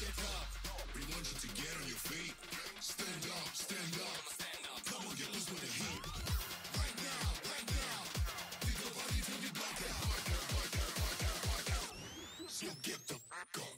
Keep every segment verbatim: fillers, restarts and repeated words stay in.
get up. We want you to get on your feet. Stand up, stand up. Come on, get loose with the heat. Right now, right now. Pick your body till you black out. Black out, black out, black out, black out. So get the fuck up.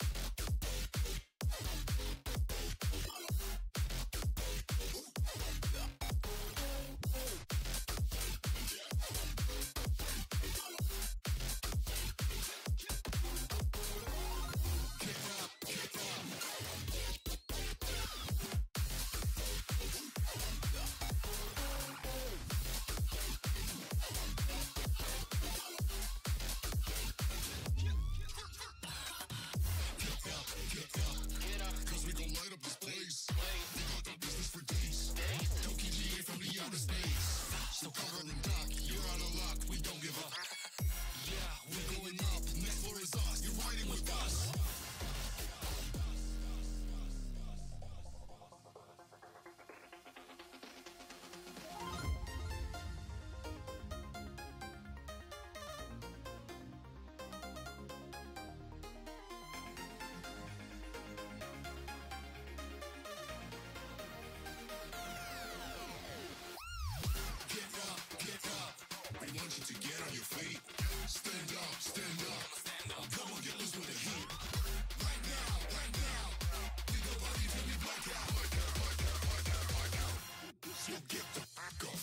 So cover and duck, you're out of luck, we don't give up. Yeah, we're going up, next floor is us, you're riding with us. We want you to get on your feet. Stand up, stand up. Come on, get loose with the heat. Right now, right now. Pick your body till you black out. Black out, black out, black out, black out. So get the fuck up.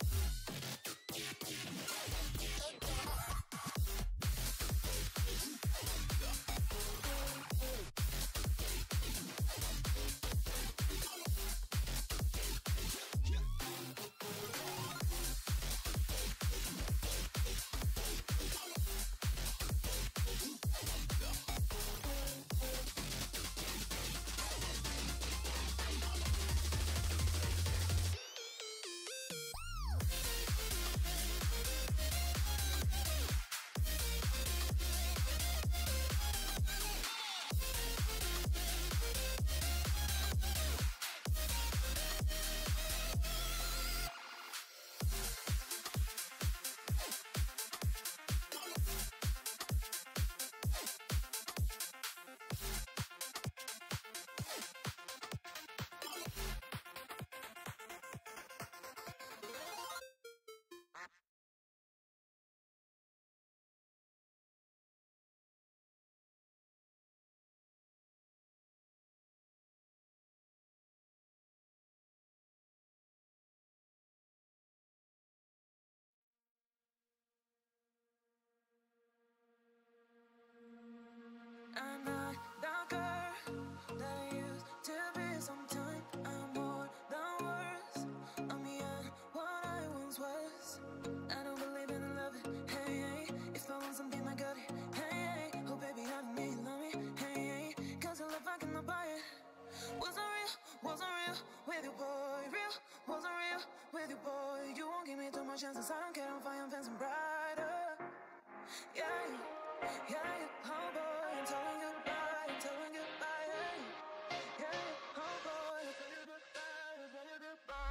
I'm not the girl that I used to be. Sometimes I'm more than words. I'm beyond what I once was. I don't believe in love, hey, hey. If I want something, I got it, hey, hey. Oh baby, I don't need love me, hey, hey. Cause I love I cannot buy it. Wasn't real, wasn't real with you, boy. Real, wasn't real with you, boy. You won't give me too much chances. I don't care, I'm fine, I'm fancy brighter. Yeah, yeah, yeah, oh boy, I'm telling you goodbye, I'm telling you goodbye, yeah, yeah, oh boy, I'm telling you goodbye, I'm telling you goodbye.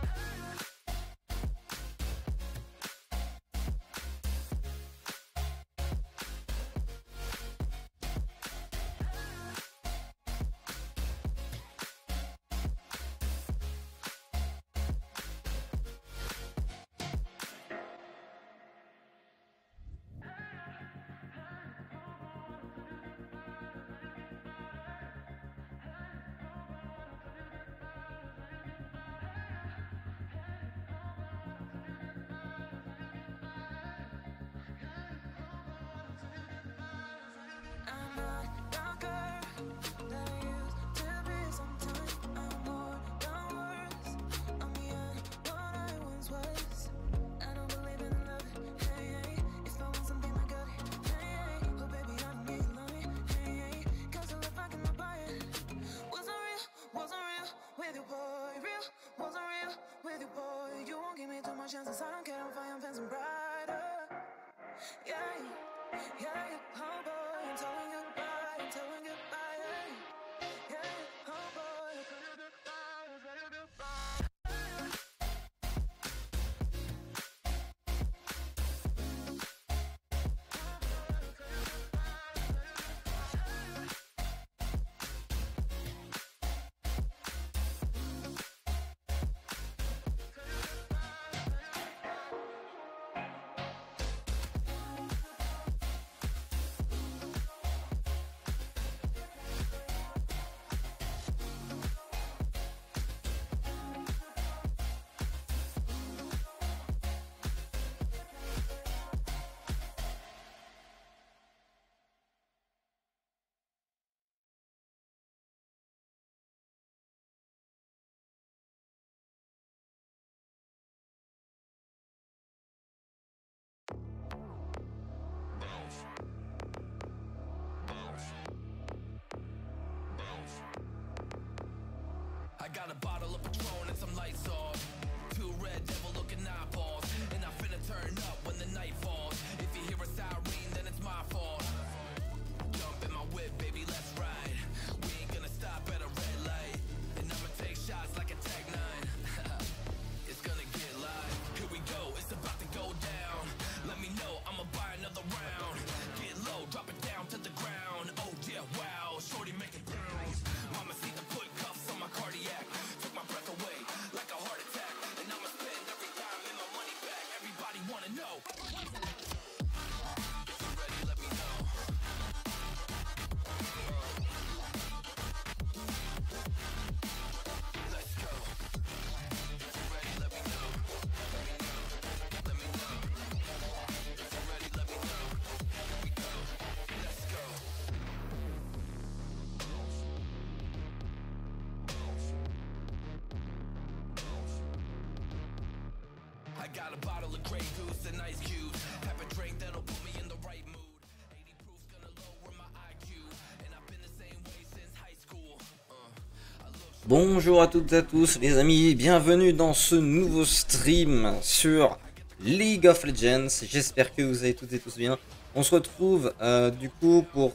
I got a bottle of Grey Goose and ice cubes. Have a drink that'll put me in the right mood. eighty proof's gonna lower my I Q. And I've been the same way since high school. Uh, I look Bonjour à toutes et à tous les amis, bienvenue dans ce nouveau stream sur League of Legends. J'espère que vous allez toutes et tous bien. On se retrouve euh, du coup pour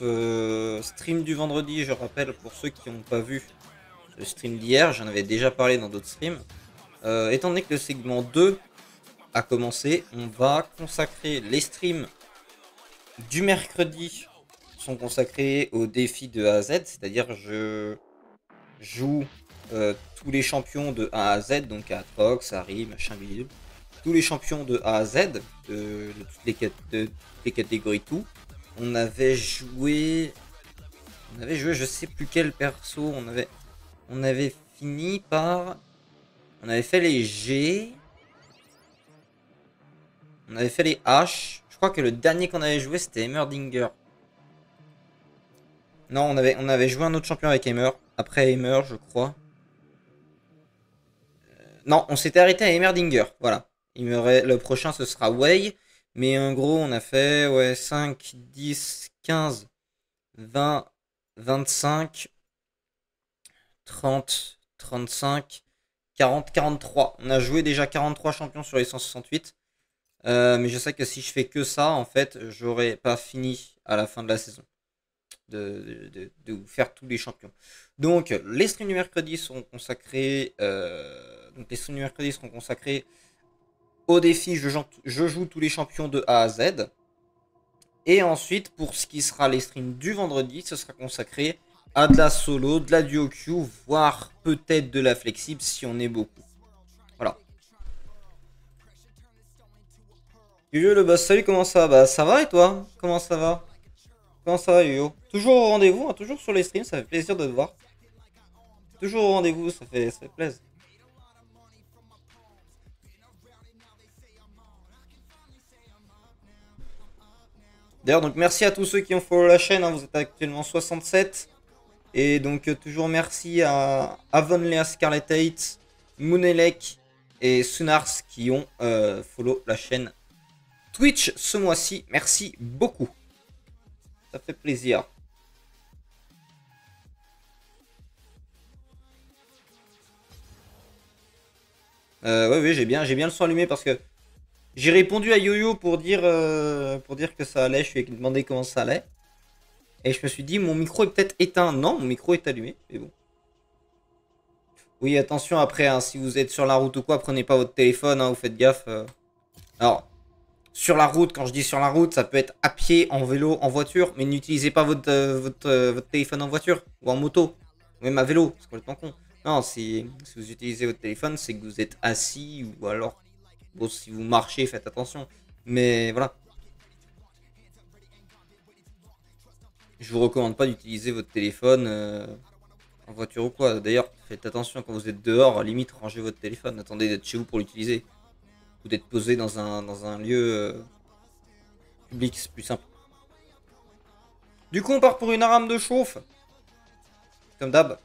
ce stream du vendredi. Je rappelle pour ceux qui n'ont pas vu le stream d'hier, j'en avais déjà parlé dans d'autres streams. Euh, étant donné que le segment deux a commencé, on va consacrer les streams du mercredi sont consacrés au défi de A à Z, c'est-à-dire je joue euh, tous les champions de A à Z, donc Aatrox, Ahri, machin bidule, tous les champions de A à Z, de, de, toutes, les, de toutes les catégories tout. On avait joué, on avait joué, je sais plus quel perso, on avait, on avait fini par, on avait fait les G, on avait fait les H. Je crois que le dernier qu'on avait joué c'était Heimerdinger. Non, on avait, on avait joué un autre champion avec Heimer. Après Heimer, je crois. Euh, non, on s'était arrêté à Heimerdinger. Voilà. Il me reste, le prochain, ce sera Wei. Mais en gros, on a fait ouais, cinq, dix, quinze, vingt, vingt-cinq, trente, trente-cinq, quarante, quarante-trois. On a joué déjà quarante-trois champions sur les cent soixante-huit. Euh, mais je sais que si je fais que ça, en fait, j'aurai pas fini à la fin de la saison. De, de, de, de faire tous les champions. Donc les streams du mercredi sont consacrés euh, donc les streams du mercredi seront consacrés au défi je, je joue tous les champions de A à Z, et ensuite pour ce qui sera les streams du vendredi, ce sera consacré à de la solo, de la duo queue, voire peut-être de la flexible si on est beaucoup. Voilà. Yo le boss, salut, comment ça va? Bah ça va, et toi? Comment ça va? Comment ça va, Yo? Toujours au rendez-vous, hein, toujours sur les streams, ça fait plaisir de te voir. Toujours au rendez-vous, ça fait, ça fait plaisir. D'ailleurs, donc merci à tous ceux qui ont follow la chaîne, hein, vous êtes actuellement soixante-sept. Et donc euh, toujours merci à Avonlea Scarlet eight, Moonelec et Sunars qui ont euh, follow la chaîne Twitch ce mois-ci. Merci beaucoup. Ça fait plaisir. Euh, ouais, oui, j'ai bien, j'ai bien le son allumé parce que j'ai répondu à YoYo pour dire, euh, pour dire que ça allait. Je lui ai demandé comment ça allait. Et je me suis dit, mon micro est peut-être éteint. Non, mon micro est allumé, mais bon. Oui, attention après, hein, si vous êtes sur la route ou quoi, prenez pas votre téléphone, hein, vous faites gaffe. Euh... Alors... Sur la route, quand je dis sur la route, ça peut être à pied, en vélo, en voiture, mais n'utilisez pas votre, euh, votre, euh, votre téléphone en voiture ou en moto, ou même à vélo, c'est complètement con. Non, si, si vous utilisez votre téléphone, c'est que vous êtes assis, ou alors, bon, si vous marchez, faites attention. Mais voilà. Je vous recommande pas d'utiliser votre téléphone euh, en voiture ou quoi. D'ailleurs, faites attention quand vous êtes dehors, à la limite, rangez votre téléphone, attendez d'être chez vous pour l'utiliser. Ou d'être posé dans un, dans un lieu euh, public, c'est plus simple. Du coup, on part pour une arame de chauffe. Comme d'hab.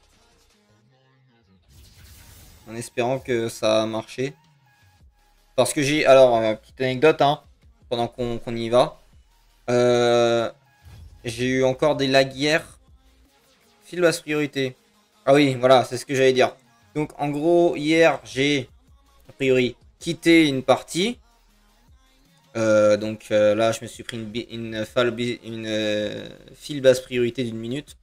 En espérant que ça a marché. Parce que j'ai... Alors, euh, petite anecdote, hein, pendant qu'on qu'on y va. Euh, j'ai eu encore des lags hier. File basse priorité. Ah oui, voilà, c'est ce que j'allais dire. Donc en gros, hier, j'ai a priori quitté une partie. Euh, donc euh, là, je me suis pris une, une, une, une euh, file basse priorité d'une minute.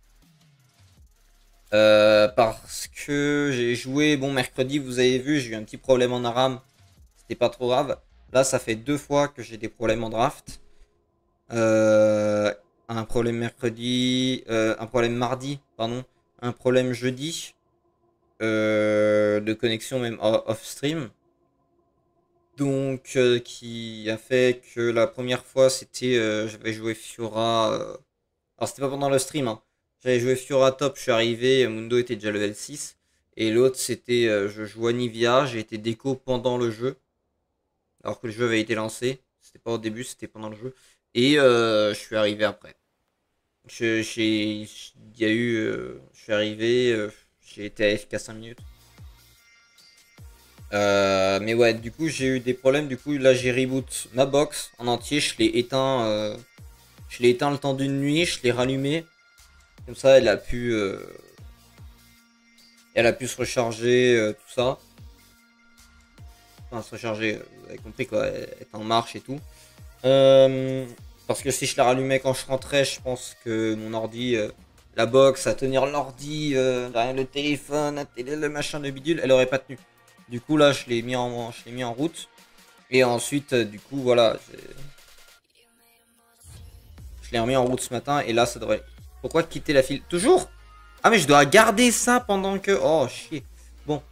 Euh, parce que j'ai joué, bon, mercredi, vous avez vu, j'ai eu un petit problème en ARAM. C'était pas trop grave. Là, ça fait deux fois que j'ai des problèmes en draft. Euh, un problème mercredi, euh, un problème mardi, pardon, un problème jeudi. Euh, de connexion même off-stream. Donc, euh, qui a fait que la première fois, c'était, euh, j'avais joué Fiora. Euh, alors, c'était pas pendant le stream, hein. J'avais joué Fiora top, je suis arrivé, Mundo était déjà level six. Et l'autre, c'était, euh, je jouais Nivea, j'ai été déco pendant le jeu. Alors que le jeu avait été lancé. C'était pas au début, c'était pendant le jeu. Et euh, je suis arrivé après. Je, j'ai, il y a eu, euh, je suis arrivé, euh, j'ai été A F K cinq minutes. Euh, mais ouais, du coup, j'ai eu des problèmes. Du coup, là, j'ai reboot ma box en entier. Je l'ai éteint, euh, je l'ai éteint le temps d'une nuit. Je l'ai rallumé. Comme ça, elle a pu, euh, elle a pu se recharger, euh, tout ça. Enfin, se recharger, vous avez compris quoi, être en marche et tout. Euh, parce que si je la rallumais quand je rentrais, je pense que mon ordi, euh, la box, à tenir l'ordi, euh, le téléphone, la télé, le machin de bidule, elle aurait pas tenu. Du coup là, je l'ai mis en, je l'ai mis en route. Et ensuite, euh, du coup, voilà, je l'ai remis en route ce matin. Et là, ça devrait. Pourquoi quitter la file? Toujours? Ah mais je dois garder ça pendant que. Oh chier. Bon.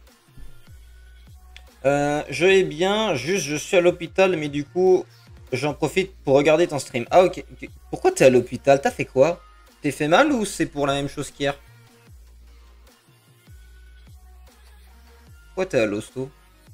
Euh, je vais bien, juste je suis à l'hôpital, mais du coup, j'en profite pour regarder ton stream. Ah ok, okay. Pourquoi t'es à l'hôpital? T'as fait quoi? T'es fait mal ou c'est pour la même chose qu'hier? Pourquoi t'es à l'hosto?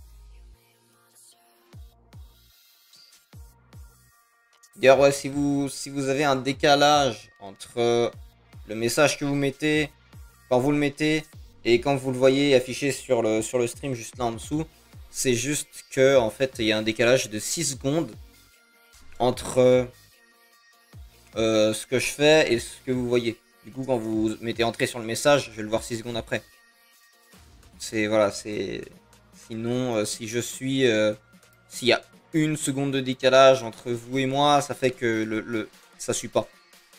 D'ailleurs, ouais, si vous, si vous avez un décalage entre le message que vous mettez, quand vous le mettez, et quand vous le voyez affiché sur le, sur le stream juste là en dessous, c'est juste que en fait il y a un décalage de six secondes entre euh, ce que je fais et ce que vous voyez. Du coup, quand vous mettez entrée sur le message, je vais le voir six secondes après. C'est voilà, c'est sinon euh, si je suis euh, s'il y a une seconde de décalage entre vous et moi, ça fait que le, le ça suit pas.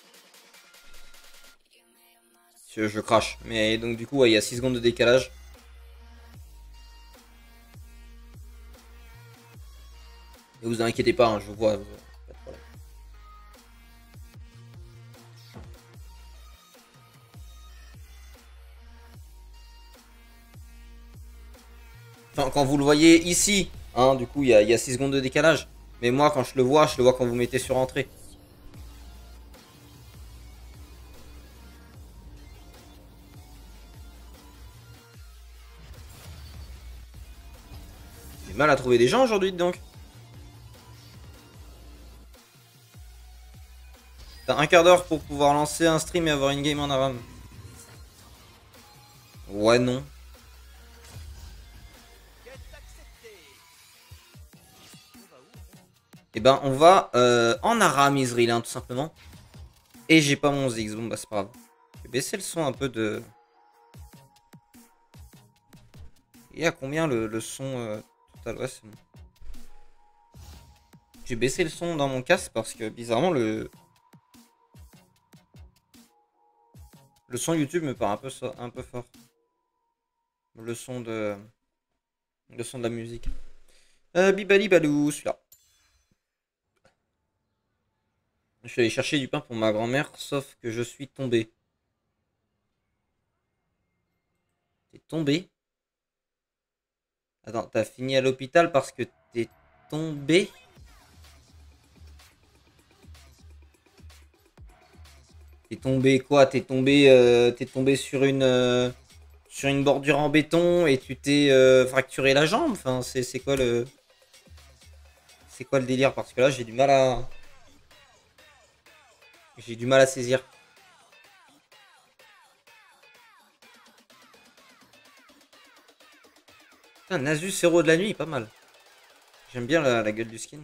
Je, je crache. Mais donc du coup, ouais, il y a six secondes de décalage. Ne vous inquiétez pas, hein, je vois. Pas de problème. Enfin, quand vous le voyez ici, hein, du coup, il y a, il y a six secondes de décalage. Mais moi, quand je le vois, je le vois quand vous mettez sur entrée. J'ai mal à trouver des gens aujourd'hui, donc. T'as un quart d'heure pour pouvoir lancer un stream et avoir une game en ARAM. Ouais, non. Et ben, on va euh, en ARAM Israël, hein, tout simplement. Et j'ai pas mon Ziggs. Bon, bah, c'est pas grave. Je vais baisser le son un peu de. Et à combien le, le son euh, total? Ouais, c'est bon. J'ai baissé le son dans mon casque parce que bizarrement le. Le son YouTube me paraît un peu, un peu fort. Le son de. Le son de la musique. Euh, Bibali Balou, celui-là. Je suis allé chercher du pain pour ma grand-mère, sauf que je suis tombé. T'es tombé? Attends, t'as fini à l'hôpital parce que t'es tombé? T'es tombé quoi? T'es tombé, euh, t'es tombé sur une, euh, sur une bordure en béton et tu t'es euh, fracturé la jambe? Enfin, c'est quoi le... C'est quoi le délire? Parce que là, j'ai du mal à... J'ai du mal à saisir. Putain, Nasus héros de la nuit, pas mal. J'aime bien la, la gueule du skin.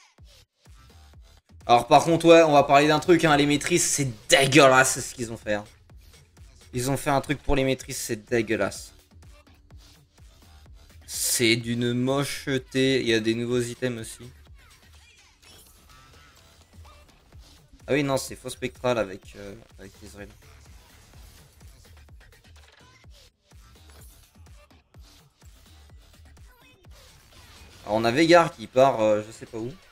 Alors par contre, ouais, on va parler d'un truc, hein, les maîtrises, c'est dégueulasse ce qu'ils ont fait. Hein. Ils ont fait un truc pour les maîtrises, c'est dégueulasse. C'est d'une mocheté. Il y a des nouveaux items aussi. Ah oui, non, c'est faux spectral avec, euh, avec Israël. Alors on a Vegar qui part, euh, je sais pas où.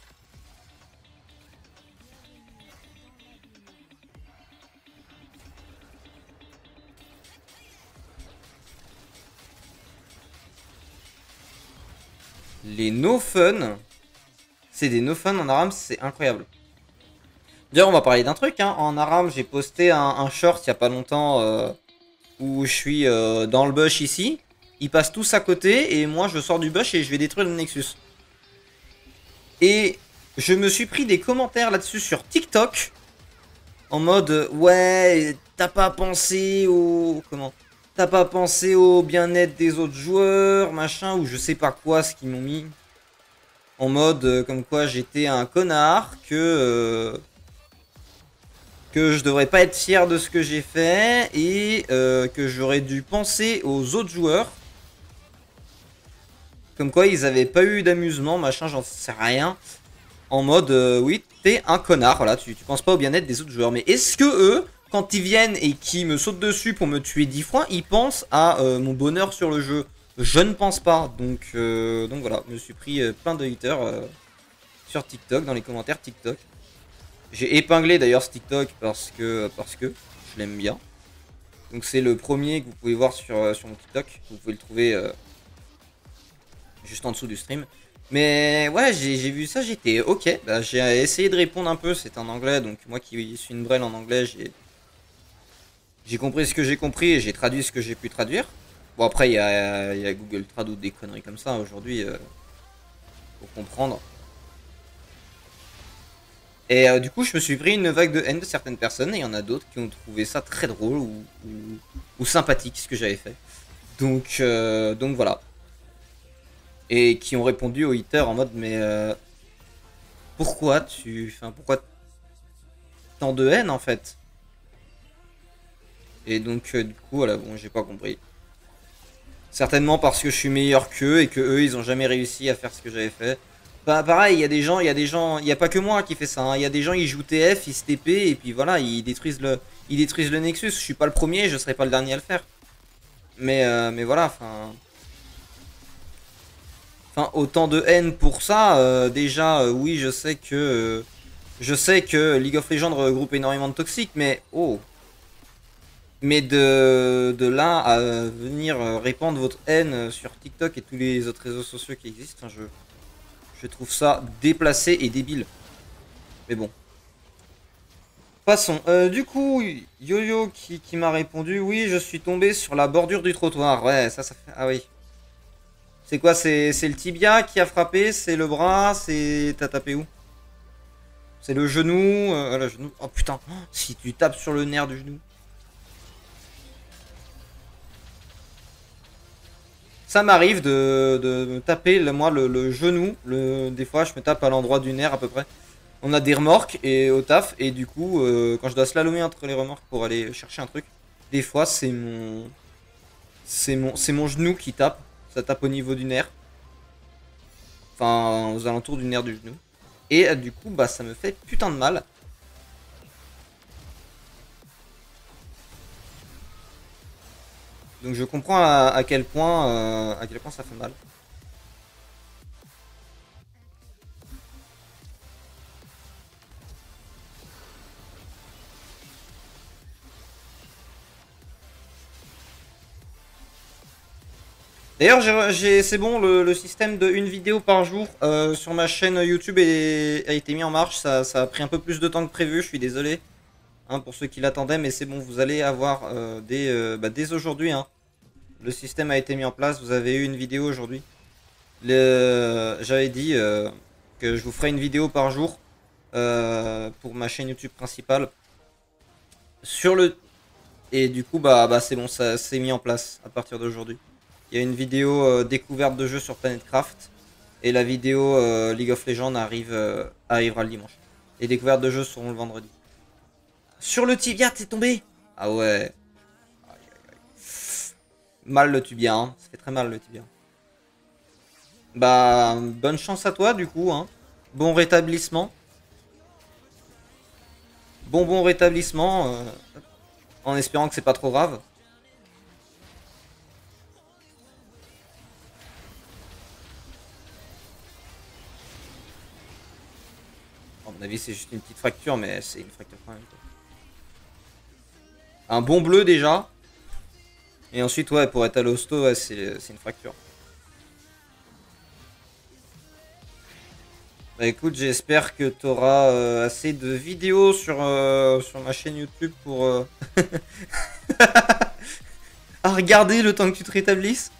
Les no fun. C'est des no fun en Aram, c'est incroyable. D'ailleurs, on va parler d'un truc. Hein. En Aram, j'ai posté un, un short il y a pas longtemps euh, où je suis euh, dans le bush ici. Ils passent tous à côté et moi je sors du bush et je vais détruire le Nexus. Et je me suis pris des commentaires là-dessus sur TikTok. En mode, ouais, t'as pas pensé au... Comment? T'as pas pensé au bien-être des autres joueurs, machin, ou je sais pas quoi, ce qu'ils m'ont mis. En mode, euh, comme quoi j'étais un connard, que... Euh, que je devrais pas être fier de ce que j'ai fait, et euh, que j'aurais dû penser aux autres joueurs. Comme quoi ils avaient pas eu d'amusement, machin, j'en sais rien. En mode, euh, oui, t'es un connard, voilà, tu, tu penses pas au bien-être des autres joueurs. Mais est-ce que eux, quand ils viennent et qu'ils me sautent dessus pour me tuer dix fois, ils pensent à euh, mon bonheur sur le jeu? Je ne pense pas. Donc, euh, donc voilà, je me suis pris euh, plein de haters euh, sur TikTok, dans les commentaires TikTok. J'ai épinglé d'ailleurs ce TikTok parce que, parce que je l'aime bien. Donc c'est le premier que vous pouvez voir sur, euh, sur mon TikTok. Vous pouvez le trouver euh, juste en dessous du stream. Mais ouais, j'ai vu ça, j'étais ok. Bah, j'ai essayé de répondre un peu, c'est en anglais. Donc moi qui suis une brêle en anglais, j'ai j'ai compris ce que j'ai compris et j'ai traduit ce que j'ai pu traduire. Bon après, il y a, y a Google Trad ou des conneries comme ça aujourd'hui. Euh, pour comprendre. Et euh, du coup, je me suis pris une vague de haine de certaines personnes. Et il y en a d'autres qui ont trouvé ça très drôle ou, ou, ou sympathique ce que j'avais fait. Donc, euh, donc voilà. Et qui ont répondu aux haters en mode mais euh, pourquoi tu, enfin pourquoi tant de haine en fait. Et donc euh, du coup voilà, bon, j'ai pas compris. Certainement parce que je suis meilleur qu'eux et que eux ils ont jamais réussi à faire ce que j'avais fait. Bah pareil, il y a des gens, il y a des gens, il y a pas que moi qui fait ça. Hein. Il y a des gens ils jouent T F, ils se T P et puis voilà, ils détruisent le, ils détruisent le Nexus. Je suis pas le premier, je serai pas le dernier à le faire. Mais euh, mais voilà, enfin. Enfin, autant de haine pour ça. Euh, déjà, euh, oui, je sais que euh, je sais que League of Legends regroupe énormément de toxiques, mais oh, mais de de là à venir répandre votre haine sur TikTok et tous les autres réseaux sociaux qui existent, enfin, je je trouve ça déplacé et débile. Mais bon. Passons. Euh, du coup, Yo-Yo qui, qui m'a répondu, oui, je suis tombé sur la bordure du trottoir. Ouais, ça, ça fait. Ah oui. C'est quoi? C'est le tibia qui a frappé? C'est le bras? C'est... T'as tapé où? C'est le genou? euh, le genou. Oh putain, oh, si tu tapes sur le nerf du genou. Ça m'arrive de, de me taper, moi, le, le genou. Le, des fois, je me tape à l'endroit du nerf à peu près. On a des remorques et au taf. Et du coup, euh, quand je dois slalomer entre les remorques pour aller chercher un truc, des fois, c'est mon... C'est mon, c'est mon genou qui tape. Ça tape au niveau du nerf. Enfin, aux alentours du nerf du genou. Et euh, du coup, bah, ça me fait putain de mal. Donc je comprends à, à quel point, euh, à quel point ça fait mal. D'ailleurs, c'est bon, le, le système de une vidéo par jour euh, sur ma chaîne YouTube est, a été mis en marche. Ça, ça a pris un peu plus de temps que prévu, je suis désolé hein, pour ceux qui l'attendaient, mais c'est bon, vous allez avoir euh, dès, euh, bah, dès aujourd'hui. Hein, le système a été mis en place, vous avez eu une vidéo aujourd'hui. J'avais dit euh, que je vous ferai une vidéo par jour euh, pour ma chaîne YouTube principale. Sur le... Et du coup, bah, bah c'est bon, ça s'est mis en place à partir d'aujourd'hui. Il y a une vidéo euh, découverte de jeu sur Planetcraft. Et la vidéo euh, League of Legends arrive, euh, arrivera le dimanche. Les découvertes de jeu seront le vendredi. Sur le tibia, t'es tombé? Ah ouais. Aïe, aïe, aïe. Mal le tibia, hein. Ça fait très mal le tibia. Bah, bonne chance à toi, du coup, hein. Bon rétablissement. Bon, bon rétablissement. euh, en espérant que c'est pas trop grave. À mon avis, c'est juste une petite fracture, mais c'est une fracture quand même, quoi. Un bon bleu déjà. Et ensuite, ouais, pour être à l'hosto, ouais, c'est c'est une fracture. Bah écoute, j'espère que tu auras euh, assez de vidéos sur, euh, sur ma chaîne YouTube pour euh, à regarder le temps que tu te rétablisses.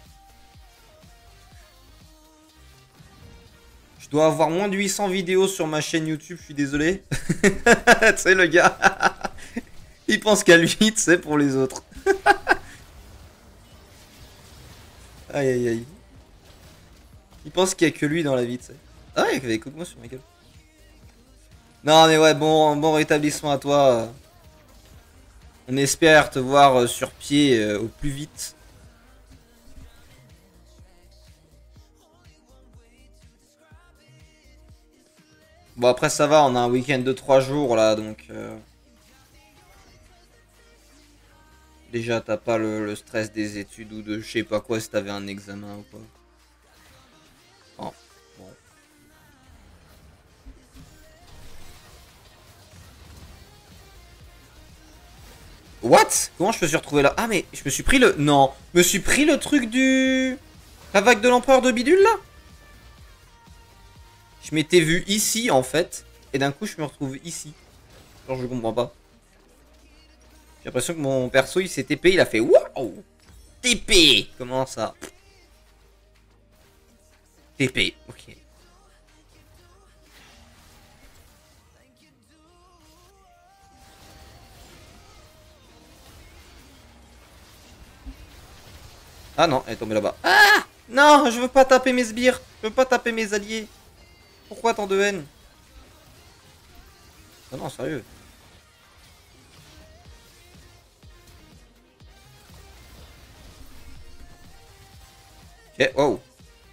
Je dois avoir moins de huit cents vidéos sur ma chaîne YouTube, je suis désolé. Tu sais, le gars, il pense qu'à lui, tu sais, pour les autres. Aïe aïe aïe. Il pense qu'il y a que lui dans la vie, tu sais. Ah ouais, écoute-moi sur ma gueule. Non mais ouais, bon, bon rétablissement à toi. On espère te voir euh, sur pied euh, au plus vite. Bon après ça va, on a un week-end de trois jours là, donc... euh, Déjà t'as pas le, le stress des études ou de je sais pas quoi si t'avais un examen ou quoi. Oh, bon. What? Comment je me suis retrouvé là? Ah mais je me suis pris le... Non, je me suis pris le truc du... La vague de l'empereur de bidule là? Je m'étais vu ici en fait, et d'un coup je me retrouve ici. Genre je comprends pas. J'ai l'impression que mon perso il s'est T P, il a fait waouh! T P! Comment ça? T P, ok. Ah non, elle est tombée là-bas. Ah! Non, je veux pas taper mes sbires, je veux pas taper mes alliés. Pourquoi tant de haine? Ah non, sérieux. Ok, wow.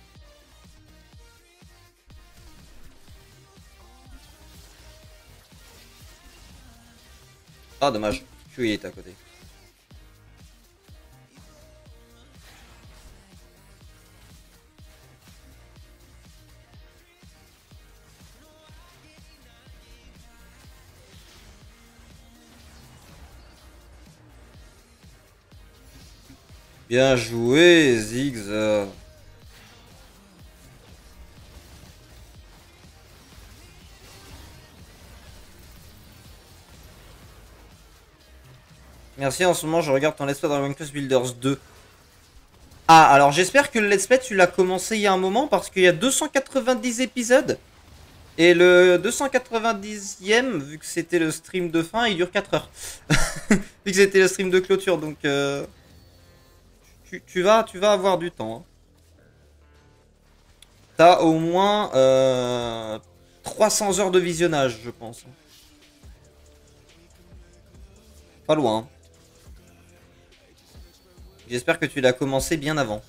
Ah, dommage. Chui était à côté. Bien joué, Ziggs. Merci, en ce moment je regarde ton let's play Dragon Quest Builders deux. Ah, alors j'espère que le let's play tu l'as commencé il y a un moment parce qu'il y a deux cent quatre-vingt-dix épisodes. Et le deux cent quatre-vingt-dixième, vu que c'était le stream de fin, il dure quatre heures. Vu que c'était le stream de clôture, donc... Euh, tu, tu, vas, tu vas avoir du temps. Hein. T'as au moins euh, trois cents heures de visionnage, je pense. Pas loin. J'espère que tu l'as commencé bien avant.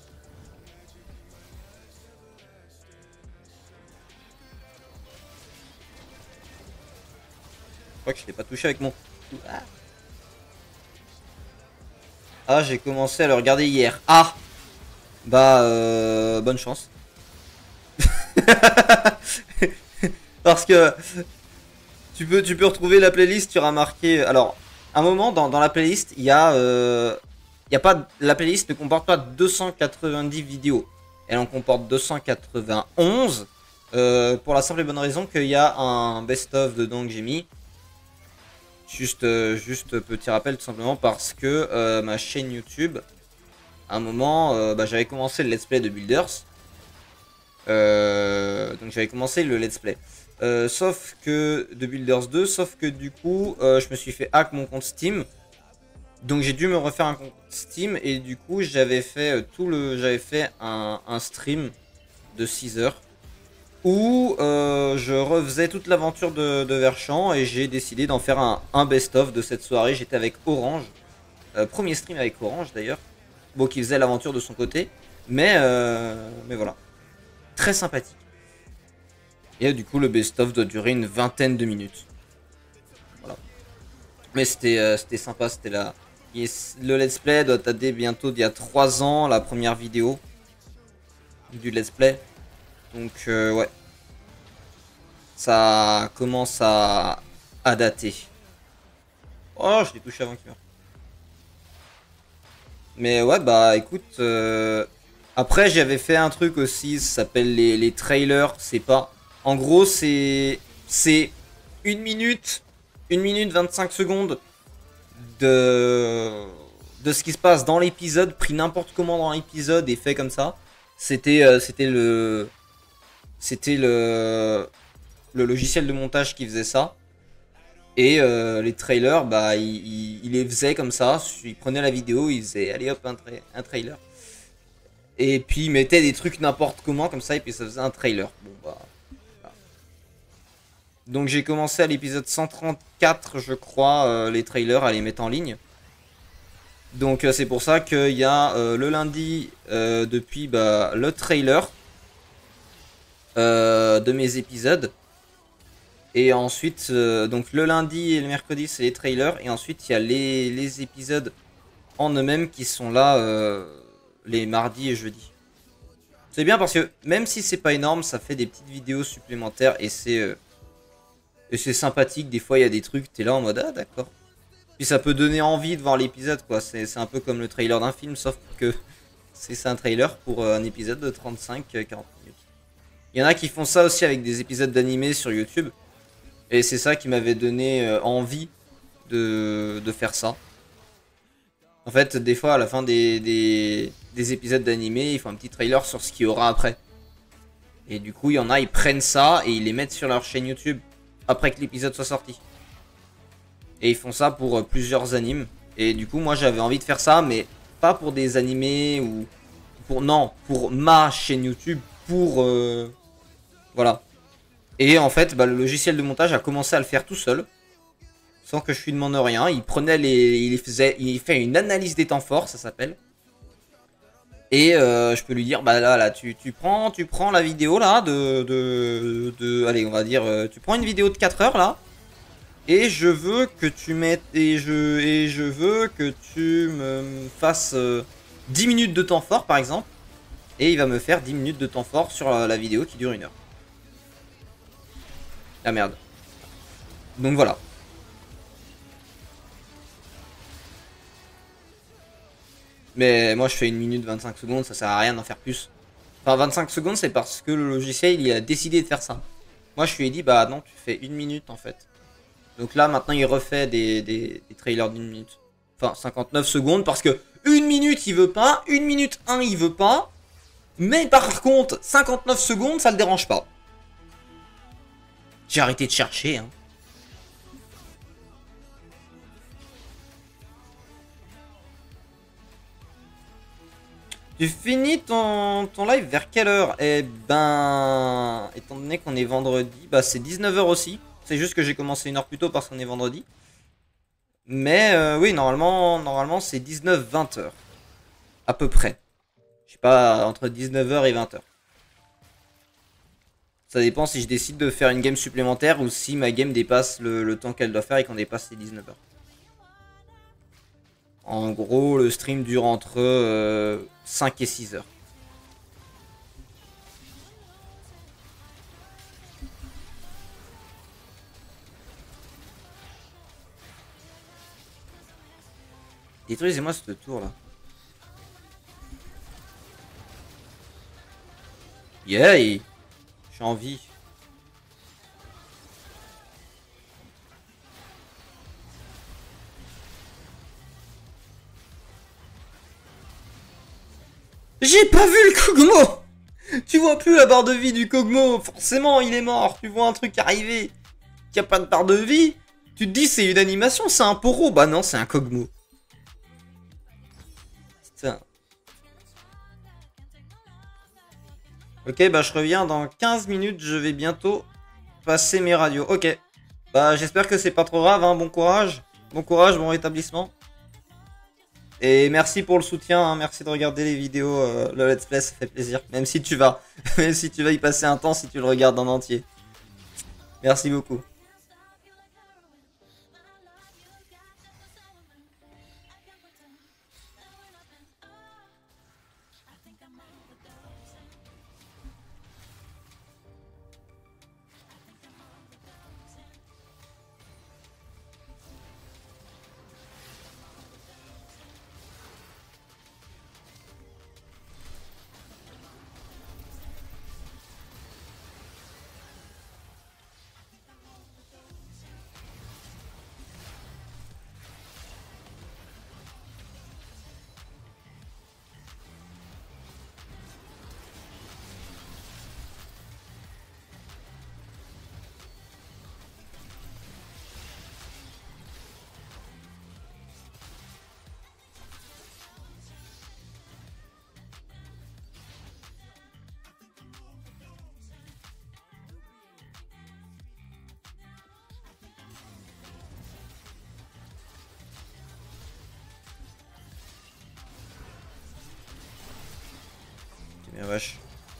Je crois que je l'ai pas touché avec mon... Ah, ah j'ai commencé à le regarder hier. Ah. Bah, euh, bonne chance. Parce que tu peux, tu peux retrouver la playlist, tu auras marqué... Alors, un moment, dans, dans la playlist, il y a... Euh, y a pas, la playlist ne comporte pas deux cent quatre-vingt-dix vidéos. Elle en comporte deux cent quatre-vingt-onze. Euh, pour la simple et bonne raison qu'il y a un best-of dedans que j'ai mis. Juste, euh, juste petit rappel tout simplement parce que euh, ma chaîne YouTube, à un moment, euh, bah, j'avais commencé le let's play de Builders. Euh, donc j'avais commencé le let's play. Euh, sauf que de Builders deux, sauf que du coup, euh, je me suis fait hack mon compte Steam. Donc j'ai dû me refaire un compte Steam et du coup j'avais fait euh, tout le, j'avais fait un, un stream de six heures où euh, je refaisais toute l'aventure de, de Verchamp et j'ai décidé d'en faire un, un best-of de cette soirée. J'étais avec Orange, euh, premier stream avec Orange d'ailleurs, bon qui faisait l'aventure de son côté, mais euh, mais voilà. très sympathique. Et du coup, le best-of doit durer une vingtaine de minutes. Voilà. Mais c'était euh, c'était sympa, c'était là. Le let's play doit dater bientôt d'il y a trois ans, la première vidéo du let's play. Donc, euh, ouais. Ça commence à, à dater. Oh, je l'ai touché avant qu'il meure. Mais ouais, bah écoute. Euh... Après, j'avais fait un truc aussi, ça s'appelle les, les trailers. C'est pas. En gros, c'est. C'est une minute. Une minute vingt-cinq secondes de. De ce qui se passe dans l'épisode, pris n'importe comment dans l'épisode et fait comme ça. C'était euh, c'était le. C'était le. Le logiciel de montage qui faisait ça. Et euh, les trailers, bah, il, il, il les faisait comme ça. Il prenait la vidéo, il faisait allez hop, un, tra un trailer. Et puis il mettait des trucs n'importe comment comme ça, et puis ça faisait un trailer. Bon, bah. Voilà. Donc j'ai commencé à l'épisode cent trente-quatre, je crois, euh, les trailers, à les mettre en ligne. Donc euh, c'est pour ça qu'il y a euh, le lundi, euh, depuis bah, le trailer euh, de mes épisodes. Et ensuite, euh, donc le lundi et le mercredi, c'est les trailers. Et ensuite, il y a les, les épisodes en eux-mêmes qui sont là euh, les mardis et jeudis. C'est bien parce que même si c'est pas énorme, ça fait des petites vidéos supplémentaires. Et c'est euh, et c'est sympathique. Des fois, il y a des trucs, t'es là en mode ah d'accord. Puis ça peut donner envie de voir l'épisode, quoi. C'est un peu comme le trailer d'un film, sauf que c'est un trailer pour euh, un épisode de trente-cinq à quarante minutes. Il y en a qui font ça aussi avec des épisodes d'animé sur YouTube. Et c'est ça qui m'avait donné euh, envie de, de faire ça. En fait, des fois, à la fin des, des, des épisodes d'animé, ils font un petit trailer sur ce qu'il y aura après. Et du coup, il y en a, ils prennent ça et ils les mettent sur leur chaîne YouTube après que l'épisode soit sorti. Et ils font ça pour euh, plusieurs animes. Et du coup, moi, j'avais envie de faire ça, mais pas pour des animés ou... pour Non, pour ma chaîne YouTube, pour... Euh, voilà. Et en fait, bah, le logiciel de montage a commencé à le faire tout seul, sans que je lui demande rien. Il prenait les, il faisait, il fait une analyse des temps forts, ça s'appelle. Et euh, je peux lui dire, bah là, là, tu, tu prends, tu prends la vidéo là de, de, de, allez, on va dire, euh, tu prends une vidéo de quatre heures là, et je veux que tu mettes, et je, et je veux que tu me fasses euh, dix minutes de temps fort par exemple, et il va me faire dix minutes de temps fort sur la, la vidéo qui dure une heure. La merde. Donc voilà. Mais moi je fais une minute vingt-cinq secondes, ça sert à rien d'en faire plus. Enfin vingt-cinq secondes c'est parce que le logiciel il a décidé de faire ça. Moi je lui ai dit bah non tu fais une minute en fait. Donc là maintenant il refait des, des, des trailers d'une minute. Enfin cinquante-neuf secondes parce que une minute il veut pas, une minute un il veut pas. Mais par contre cinquante-neuf secondes ça le dérange pas. J'ai arrêté de chercher, hein. Tu finis ton, ton live vers quelle heure? Eh ben... Étant donné qu'on est vendredi, bah c'est dix-neuf heures aussi. C'est juste que j'ai commencé une heure plus tôt parce qu'on est vendredi. Mais euh, oui, normalement, normalement c'est dix-neuf vingt heures. À peu près. Je sais pas, entre dix-neuf heures et vingt heures. Ça dépend si je décide de faire une game supplémentaire ou si ma game dépasse le, le temps qu'elle doit faire et qu'on dépasse les dix-neuf heures. En gros, le stream dure entre euh, cinq et six heures. Détruisez-moi ce tour là. Yeah! J'ai envie. J'ai pas vu le Kog'Maw! Tu vois plus la barre de vie du Kog'Maw, forcément il est mort. Tu vois un truc arriver qui a pas de barre de vie, tu te dis c'est une animation, c'est un poro. Bah non, c'est un Kog'Maw. Putain. Ok, bah je reviens dans quinze minutes, je vais bientôt passer mes radios. Ok. Bah j'espère que c'est pas trop grave, hein. Bon courage. Bon courage, bon rétablissement. Et merci pour le soutien, hein, merci de regarder les vidéos, euh, le let's play, ça fait plaisir. Même si tu vas, même si tu vas y passer un temps si tu le regardes en entier. Merci beaucoup. Mais wesh.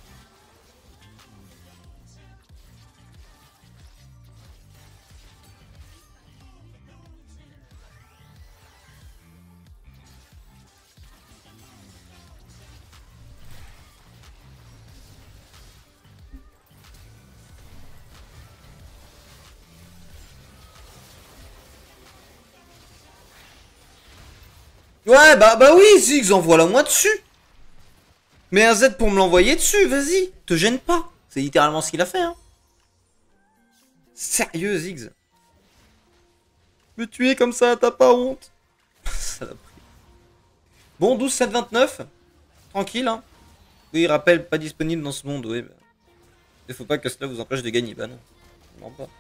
Ouais, bah, bah oui, Ziggs, envoie-la moi dessus. Mais un Z pour me l'envoyer dessus, vas-y, te gêne pas. C'est littéralement ce qu'il a fait, hein. Sérieux, Ziggs. Me tuer comme ça, t'as pas honte. Ça l'a pris. Bon, douze sept vingt-neuf. Tranquille, hein. Oui, rappel pas disponible dans ce monde, oui. Bah. Il faut pas que cela vous empêche de gagner, bah non. Non pas.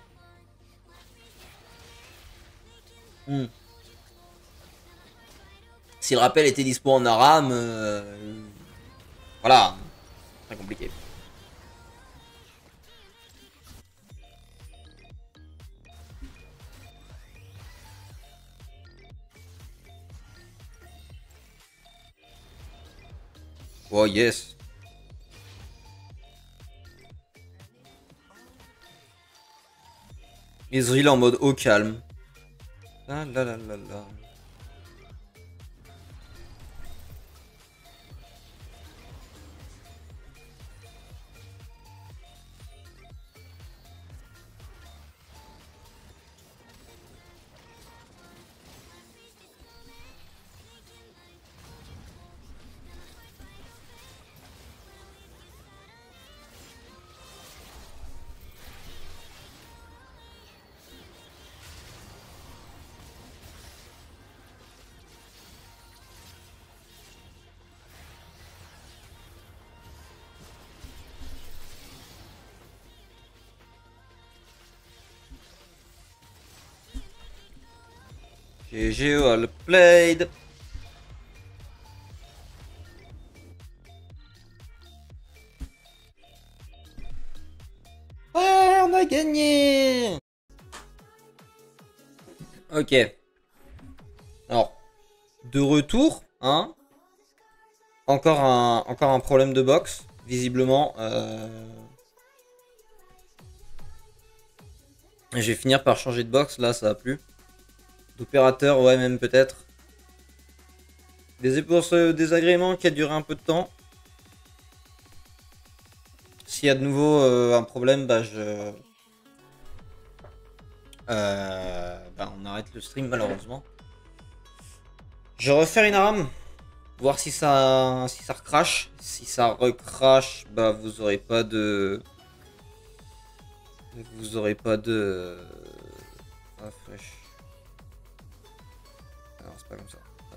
Hmm. Si le rappel était dispo en Aram, euh... voilà, très compliqué. Oh yes. Ezreal en mode au calme. La la la la la. G G all played. Ouais, on a gagné. Ok. Alors, de retour, hein. Encore un, encore un problème de box, visiblement. Euh... Je vais finir par changer de box, là, ça va plus. D'opérateur, ouais, même peut-être. Désolé pour ce désagrément qui a duré un peu de temps. S'il y a de nouveau euh, un problème, bah je... Euh, bah on arrête le stream malheureusement. Je vais refaire une aram. Voir si ça, si ça recrache. Si ça recrache, bah vous aurez pas de... Vous aurez pas de... Ah, fraîche. Alors c'est pas comme ça.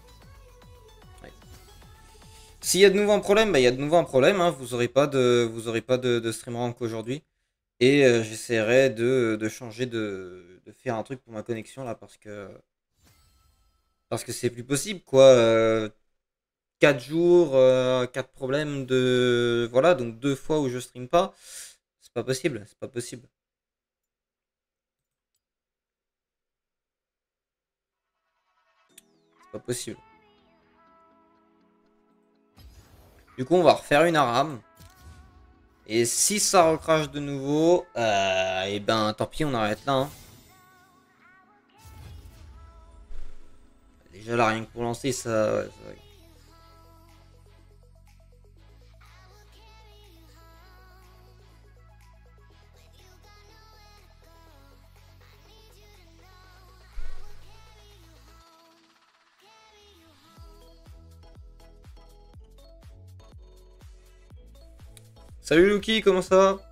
S'il y a de nouveau un problème, bah il y a de nouveau un problème. Hein. Vous aurez pas de, vous aurez pas de, de stream rank aujourd'hui. Et euh, j'essaierai de, de changer de, de faire un truc pour ma connexion là parce que parce que c'est plus possible quoi. Euh, quatre jours, euh, quatre problèmes de voilà donc deux fois où je stream pas, c'est pas possible, c'est pas possible. C'est pas possible. Du coup, on va refaire une ARAM. Et si ça recrache de nouveau, euh, et ben tant pis, on arrête là. Hein. Déjà là, rien que pour lancer, ça... Ouais, ça... Salut Luki, comment ça va?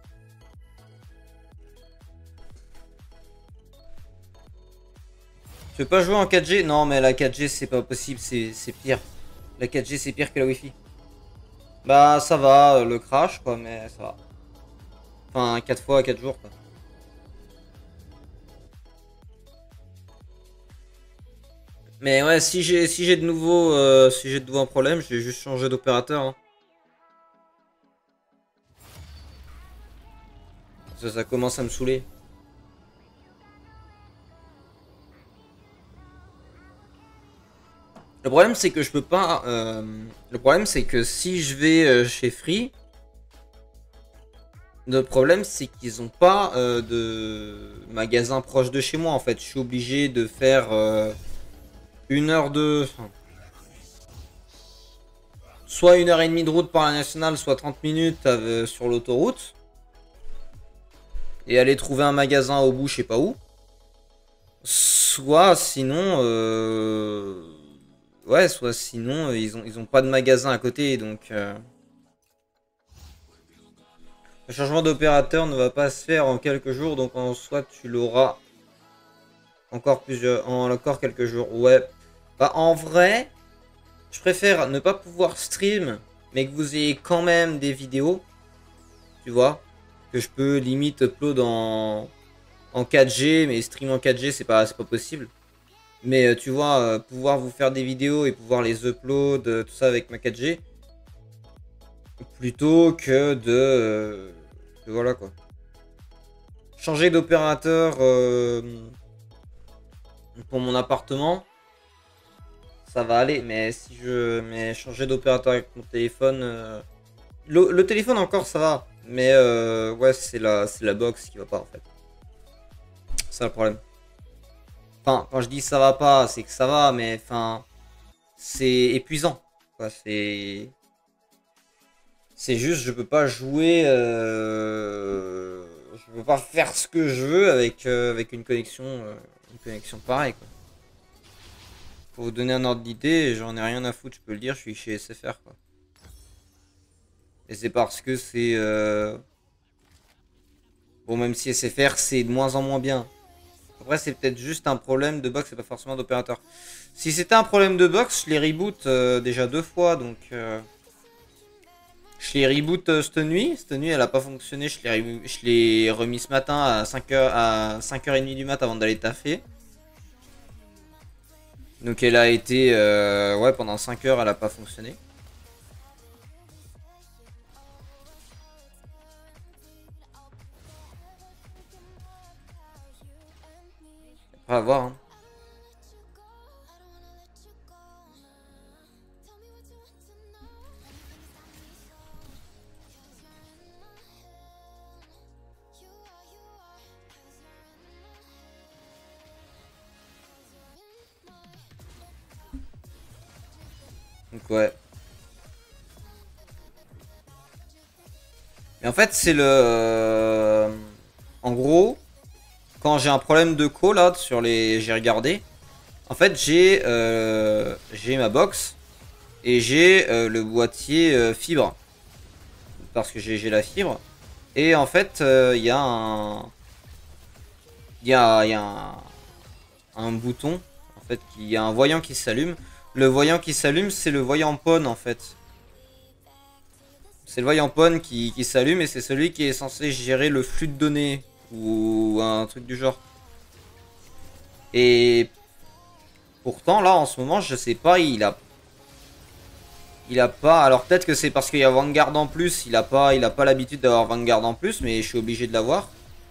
Tu veux pas jouer en quatre G? Non, mais la quatre G c'est pas possible, c'est pire. La quatre G c'est pire que la Wi-Fi. Bah ça va, le crash quoi, mais ça va. Enfin, quatre fois, quatre jours quoi. Mais ouais, si j'ai si j'ai de nouveau euh, si j'ai de nouveau un problème, je vais juste changer d'opérateur. Hein. Ça, ça commence à me saouler. Le problème c'est que je peux pas. Euh, le problème c'est que si je vais euh, chez Free, le problème c'est qu'ils ont pas euh, de magasin proche de chez moi en fait. Je suis obligé de faire euh, une heure de. Enfin, soit une heure et demie de route par la nationale, soit trente minutes euh, sur l'autoroute. Et aller trouver un magasin au bout, je sais pas où. Soit sinon. Euh... Ouais, soit sinon, ils ont, ils ont pas de magasin à côté, donc... Euh... Le changement d'opérateur ne va pas se faire en quelques jours, donc en soit tu l'auras encore plusieurs... En encore quelques jours, ouais. Bah en vrai, je préfère ne pas pouvoir stream, mais que vous ayez quand même des vidéos, tu vois, que je peux limite upload en, en quatre G, mais stream en quatre G, c'est pas, c'est pas possible. Mais euh, tu vois, euh, pouvoir vous faire des vidéos et pouvoir les upload, euh, tout ça avec ma quatre G. Plutôt que de... Euh, que voilà quoi. Changer d'opérateur euh, pour mon appartement. Ça va aller, mais si je... Mais changer d'opérateur avec mon téléphone... Euh, le, le téléphone encore ça va. Mais euh, ouais, c'est la, c'est la box qui va pas en fait. C'est le problème. Enfin, quand je dis ça va pas, c'est que ça va, mais enfin, c'est épuisant. C'est, c'est juste, je peux pas jouer, euh... je peux pas faire ce que je veux avec euh, avec une connexion, euh, une connexion pareille. Quoi. Pour vous donner un ordre d'idée, j'en ai rien à foutre, je peux le dire, je suis chez S F R quoi. Et c'est parce que c'est euh... bon, même si S F R c'est de moins en moins bien. Après, c'est peut-être juste un problème de box, c'est pas forcément d'opérateur. Si c'était un problème de box, je les reboot euh, déjà deux fois, donc... Euh, je les reboot euh, cette nuit. Cette nuit, elle a pas fonctionné, je l'ai remis ce matin à cinq heures, à cinq heures trente du mat avant d'aller taffer. Donc elle a été... Euh, ouais, pendant cinq heures, elle a pas fonctionné. On va voir, hein. Donc ouais. Mais en fait, c'est le... Euh, en gros... Quand j'ai un problème de co là sur les, j'ai regardé. En fait, j'ai euh, j'ai ma box et j'ai euh, le boîtier euh, fibre parce que j'ai la fibre. Et en fait, il euh, y a un il y a, y a un, un bouton en fait, il y a un voyant qui s'allume. Le voyant qui s'allume, c'est le voyant P O N en fait. C'est le voyant P O N qui, qui s'allume et c'est celui qui est censé gérer le flux de données. Ou un truc du genre. Et pourtant là en ce moment je sais pas, il a il a pas, alors peut-être que c'est parce qu'il y a Vanguard en plus, il a pas il a pas l'habitude d'avoir Vanguard en plus, mais je suis obligé de l'avoir.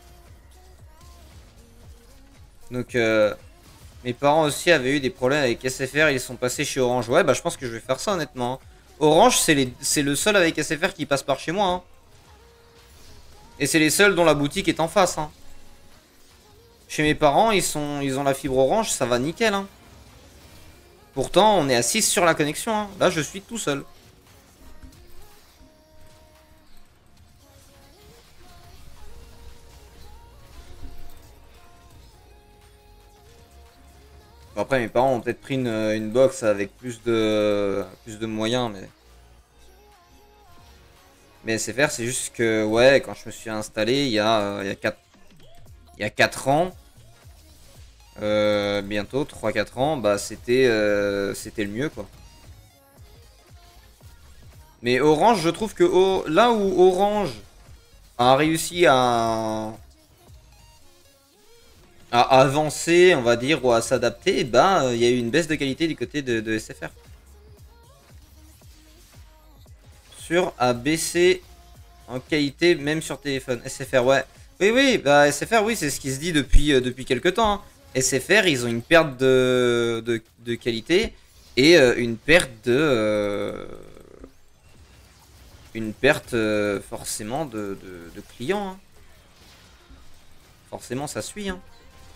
Donc euh, mes parents aussi avaient eu des problèmes avec S F R, ils sont passés chez Orange. Ouais bah je pense que je vais faire ça honnêtement. Orange, c'est les... c'est le seul avec S F R qui passe par chez moi. Hein. Et c'est les seuls dont la boutique est en face. Hein. Chez mes parents, ils, sont... ils ont la fibre Orange, ça va nickel. Hein. Pourtant, on est à six sur la connexion. Hein. Là, je suis tout seul. Bon, après, mes parents ont peut-être pris une, une box avec plus de, plus de moyens, mais... Mais S F R, c'est juste que, ouais, quand je me suis installé, il y a, euh, il y a quatre... il y a quatre ans, euh, bientôt, trois quatre ans, bah c'était euh, c'était le mieux, quoi. Mais Orange, je trouve que oh, là où Orange a réussi à... à avancer, on va dire, ou à s'adapter, bah il y a eu une baisse de qualité du côté de, de S F R. Sur a baissé en qualité même sur téléphone. S F R, ouais. Oui, oui, bah S F R, oui, c'est ce qui se dit depuis, euh, depuis quelques temps. Hein. S F R, ils ont une perte de, de, de qualité et euh, une perte de... Euh, une perte euh, forcément de, de, de clients. Hein. Forcément, ça suit. Hein.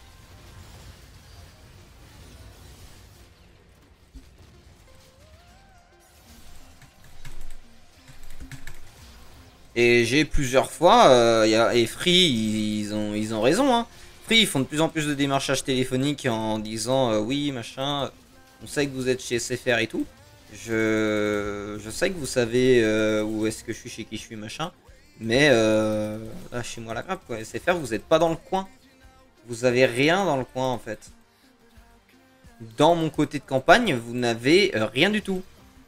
Et j'ai plusieurs fois, euh, y a, et Free, ils ont, ils ont raison. Hein. Free, ils font de plus en plus de démarchage téléphonique en disant euh, oui, machin, on sait que vous êtes chez S F R et tout. Je, je sais que vous savez euh, où est-ce que je suis, chez qui je suis, machin. Mais euh, là, chez moi, la grappe, quoi. S F R, vous n'êtes pas dans le coin. Vous avez rien dans le coin, en fait. Dans mon côté de campagne, vous n'avez euh, rien du tout.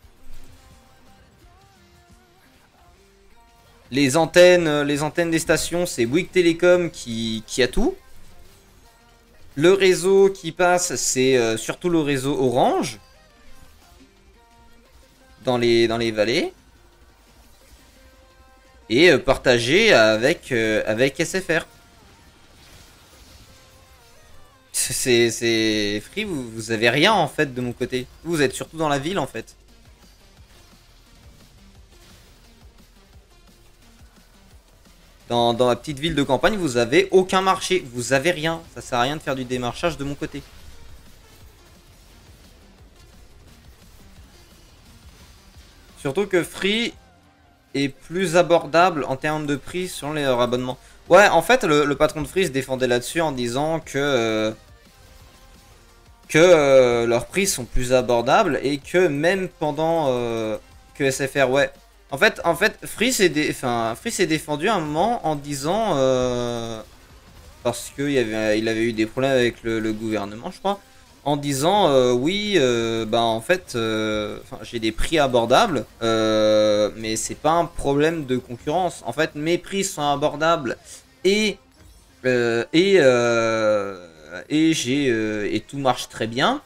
Les antennes, les antennes des stations, c'est Bouygues Télécom qui, qui a tout. Le réseau qui passe, c'est euh, surtout le réseau Orange. Dans les, dans les vallées. Et euh, partagé avec, euh, avec S F R. C'est Free, vous, vous avez rien en fait de mon côté. Vous êtes surtout dans la ville en fait. Dans, dans la petite ville de campagne, vous avez aucun marché. Vous avez rien. Ça sert à rien de faire du démarchage de mon côté. Surtout que Free est plus abordable en termes de prix sur les euh, abonnements. Ouais, en fait, le, le patron de Free se défendait là-dessus en disant que... Euh, que euh, leurs prix sont plus abordables et que même pendant euh, que S F R, ouais. En fait, en fait, Free s'est dé défendu à un moment en disant, euh, parce qu'il avait, il avait eu des problèmes avec le, le gouvernement, je crois, en disant, euh, oui, euh, bah en fait, euh, j'ai des prix abordables, euh, mais c'est pas un problème de concurrence. En fait, mes prix sont abordables et euh, et euh, et j'ai euh, et tout marche très bien.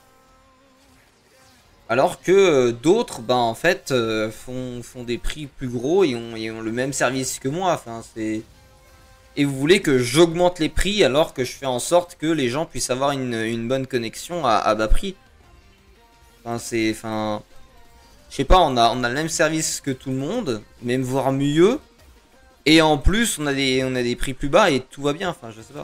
Alors que euh, d'autres, bah en fait, euh, font, font des prix plus gros et ont, et ont le même service que moi. Enfin, c'est... Et vous voulez que j'augmente les prix alors que je fais en sorte que les gens puissent avoir une, une bonne connexion à, à bas prix. Enfin, c'est... Enfin... Je sais pas, on a, on a le même service que tout le monde, même voire mieux. Et en plus, on a des, on a des prix plus bas et tout va bien. Enfin, je sais pas.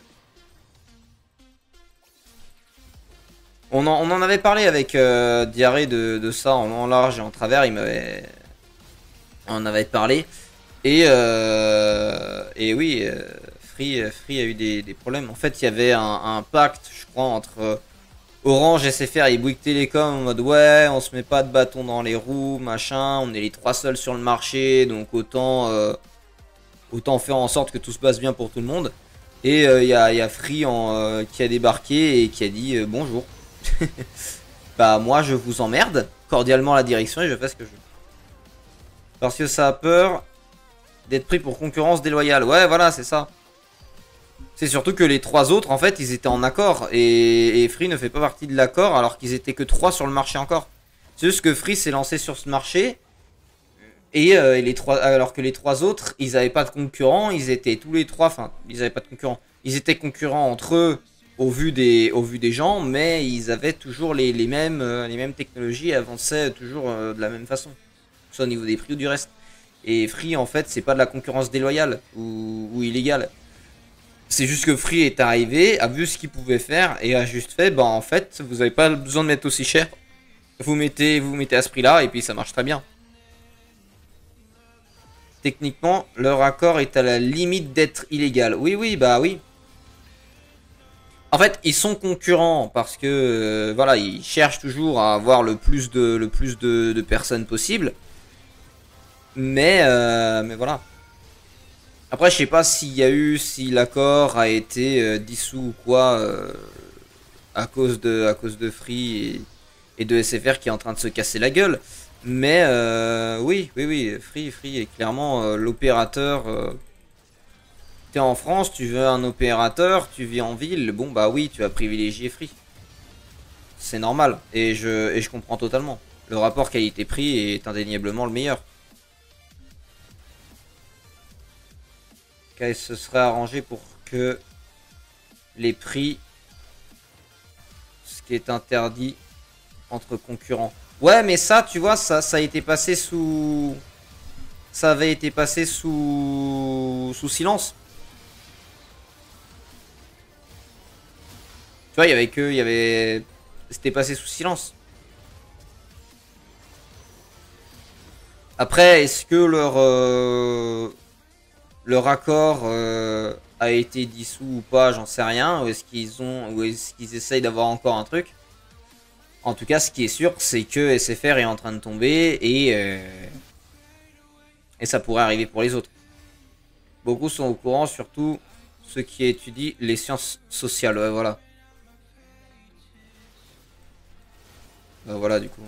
On en, on en avait parlé avec euh, Diarrhée de, de ça en long, en large et en travers. Il m'avait... On en avait parlé. Et, euh, et oui, euh, Free, Free a eu des, des problèmes. En fait, il y avait un, un pacte, je crois, entre Orange, S F R et Bouygues Télécom en mode ouais, on se met pas de bâton dans les roues, machin. On est les trois seuls sur le marché, donc autant, euh, autant faire en sorte que tout se passe bien pour tout le monde. Et il euh, y, a, y a Free en, euh, qui a débarqué et qui a dit euh, bonjour. Bah moi je vous emmerde cordialement à la direction et je fais ce que je veux. Parce que ça a peur d'être pris pour concurrence déloyale. Ouais voilà c'est ça. C'est surtout que les trois autres en fait ils étaient en accord. Et, et Free ne fait pas partie de l'accord alors qu'ils étaient que trois sur le marché encore. C'est juste que Free s'est lancé sur ce marché. Et, euh, et les trois, alors que les trois autres ils n'avaient pas de concurrents. Ils étaient tous les trois, enfin ils n'avaient pas de concurrents. Ils étaient concurrents entre eux. Au vu, des, au vu des gens, mais ils avaient toujours les, les, mêmes, euh, les mêmes technologies et avançaient toujours euh, de la même façon. que ce soit au niveau des prix ou du reste. Et Free, en fait, c'est pas de la concurrence déloyale ou, ou illégale. C'est juste que Free est arrivé, a vu ce qu'il pouvait faire et a juste fait, bah en fait, vous n'avez pas besoin de mettre aussi cher. Vous mettez, vous mettez à ce prix-là et puis ça marche très bien. Techniquement, leur accord est à la limite d'être illégal. Oui, oui, bah oui. En fait, ils sont concurrents parce que euh, voilà, ils cherchent toujours à avoir le plus de, le plus de, de personnes possible. Mais, euh, mais voilà. Après, je sais pas s'il y a eu, si l'accord a été euh, dissous ou quoi euh, à cause de, à cause de Free et, et de S F R qui est en train de se casser la gueule. Mais euh, oui, oui, oui, Free, Free est clairement euh, l'opérateur. Euh, T'es en France, tu veux un opérateur, tu vis en ville, bon bah oui, tu vas privilégier Free. C'est normal, et je, et je comprends totalement. Le rapport qualité-prix est indéniablement le meilleur. K S se serait arrangé pour que les prix, ce qui est interdit entre concurrents. Ouais, mais ça, tu vois, ça, ça a été passé sous... Ça avait été passé sous... sous silence. Tu vois, il y avait que... Il y avait... C'était passé sous silence. Après, est-ce que leur... Euh, leur accord euh, a été dissous ou pas, j'en sais rien. Ou est-ce qu'ils ont... Ou est-ce qu'ils essayent d'avoir encore un truc? En tout cas, ce qui est sûr, c'est que S F R est en train de tomber et... Euh, et ça pourrait arriver pour les autres. Beaucoup sont au courant, surtout ceux qui étudient les sciences sociales. Ouais, voilà. Ben voilà, du coup.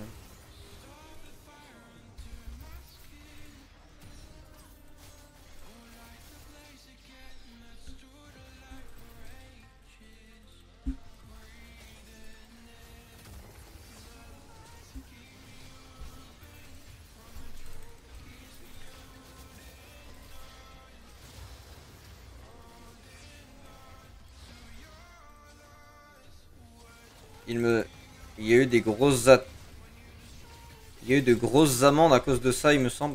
Il me... Il y a eu des grosses... A... Il y a eu de grosses amendes à cause de ça, il me semble.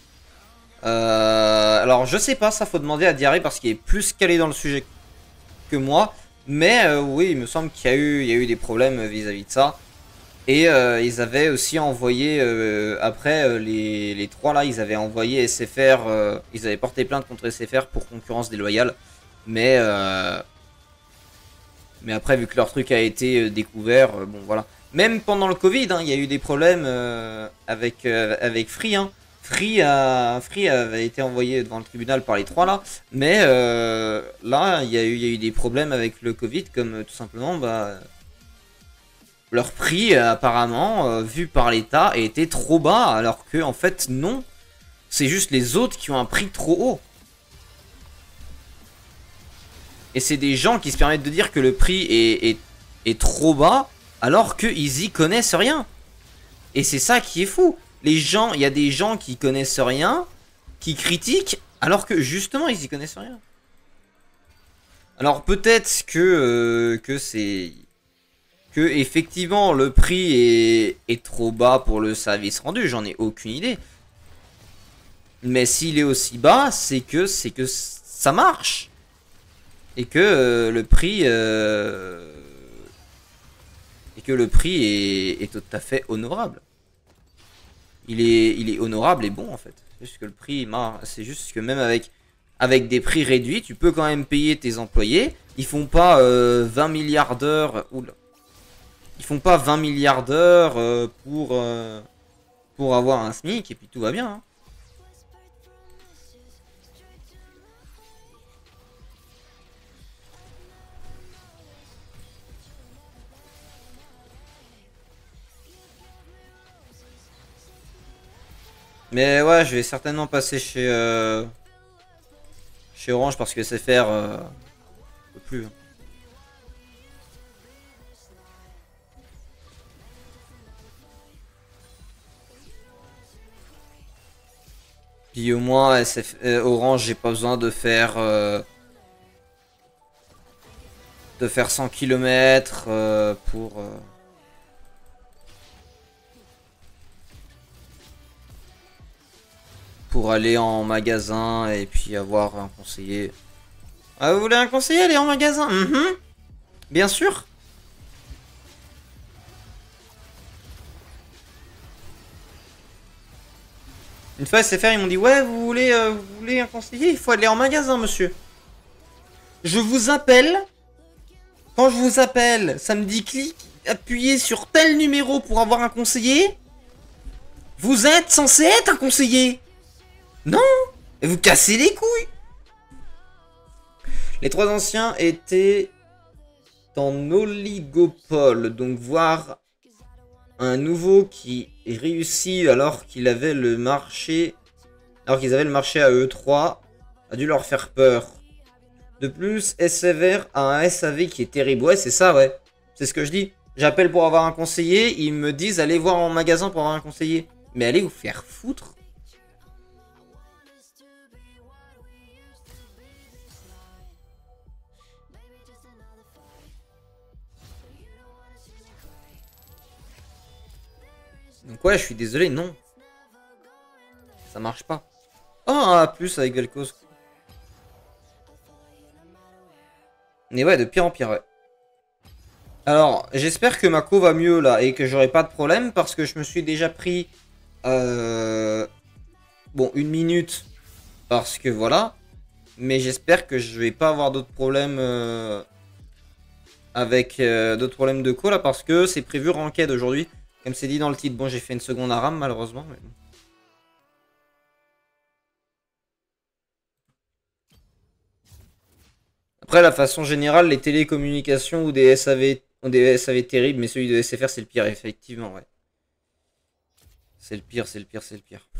Euh... Alors, je sais pas, ça faut demander à Diarrhée parce qu'il est plus calé dans le sujet que moi. Mais euh, oui, il me semble qu'il y a eu, il y a eu des problèmes vis-à-vis de ça. Et euh, ils avaient aussi envoyé, euh, après euh, les, les trois là, ils avaient envoyé S F R, euh, ils avaient porté plainte contre S F R pour concurrence déloyale. Mais... Euh... Mais après, vu que leur truc a été euh, découvert, euh, bon voilà. Même pendant le Covid, hein, il y a eu des problèmes euh, avec, euh, avec Free. Hein. Free, a, Free avait été envoyé devant le tribunal par les trois là. Mais euh, là, il y, a eu, il y a eu des problèmes avec le Covid, comme euh, tout simplement, bah, leur prix, euh, apparemment, euh, vu par l'État, était trop bas. Alors que, en fait, non. C'est juste les autres qui ont un prix trop haut. Et c'est des gens qui se permettent de dire que le prix est, est, est trop bas alors qu'ils y connaissent rien. Et c'est ça qui est fou. Les gens, il y a des gens qui connaissent rien, qui critiquent alors que justement ils y connaissent rien. Alors peut-être que, euh, que c'est... Que effectivement le prix est, est trop bas pour le service rendu, j'en ai aucune idée. Mais s'il est aussi bas, c'est que, c'est que ça marche. Et que euh, le prix euh, et que le prix est, est tout à fait honorable. Il est, il est honorable et bon en fait. C'est juste que le prix, c'est juste que même avec avec des prix réduits, tu peux quand même payer tes employés. Ils font pas euh, vingt milliards d'heures. Oula. Ils font pas vingt milliards d'heures euh, pour euh, pour avoir un SMIC et puis tout va bien. Hein. Mais ouais, je vais certainement passer chez euh, chez Orange parce que c'est faire euh, on peut plus. Puis au moins S F, euh, Orange, j'ai pas besoin de faire euh, de faire cent kilomètres euh, pour euh, pour aller en magasin et puis avoir un conseiller. Ah, vous voulez un conseiller, aller en magasin? Mm-hmm. Bien sûr. Une fois S F R, ils m'ont dit ouais, vous voulez, euh, vous voulez un conseiller? Il faut aller en magasin, monsieur. Je vous appelle. Quand je vous appelle, ça me dit clique, appuyez sur tel numéro pour avoir un conseiller. Vous êtes censé être un conseiller. Non. Et vous cassez les couilles. Les trois anciens étaient en oligopole. Donc voir un nouveau qui réussit alors qu'il avait le marché, alors qu'ils avaient le marché à E trois, a dû leur faire peur. De plus, S F R a un S A V qui est terrible. Ouais, c'est ça, ouais. C'est ce que je dis. J'appelle pour avoir un conseiller, ils me disent allez voir en magasin pour avoir un conseiller. Mais allez vous faire foutre. Donc ouais, je suis désolé, non. Ça marche pas. Oh, un plus avec Vel'Koz. Mais ouais, de pire en pire, ouais. Alors, j'espère que ma co va mieux là et que j'aurai pas de problème parce que je me suis déjà pris... Euh... Bon, une minute parce que voilà. Mais j'espère que je vais pas avoir d'autres problèmes euh... avec euh, d'autres problèmes de co là parce que c'est prévu ranked aujourd'hui. Comme c'est dit dans le titre. Bon, j'ai fait une seconde à RAM malheureusement. Mais... Après, la façon générale, les télécommunications ou des S A V, ont des S A V terribles, mais celui de S F R, c'est le pire, effectivement, ouais. C'est le pire, c'est le pire, c'est le pire.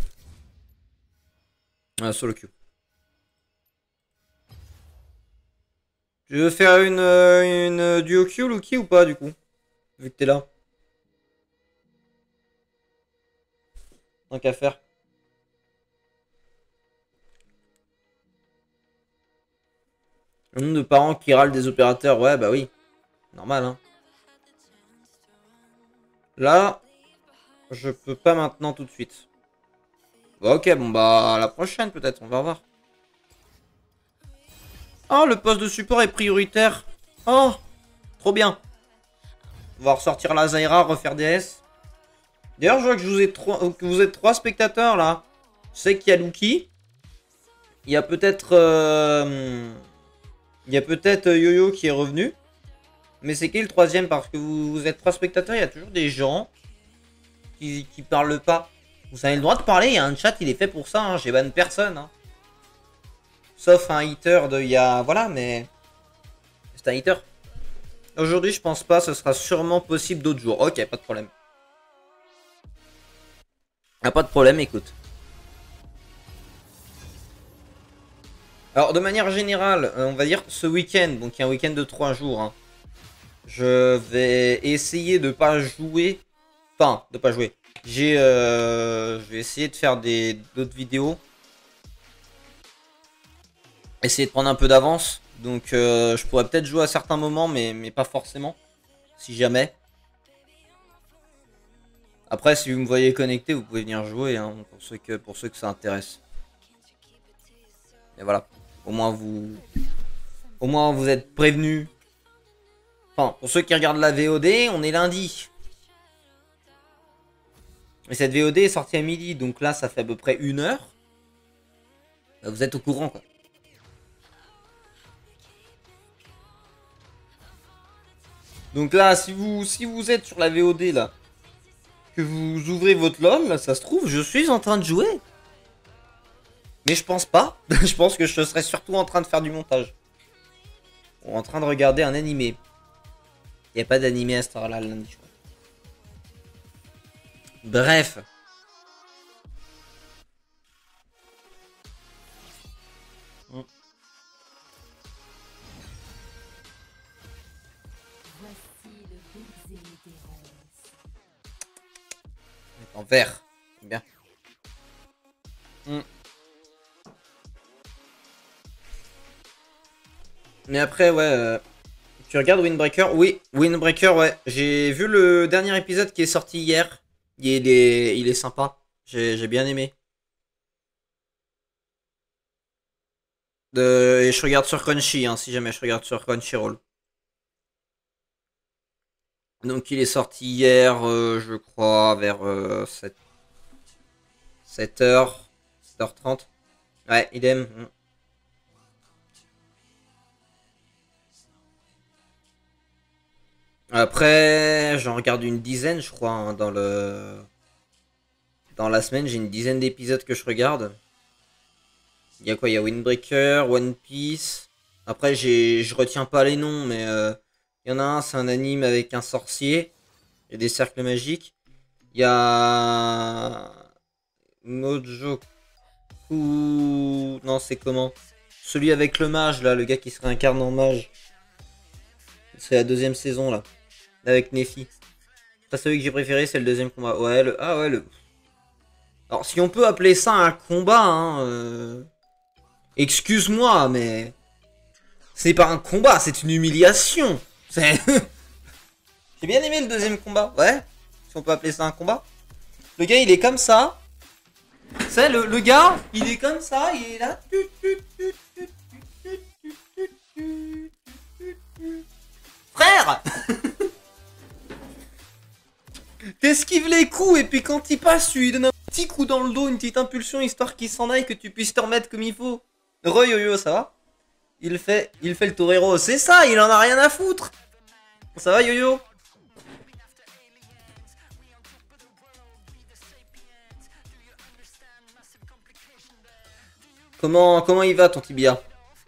Ah, solo queue. Tu veux faire une, une duo queue, Lucky, ou pas, du coup? Vu que t'es là. Tant qu'à faire. Le nombre de parents qui râlent des opérateurs, ouais, bah oui. Normal, hein. Là, je peux pas maintenant tout de suite. Bah, ok, bon, bah, à la prochaine, peut-être, on va voir. Oh, le poste de support est prioritaire. Oh, trop bien. On va ressortir la Zyra, refaire D S. D'ailleurs, je vois que, je vous ai trois, que vous êtes trois spectateurs, là. Je sais qu'il y a Lucky. Il y a peut-être... Euh... Il y a peut-être Yo-Yo qui est revenu. Mais c'est qui le troisième? Parce que vous, vous êtes trois spectateurs, il y a toujours des gens qui, qui parlent pas. Vous avez le droit de parler, il y a un chat, il est fait pour ça, hein. J'ai ban personne. Hein. Sauf un hater de il y a... Voilà, mais... C'est un hater. Aujourd'hui, je pense pas, ce sera sûrement possible d'autres jours. Ok, pas de problème. Ah, pas de problème, écoute. Alors, de manière générale, on va dire ce week-end, donc il y a un week-end de trois jours, hein, je vais essayer de pas jouer, enfin, de pas jouer. J'ai, euh, je vais essayer de faire des d'autres vidéos, essayer de prendre un peu d'avance. Donc, euh, je pourrais peut-être jouer à certains moments, mais mais pas forcément, si jamais. Après, si vous me voyez connecté, vous pouvez venir jouer, hein, pour ceux que pour ceux que ça intéresse. Et voilà. Au moins vous, au moins vous êtes prévenus. Enfin, pour ceux qui regardent la V O D, on est lundi. Et cette V O D est sortie à midi, donc là, ça fait à peu près une heure. Vous êtes au courant, quoi. Donc là, si vous, si vous êtes sur la V O D là, que vous ouvrez votre LOL, là, ça se trouve, je suis en train de jouer. Mais je pense pas. Je pense que je serais surtout en train de faire du montage. Ou en train de regarder un animé. Il n'y a pas d'animé à cette heure-là le lundi, je crois. Bref. Mm. En vert. Bien. Mm. Mais après, ouais, euh, tu regardes Windbreaker? Oui, Windbreaker, ouais. J'ai vu le dernier épisode qui est sorti hier. Il est, il est sympa. J'ai bien aimé. De... Et je regarde sur Crunchy, hein, si jamais je regarde sur Crunchyroll. Donc il est sorti hier, euh, je crois, vers euh, sept... sept heures, sept heures trente. Ouais, idem. Après, j'en regarde une dizaine, je crois, hein, dans le... Dans la semaine, j'ai une dizaine d'épisodes que je regarde. Il y a quoi? Il y a Windbreaker, One Piece. Après, j'ai, je retiens pas les noms, mais euh, il y en a un, c'est un anime avec un sorcier et des cercles magiques. Il y a Mojoku. Non, c'est comment? Celui avec le mage, là, le gars qui se réincarne en mage. C'est la deuxième saison, là. Avec Nefi. Ça, celui que j'ai préféré, c'est le deuxième combat. Ouais, le... Ah ouais, le... Alors, si on peut appeler ça un combat, hein... Euh... Excuse-moi, mais... C'est pas un combat, c'est une humiliation. C'est... J'ai bien aimé le deuxième combat, ouais. Si on peut appeler ça un combat. Le gars, il est comme ça. Tu sais, le, le gars, il est comme ça, il est là. Frère. T'esquives les coups et puis quand il passe, tu lui donnes un petit coup dans le dos, une petite impulsion, histoire qu'il s'en aille, que tu puisses te remettre comme il faut. Re yo-yo, ça va? Il fait, il fait le torero, c'est ça, il en a rien à foutre. Ça va yo-yo? Comment, comment il va ton tibia?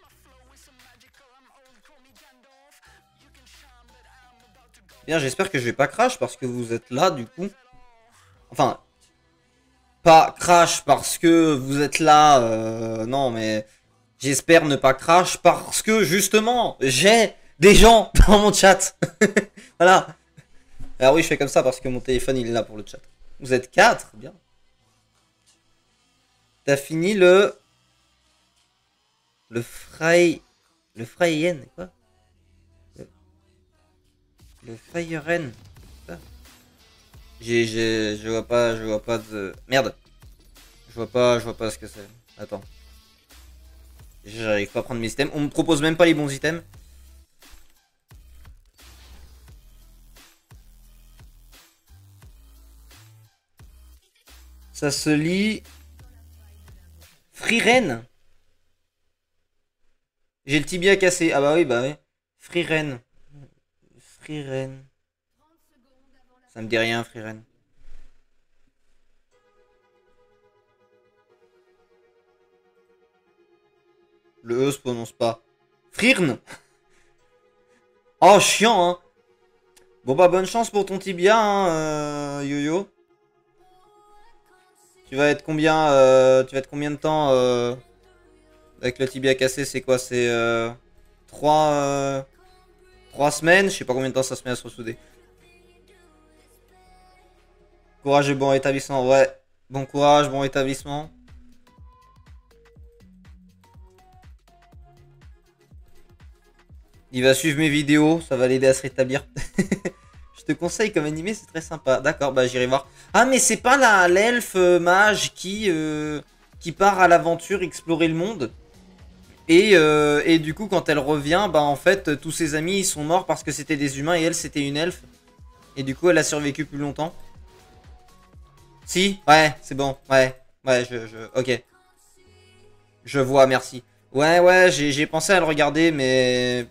Bien, j'espère que je vais pas crash parce que vous êtes là du coup. Enfin, pas crash parce que vous êtes là, euh, non mais j'espère ne pas crash parce que justement j'ai des gens dans mon chat. Voilà. Alors oui, je fais comme ça parce que mon téléphone il est là pour le chat. Vous êtes quatre, bien. T'as fini le... Le Frey... Le Freyen, quoi? Le, le Freieren. J'ai, j'ai, je vois pas, je vois pas de... Merde. Je vois pas, je vois pas ce que c'est. Attends. J'arrive pas à prendre mes items. On me propose même pas les bons items. Ça se lit... Freeren. J'ai le tibia cassé. Ah bah oui, bah oui. Freeren. Freeren. Ça me dit rien, Freeren. Le E se prononce pas. Frirn. Oh, chiant, hein. Bon bah, bonne chance pour ton tibia, hein, euh, yo-yo. Tu vas être combien, euh, tu vas être combien de temps euh, avec le tibia cassé? C'est quoi? C'est euh, trois, euh, trois semaines? Je sais pas combien de temps ça se met à se ressouder. Courage et bon rétablissement. Ouais. Bon courage, bon rétablissement. Il va suivre mes vidéos, ça va l'aider à se rétablir. Je te conseille comme animé, c'est très sympa. D'accord, bah j'irai voir. Ah mais c'est pas la l'elfe euh, mage qui euh, qui part à l'aventure explorer le monde. Et, euh, et du coup quand elle revient, bah en fait tous ses amis ils sont morts parce que c'était des humains et elle c'était une elfe. Et du coup elle a survécu plus longtemps. Si, ouais, c'est bon, ouais, ouais, je, je, ok. Je vois, merci. Ouais, ouais, j'ai pensé à le regarder, mais...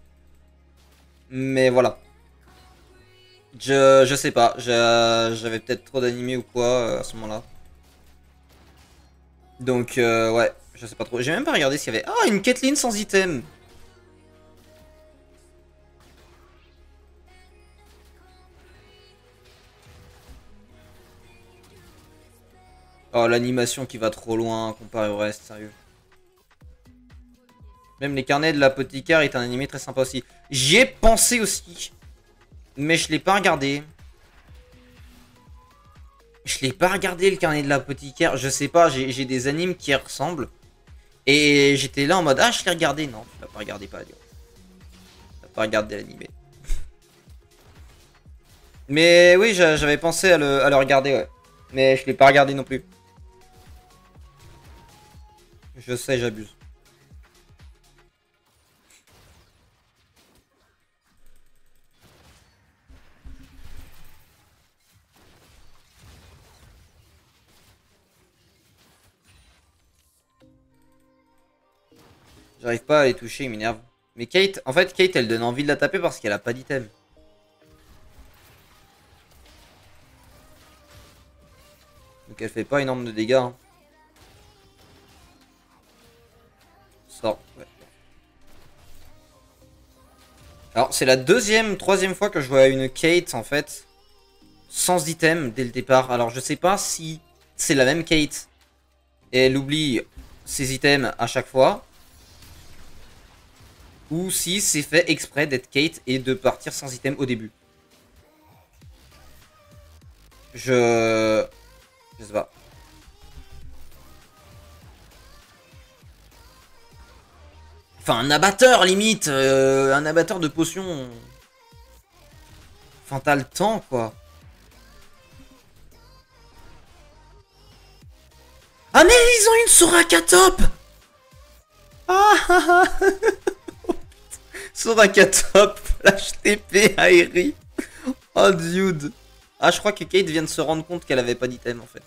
Mais voilà. Je, je sais pas, j'avais peut-être trop d'animés ou quoi euh, à ce moment-là. Donc, euh, ouais, je sais pas trop. J'ai même pas regardé s'il y avait... Ah, une Caitlyn sans item. Oh, l'animation qui va trop loin comparé au reste, sérieux. Même les carnets de l'apothicaire est un animé très sympa aussi. J'y ai pensé aussi. Mais je l'ai pas regardé. Je l'ai pas regardé le carnet de l'apothicaire. Je sais pas, j'ai des animes qui ressemblent. Et j'étais là en mode, ah je l'ai regardé. Non, tu l'as pas regardé, pas dire. Tu l'as pas regardé l'animé. Mais oui, j'avais pensé à le, à le regarder, ouais. Mais je l'ai pas regardé non plus. Je sais, j'abuse. J'arrive pas à les toucher, il m'énerve. Mais Kate, en fait, Kate, elle donne envie de la taper parce qu'elle a pas d'item. Donc elle fait pas énorme de dégâts. Hein. Sort. Ouais. Alors c'est la deuxième, troisième fois que je vois une Kate en fait sans item dès le départ. Alors je sais pas si c'est la même Kate et elle oublie ses items à chaque fois. Ou si c'est fait exprès d'être Kate et de partir sans item au début. Je... Je sais pas. Enfin, un abatteur, limite. Euh, un abatteur de potions. Enfin, t'as le temps, quoi. Ah, mais ils ont une Soraka top. Ah, ah, ah. Soraka top. Flash T P aérie. Oh, dude. Ah, je crois que Kate vient de se rendre compte qu'elle avait pas d'item, en fait.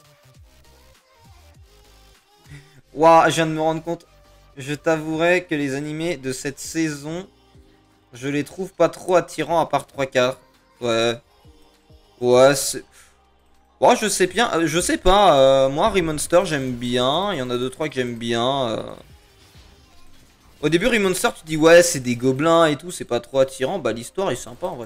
Waouh, je viens de me rendre compte. Je t'avouerai que les animés de cette saison, je les trouve pas trop attirants à part trois quarts. Ouais. Ouais, c'est... Ouais, je sais bien, euh, je sais pas, euh, moi Remonster j'aime bien, il y en a deux trois que j'aime bien. Euh... Au début Remonster tu dis ouais c'est des gobelins et tout, c'est pas trop attirant, bah l'histoire est sympa en vrai.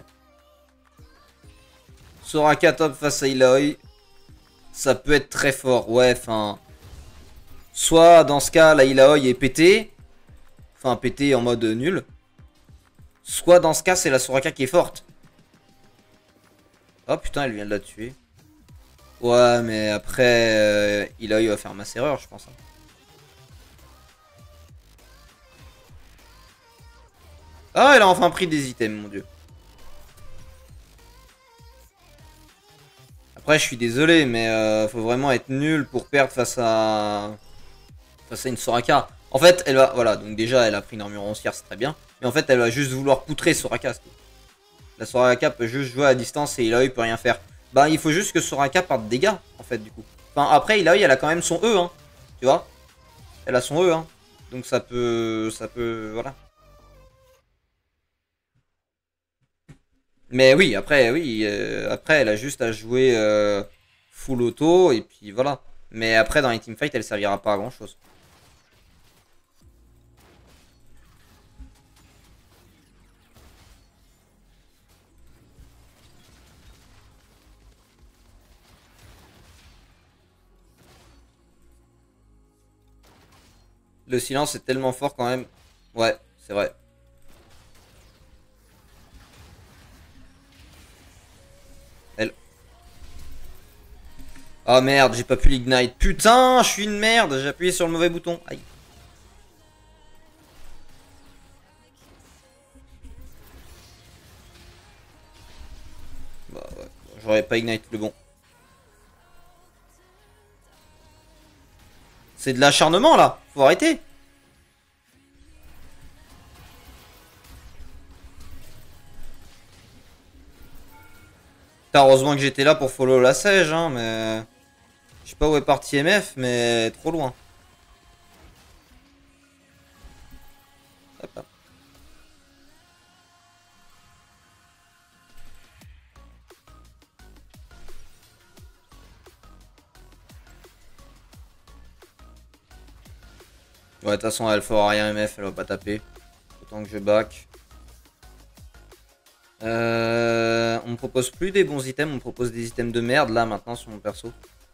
Soraka top face à Illaoi, ça peut être très fort, ouais, enfin... Soit dans ce cas la Illaoi est pétée, enfin pétée en mode nul. Soit dans ce cas c'est la Soraka qui est forte. Oh putain elle vient de la tuer. Ouais, mais après, euh, Illaoi va faire masse erreur, je pense. Hein. Ah, elle a enfin pris des items, mon dieu. Après, je suis désolé, mais euh, faut vraiment être nul pour perdre face à face à une Soraka. En fait, elle va, voilà, donc déjà, elle a pris une armure roncière, c'est très bien. Mais en fait, elle va juste vouloir poutrer Soraka. La Soraka peut juste jouer à distance et Illaoi peut rien faire. Bah, il faut juste que Soraka parte de dégâts, en fait, du coup. Enfin, après, Illaoi, elle a quand même son E, hein. Tu vois? Elle a son E, hein. Donc ça peut... Ça peut... Voilà. Mais oui, après, oui. Euh, après, elle a juste à jouer euh, full auto, et puis voilà. Mais après, dans les teamfights, elle servira pas à grand-chose. Le silence est tellement fort quand même. Ouais, c'est vrai. Elle... Oh merde, j'ai pas pu l'ignite. Putain, je suis une merde. J'ai appuyé sur le mauvais bouton. Aïe. Bah ouais, j'aurais pas ignite le bon. C'est de l'acharnement là. Faut arrêter. Heureusement que j'étais là pour follow la Sage, hein, mais... Je sais pas où est parti M F, mais trop loin. Hop là. Ouais, de toute façon, elle fera rien M F, elle va pas taper. Autant que je back. Euh, on me propose plus des bons items, on me propose des items de merde là maintenant sur mon perso.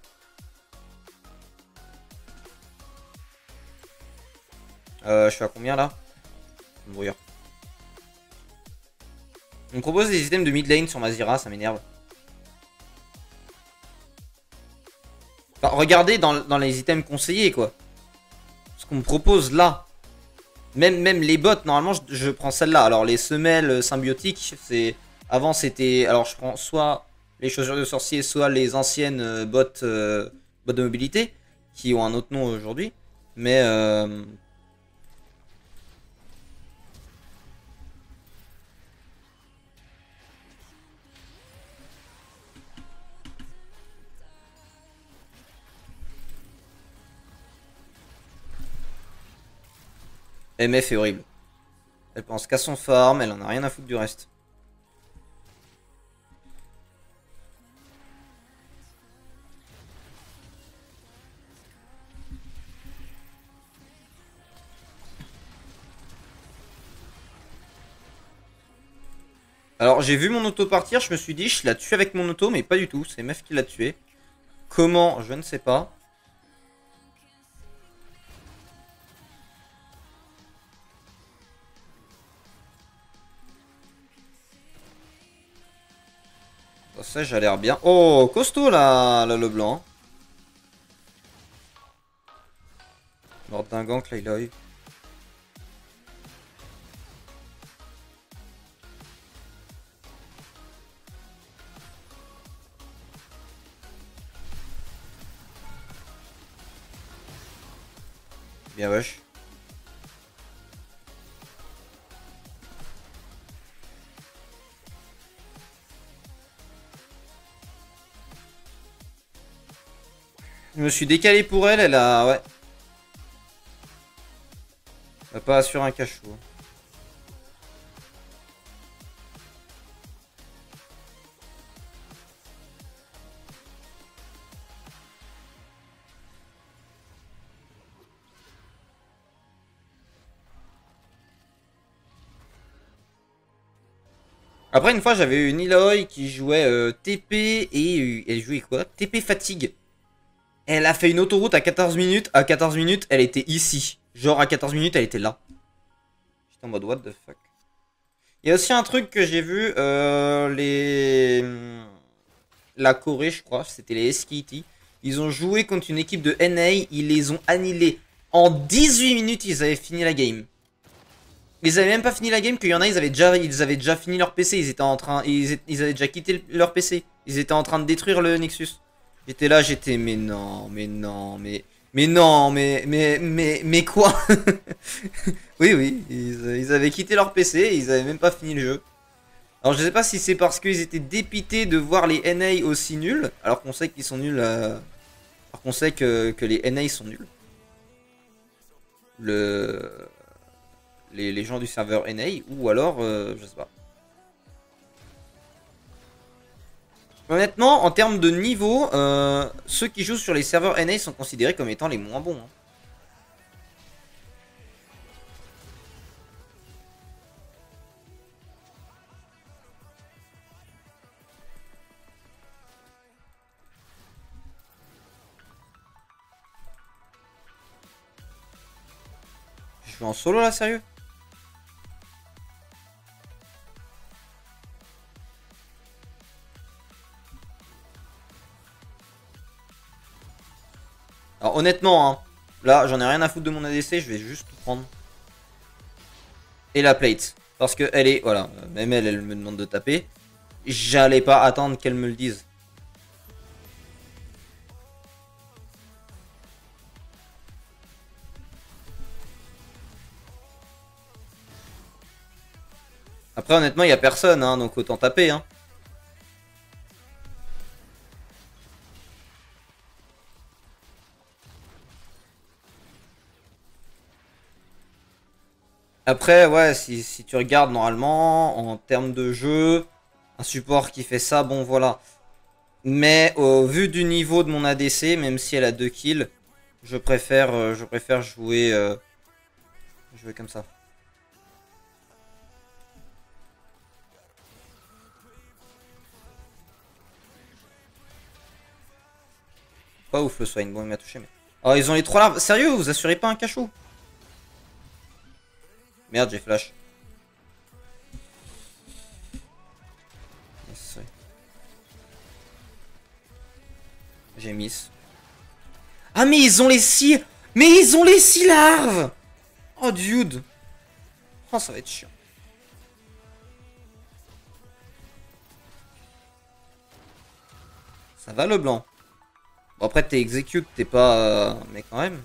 Euh, je suis à combien là? Brouillard. On me propose des items de mid lane sur Mazira, ça m'énerve. Enfin, regardez dans, dans les items conseillés quoi. Ce qu'on me propose là. Même, même les bottes, normalement, je, je prends celle-là. Alors, les semelles symbiotiques, c'est... Avant, c'était... Alors, je prends soit les chaussures de sorcier, soit les anciennes euh, bottes, euh, bottes de mobilité, qui ont un autre nom aujourd'hui. Mais... Euh... M F est horrible. Elle pense qu'à son farm, elle en a rien à foutre du reste. Alors j'ai vu mon auto partir, je me suis dit je la tue avec mon auto, mais pas du tout, c'est M F qui l'a tué. Comment? Je ne sais pas. Bon, ça j'ai l'air bien. Oh, costaud là, là le blanc. Mort d'un gank, là il a eu. Bien wesh. Je me suis décalé pour elle, elle a... Ouais. Elle a pas sur un cachot. Après, une fois, j'avais eu une Iloy qui jouait euh, T P et euh, elle jouait quoi? T P fatigue. Elle a fait une autoroute à quatorze minutes. À quatorze minutes, elle était ici. Genre, à quatorze minutes, elle était là. J'étais en mode, what the fuck. Il y a aussi un truc que j'ai vu. Euh, les... La Corée, je crois. C'était les S K T. Ils ont joué contre une équipe de N A. Ils les ont annihilés. En dix-huit minutes, ils avaient fini la game. Ils avaient même pas fini la game, qu'il y en a, ils avaient déjà, ils avaient déjà fini leur P C, ils étaient en train, ils, ils avaient déjà quitté leur P C, ils étaient en train de détruire le Nexus. J'étais là, j'étais, mais non, mais non, mais, mais non, mais, mais, mais, mais quoi? Oui, oui, ils, ils avaient quitté leur P C, ils avaient même pas fini le jeu. Alors je sais pas si c'est parce qu'ils étaient dépités de voir les N A aussi nuls, alors qu'on sait qu'ils sont nuls, euh, alors qu'on sait que, que les N A sont nuls. Le... Les, les gens du serveur N A, ou alors, euh, je sais pas. Honnêtement, en termes de niveau, euh, ceux qui jouent sur les serveurs N A sont considérés comme étant les moins bons. Hein. Je joue en solo là, sérieux? Alors honnêtement, hein, là j'en ai rien à foutre de mon A D C, je vais juste tout prendre. Et la plate. Parce que elle est, voilà, même elle, elle me demande de taper. J'allais pas attendre qu'elle me le dise. Après honnêtement, il y a personne, hein, donc autant taper. Hein. Après, ouais, si, si tu regardes normalement, en termes de jeu, un support qui fait ça, bon voilà. Mais au vu du niveau de mon A D C, même si elle a deux kills, je préfère, euh, je préfère jouer, euh, jouer comme ça. Pas ouf le swine, bon il m'a touché mais... Oh ils ont les trois larves, sérieux vous assurez pas un cachot? Merde j'ai flash. J'ai miss. Ah mais ils ont les six. Mais ils ont les six larves. Oh dude. Oh ça va être chiant. Ça va le blanc. Bon après t'es execute, t'es pas... Euh... Mais quand même.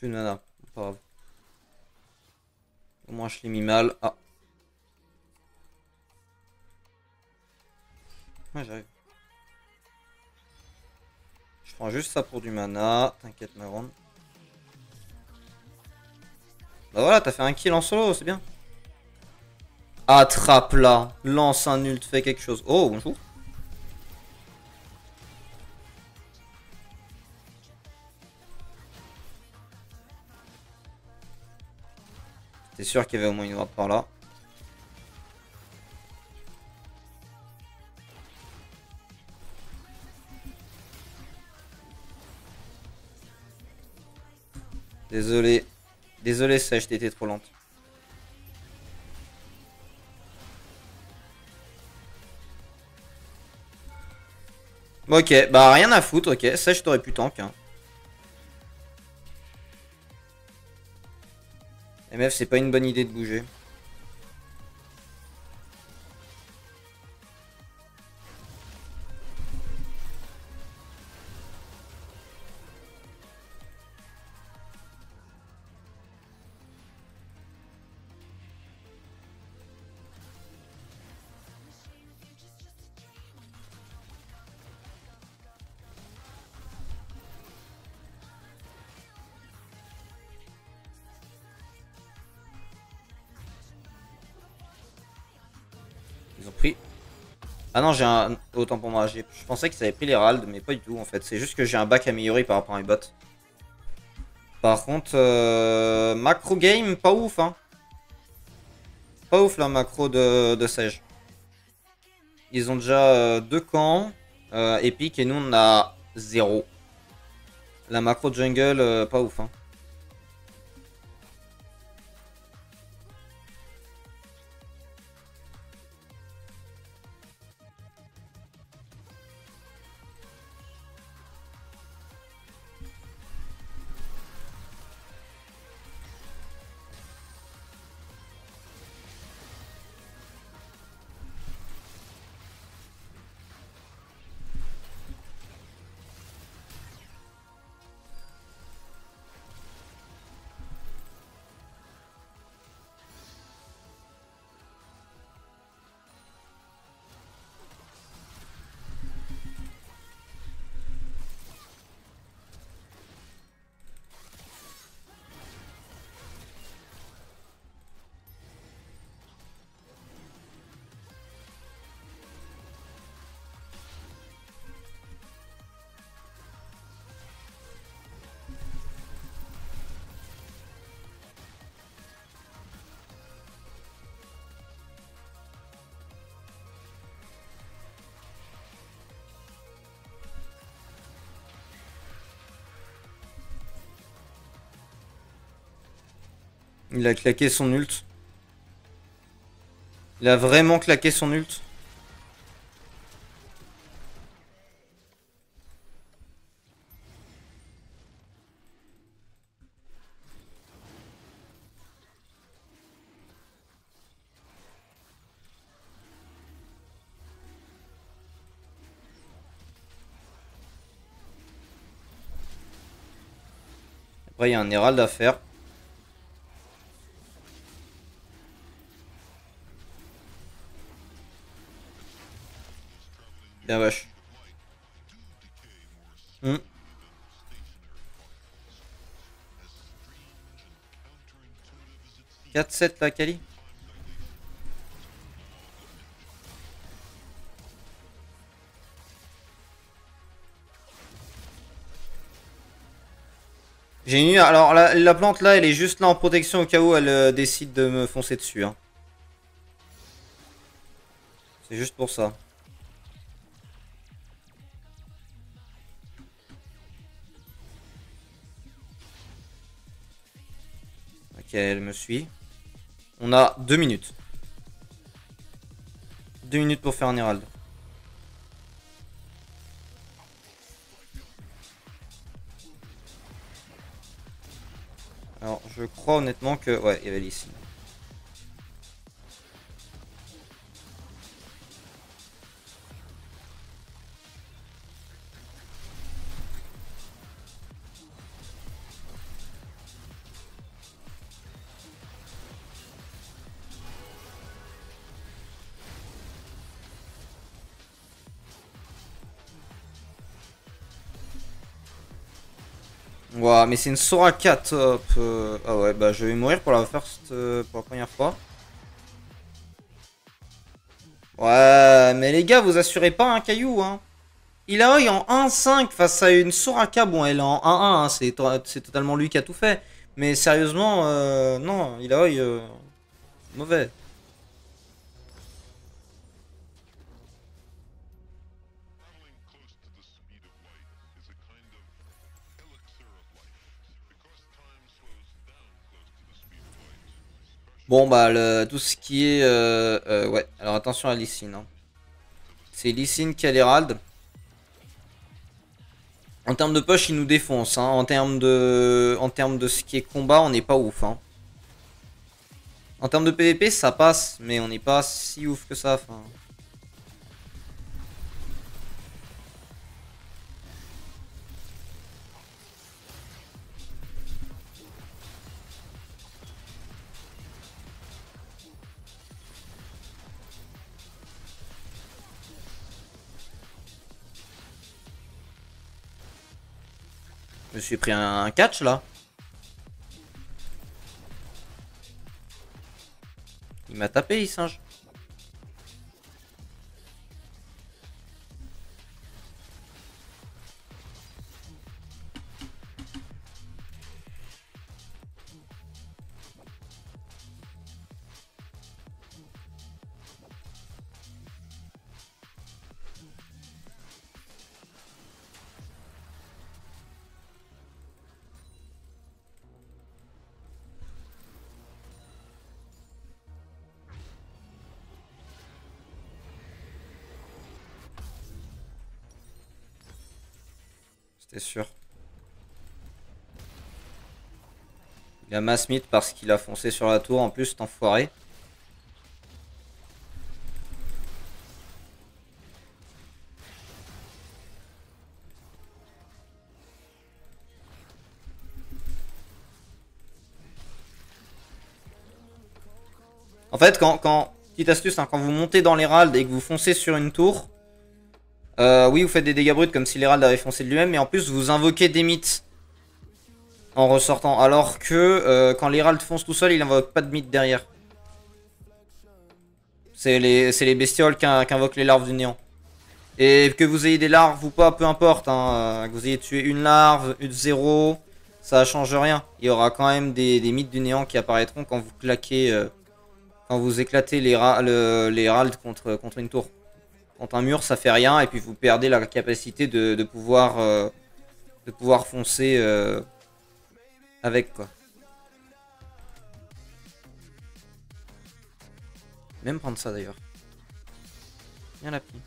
Plus de mana. Pas grave. Au moins je l'ai mis mal. Ah. Ouais, j'arrive. Je prends juste ça pour du mana. T'inquiète, ma grande. Bah voilà, t'as fait un kill en solo, c'est bien. Attrape là. Lance un ult, fais quelque chose. Oh, bonjour. T'es sûr qu'il y avait au moins une ward par là. Désolé. Désolé, Sage, t'étais trop lente. Ok, bah rien à foutre, ok. Sage, t'aurais pu tank. Hein. M F, c'est pas une bonne idée de bouger. Ils ont pris. Ah non, j'ai un. Autant pour moi. Je pensais qu'ils avaient pris l'Herald, mais pas du tout en fait. C'est juste que j'ai un bac amélioré par rapport à mes bots. Par contre, euh... macro game, pas ouf, hein. Pas ouf la macro de, de Sage. Ils ont déjà euh, deux camps, euh, Epic, et nous on a zéro. La macro jungle, euh, pas ouf, hein. Il a claqué son ult. Il a vraiment claqué son ult. Après, il y a un Herald à faire. Bien vache. Hmm. quatre sept la Kali. J'ai une... Alors la, la plante là elle est juste là en protection au cas où elle euh, décide de me foncer dessus. Hein. C'est juste pour ça. Ok, elle me suit. On a deux minutes. Deux minutes pour faire un Herald. Alors, je crois honnêtement que... Ouais, il y avait ici. Ouah, mais c'est une Soraka top. euh, Ah ouais, bah je vais mourir pour la first, euh, pour la première fois. Ouais, mais les gars, vous assurez pas un caillou, hein. Ilaoi en un cinq face à une Soraka. Bon, elle est en un un, hein, c'est to- c'est totalement lui qui a tout fait. Mais sérieusement, euh, non, Ilaoi, euh, mauvais. Traveling close to the speed of light is a kind of elixir of life, because time slows down close to the speed of light. Especially Bon, bah, le- tout ce qui est. Euh, euh, ouais, alors attention à Lee Sin, hein. C'est Lee Sin qui a l'Herald. En termes de push, il nous défonce, hein. En termes de, en termes de ce qui est combat, on n'est pas ouf, hein. En termes de P V P, ça passe, mais on n'est pas si ouf que ça. Enfin. Je me suis pris un catch là. Il m'a tapé, il singe. C'était sûr. Il a mass mid parce qu'il a foncé sur la tour en plus, cet enfoiré. En fait, quand, quand petite astuce, hein, quand vous montez dans l'Herald et que vous foncez sur une tour, euh, oui, vous faites des dégâts bruts comme si l'Herald avait foncé de lui-même, mais en plus, vous invoquez des mythes en ressortant. Alors que euh, quand l'Herald fonce tout seul, il invoque pas de mythes derrière. C'est les, c'est les bestioles qui invoquent les larves du néant. Et que vous ayez des larves ou pas, peu importe, hein, que vous ayez tué une larve, une zéro, ça change rien. Il y aura quand même des, des mythes du néant qui apparaîtront quand vous claquez, euh, quand vous éclatez les, le, les heralds contre, contre une tour. Contre un mur, ça fait rien, et puis vous perdez la capacité de, de pouvoir, euh, de pouvoir foncer euh, avec, quoi. Même prendre ça d'ailleurs. Bien la pie.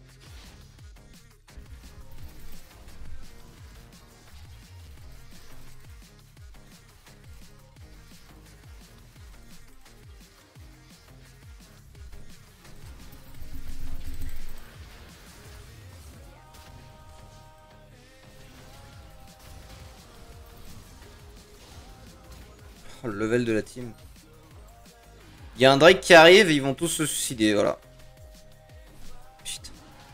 Oh, le level de la team. Il y a un Drake qui arrive et ils vont tous se suicider, voilà. Putain.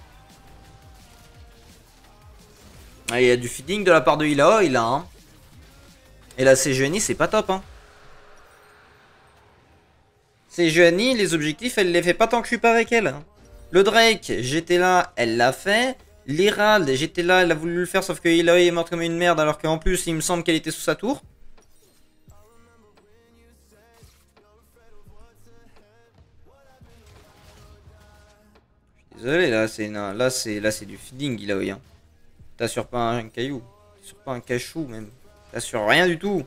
Ah, il y a du feeding de la part de Ilaoi, il a un. Et la C G N I, c'est pas top, hein. C G N I, les objectifs, elle les fait pas tant que je suis pas avec elle. Le Drake, j'étais là, elle l'a fait. L'Herald, j'étais là, elle a voulu le faire, sauf que Ilaoi est morte comme une merde, alors qu'en plus, il me semble qu'elle était sous sa tour. Désolé, là c'est là c'est là c'est du feeding, Ilaoi. Hein. T'assures pas un caillou, t'assures pas un cachou même, t'assures rien du tout.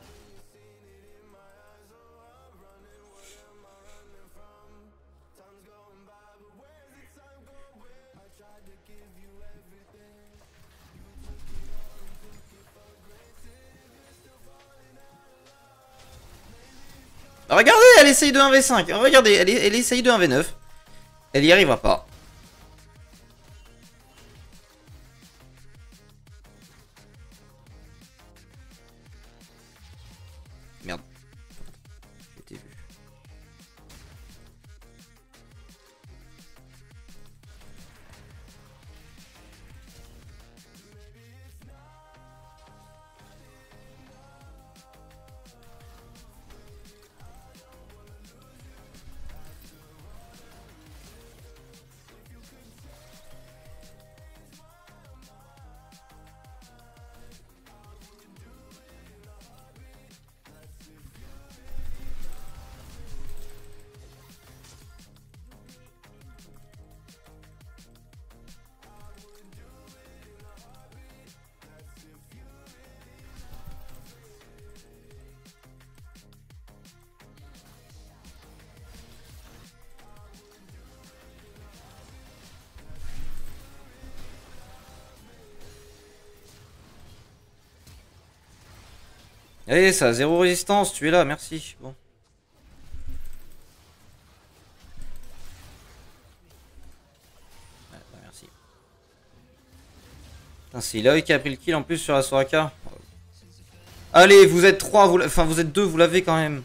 Regardez, elle essaye de un v cinq. Regardez, elle, elle essaye de un v neuf. Elle y arrivera pas. Merde. J'étais vu. Allez, ça a zéro résistance, tu es là, merci. Bon. Ouais, bah, merci. Putain, c'est Eloy qui a pris le kill en plus sur la Soraka. Allez, vous êtes trois, vous enfin vous êtes deux, vous l'avez quand même.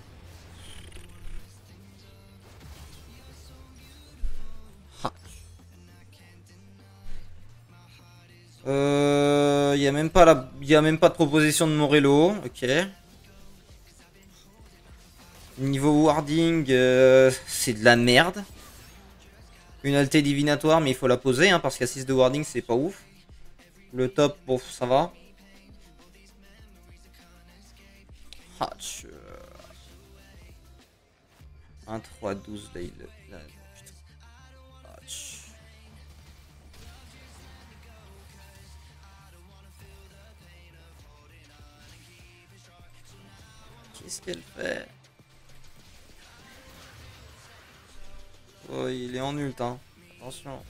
Euh, il y a même pas la, il y a même pas de proposition de Morello, ok. Niveau warding, euh, c'est de la merde. Une altée divinatoire, mais il faut la poser, hein, parce qu'à six de warding, c'est pas ouf. Le top, bon, ça va. Hatch. un trois douze, là, il... là, putain. Hatch. Qu'est-ce qu'elle fait? Oh, il est en ult, hein. Attention.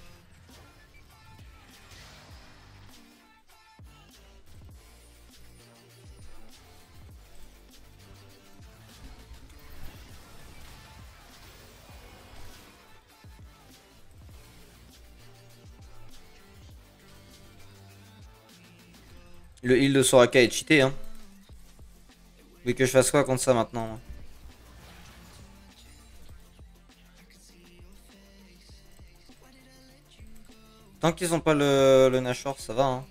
Le heal de Soraka est cheaté, hein. Vous voulez que je fasse quoi contre ça maintenant, hein? Tant qu'ils ont pas le, le Nashor, ça va, hein.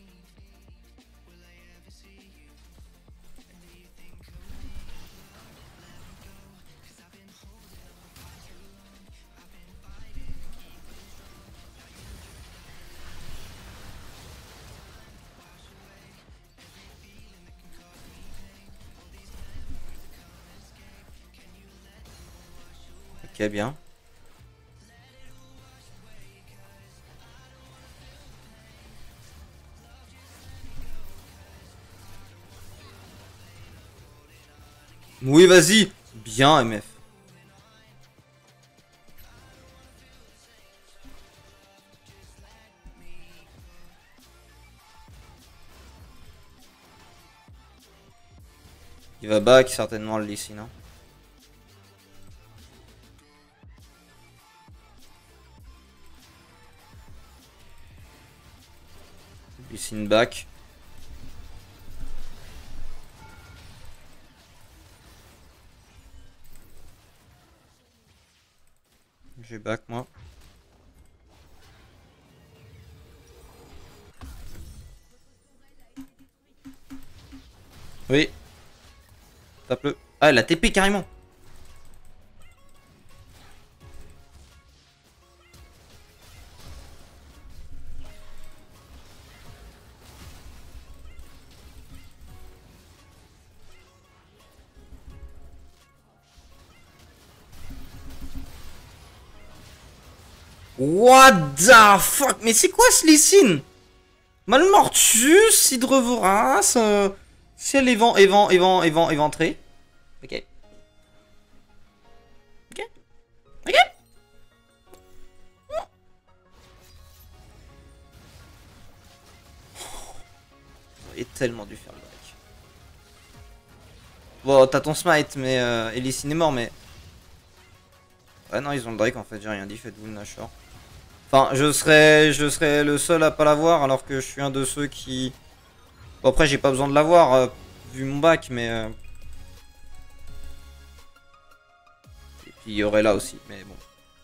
Ok, bien. Oui, vas-y. Bien, M F. Il va back certainement le Lee Sin, hein. Lee Sin back. J'ai back moi. Oui. Tape-le. Ah, elle a T P carrément. What the fuck? Mais c'est quoi ce Lee Sin? Malmortus, Hydre Vorace, euh, ciel évent, évent, évent, évent, éventré. Ok. Ok. Ok. J'aurais tellement dû faire le break. Bon, t'as ton smite, mais euh, et Lee Sin est mort, mais... Ouais, non, ils ont le Drake en fait, j'ai rien dit, faites-vous le Nashor. Enfin, je serais, je serais le seul à pas l'avoir, alors que je suis un de ceux qui... Bon, après, j'ai pas besoin de l'avoir, euh, vu mon bac, mais... Euh... Et puis, il y aurait là aussi, mais bon.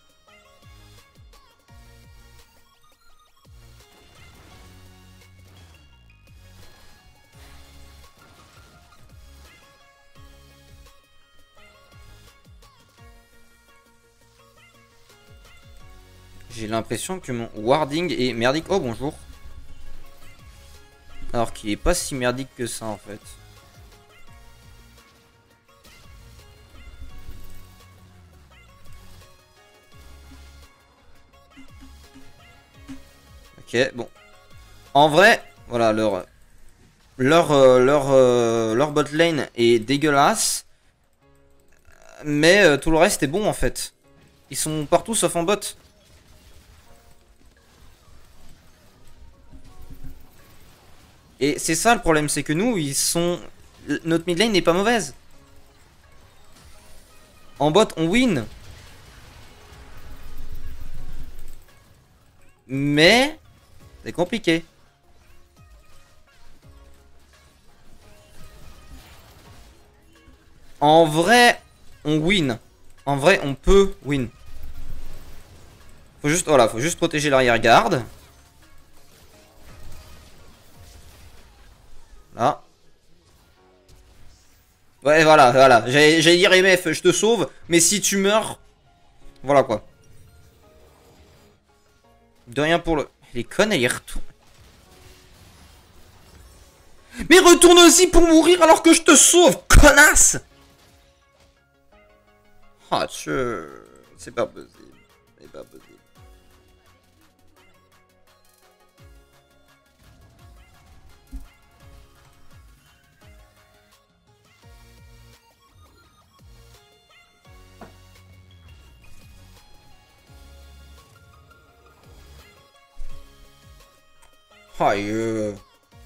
J'ai l'impression que mon warding est merdique. Oh, bonjour. Alors qu'il est pas si merdique que ça, en fait. Ok, bon. En vrai, voilà, leur... Leur, euh, leur, euh, leur bot lane est dégueulasse. Mais euh, tout le reste est bon, en fait. Ils sont partout sauf en bot. Et c'est ça le problème, c'est que nous, ils sont notre mid lane n'est pas mauvaise. En bot, on win. Mais c'est compliqué. En vrai, on win. En vrai, on peut win. Faut juste, voilà, faut juste protéger l'arrière-garde. Là. Ouais, voilà, voilà. J'allais dire M F, je te sauve. Mais si tu meurs, voilà quoi. De rien pour le... Elle est conne, elle y retourne. Mais retourne aussi pour mourir alors que je te sauve, connasse. Ah, je... C'est pas possible. C'est pas possible. Aïe. Je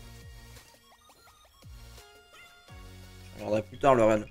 regarderai plus tard le raid.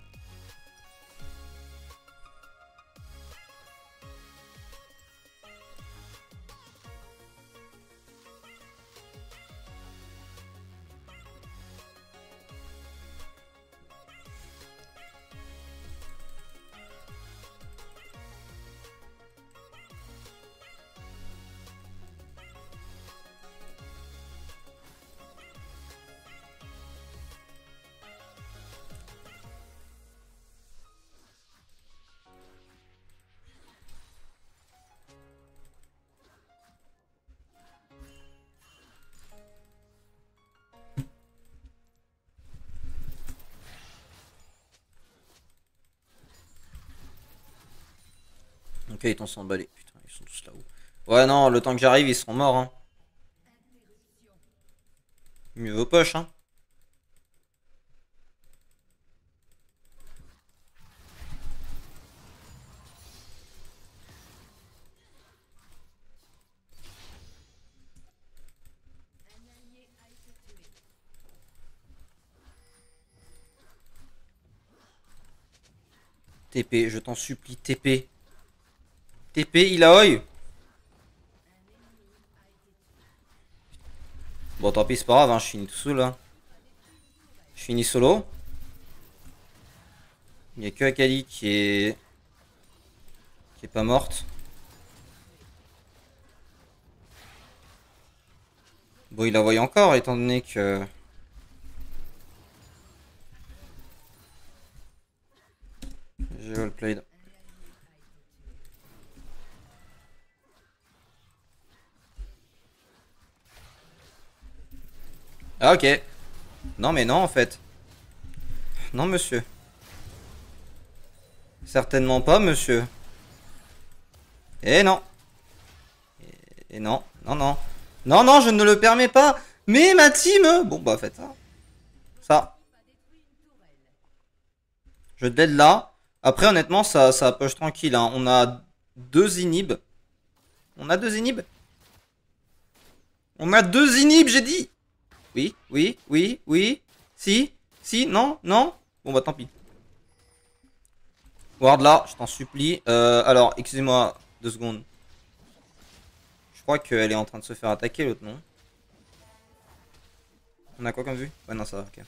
Ok, ils t'ont s'emballé. Putain, ils sont tous là-haut. Ouais, non, le temps que j'arrive, ils seront morts. Hein. Mieux vos poches, hein. T P, je t'en supplie, T P. T P, il a oi. Bon, tant pis, c'est pas grave, hein, je finis tout seul là. Je finis solo. Il n'y a que Akali qui est. qui est pas morte. Bon, il la voit encore, étant donné que. J'ai well played. Ah ok. Non mais non en fait. Non monsieur. Certainement pas monsieur. Et non. Et, et non. Non non. Non non je ne le permets pas. Mais ma team. Bon bah faites ça. Ça. Je dead là. Après honnêtement ça, ça push tranquille. Hein. On a deux inhibs. On a deux inhibs. On a deux inhibs j'ai dit. Oui, oui, oui, oui. Si, si, non, non. Bon bah tant pis. Ward là, je t'en supplie. Euh, alors, excusez-moi deux secondes. Je crois qu'elle est en train de se faire attaquer l'autre, non? On a quoi comme vue? Ouais, non, ça va, ok.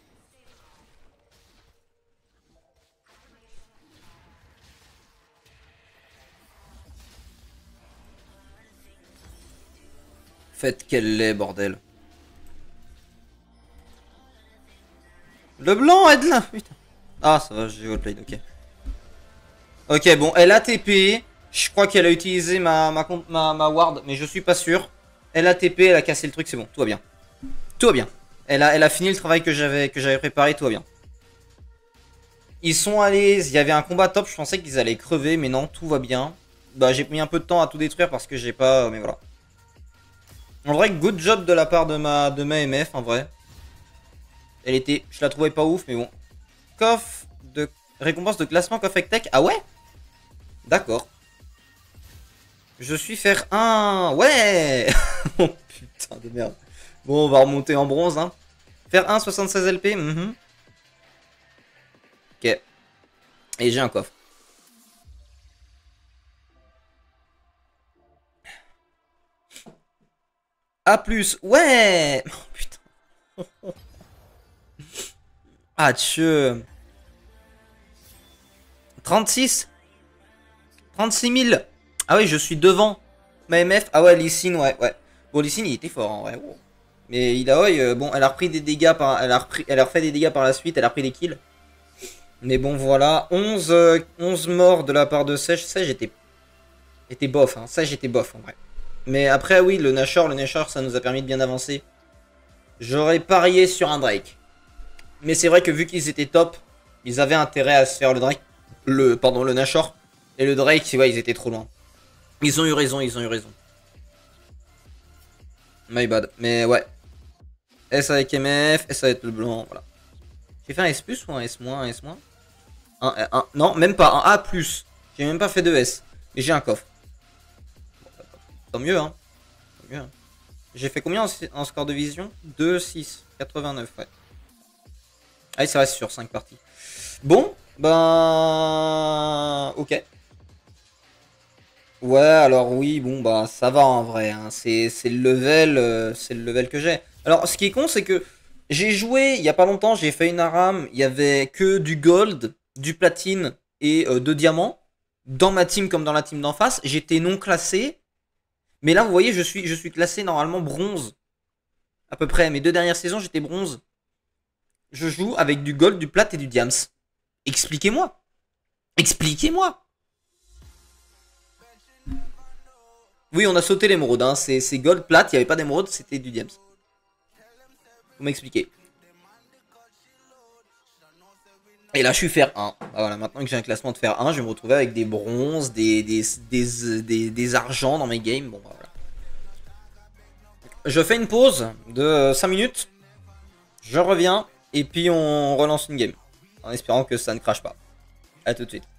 Faites qu'elle l'est, bordel. Le blanc, aide là, putain. Ah, ça va, j'ai outplayed, ok. Ok, bon, elle a T P. Je crois qu'elle a utilisé ma, ma, ma, ma ward, mais je suis pas sûr. Elle a T P, elle a cassé le truc, c'est bon, tout va bien. Tout va bien. Elle a, elle a fini le travail que j'avais que j'avais préparé, tout va bien. Ils sont allés, il y avait un combat top, je pensais qu'ils allaient crever, mais non, tout va bien. Bah, j'ai mis un peu de temps à tout détruire parce que j'ai pas, mais voilà. En vrai, good job de la part de ma, de ma M F, en vrai. Elle était, je la trouvais pas ouf, mais bon. Coffre de récompense de classement Coffre Tech. Ah ouais? D'accord. Je suis faire un. Ouais. Oh putain de merde. Bon, on va remonter en bronze. Hein. Faire un soixante-seize L P. Mm-hmm. Ok. Et j'ai un coffre. A plus. Ouais. Oh putain. Ah tcheu. trente-six. trente-six mille. Ah oui, je suis devant. Ma M F. Ah ouais, Lee Sin, ouais, ouais. Bon, Lee Sin, il était fort, en vrai. Wow. Mais il a, ouais, euh, bon, elle a repris des dégâts par, elle a repris, elle a refait des dégâts par la suite, elle a repris des kills. Mais bon, voilà. onze, euh, onze morts de la part de Sage. Sage était, était bof, hein. Sage était bof, en vrai. Mais après, oui, le Nashor, le Nashor, ça nous a permis de bien avancer. J'aurais parié sur un Drake. Mais c'est vrai que vu qu'ils étaient top, ils avaient intérêt à se faire le Drake. Le, pardon, le Nashor. Et le Drake, ouais, ils étaient trop loin. Ils ont eu raison, ils ont eu raison. My bad. Mais ouais. S avec M F, S avec le blanc, voilà. J'ai fait un S plus ou un S moins, un S moins un, un, non, même pas, un A plus. J'ai même pas fait de S. Mais j'ai un coffre. Tant mieux, hein. Tant mieux, hein. J'ai fait combien en, en score de vision? Deux, six, quatre-vingt-neuf, ouais. Ah, ça reste sur cinq parties. Bon, ben... Ok. Ouais, alors oui, bon, bah ça va en vrai. Hein. C'est le level, euh, c'est le level que j'ai. Alors, ce qui est con, c'est que j'ai joué il y a pas longtemps, j'ai fait une aram, il y avait que du gold, du platine et euh, de diamants. Dans ma team comme dans la team d'en face, j'étais non classé. Mais là, vous voyez, je suis, je suis classé normalement bronze. À peu près. Mes deux dernières saisons, j'étais bronze. Je joue avec du gold, du plat et du diams. Expliquez-moi. Expliquez-moi. Oui, on a sauté l'émeraude. Hein. C'est gold, plat. Il n'y avait pas d'émeraude, c'était du diams. Vous m'expliquez. Et là, je suis fer un. Ah, voilà, maintenant que j'ai un classement de fer un, je vais me retrouver avec des bronzes, des, des, des, des, des argents dans mes games. Bon, bah, voilà. Je fais une pause de cinq minutes. Je reviens. Et puis, on relance une game. En espérant que ça ne crache pas. A tout de suite.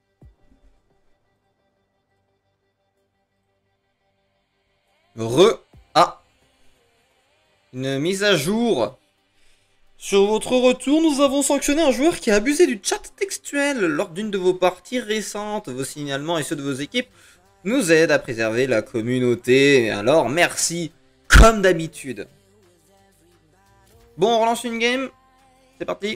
Re. une mise à jour. Sur votre retour, nous avons sanctionné un joueur qui a abusé du chat textuel lors d'une de vos parties récentes. Vos signalements et ceux de vos équipes nous aident à préserver la communauté. Alors, merci, comme d'habitude. Bon, on relance une game. C'est parti.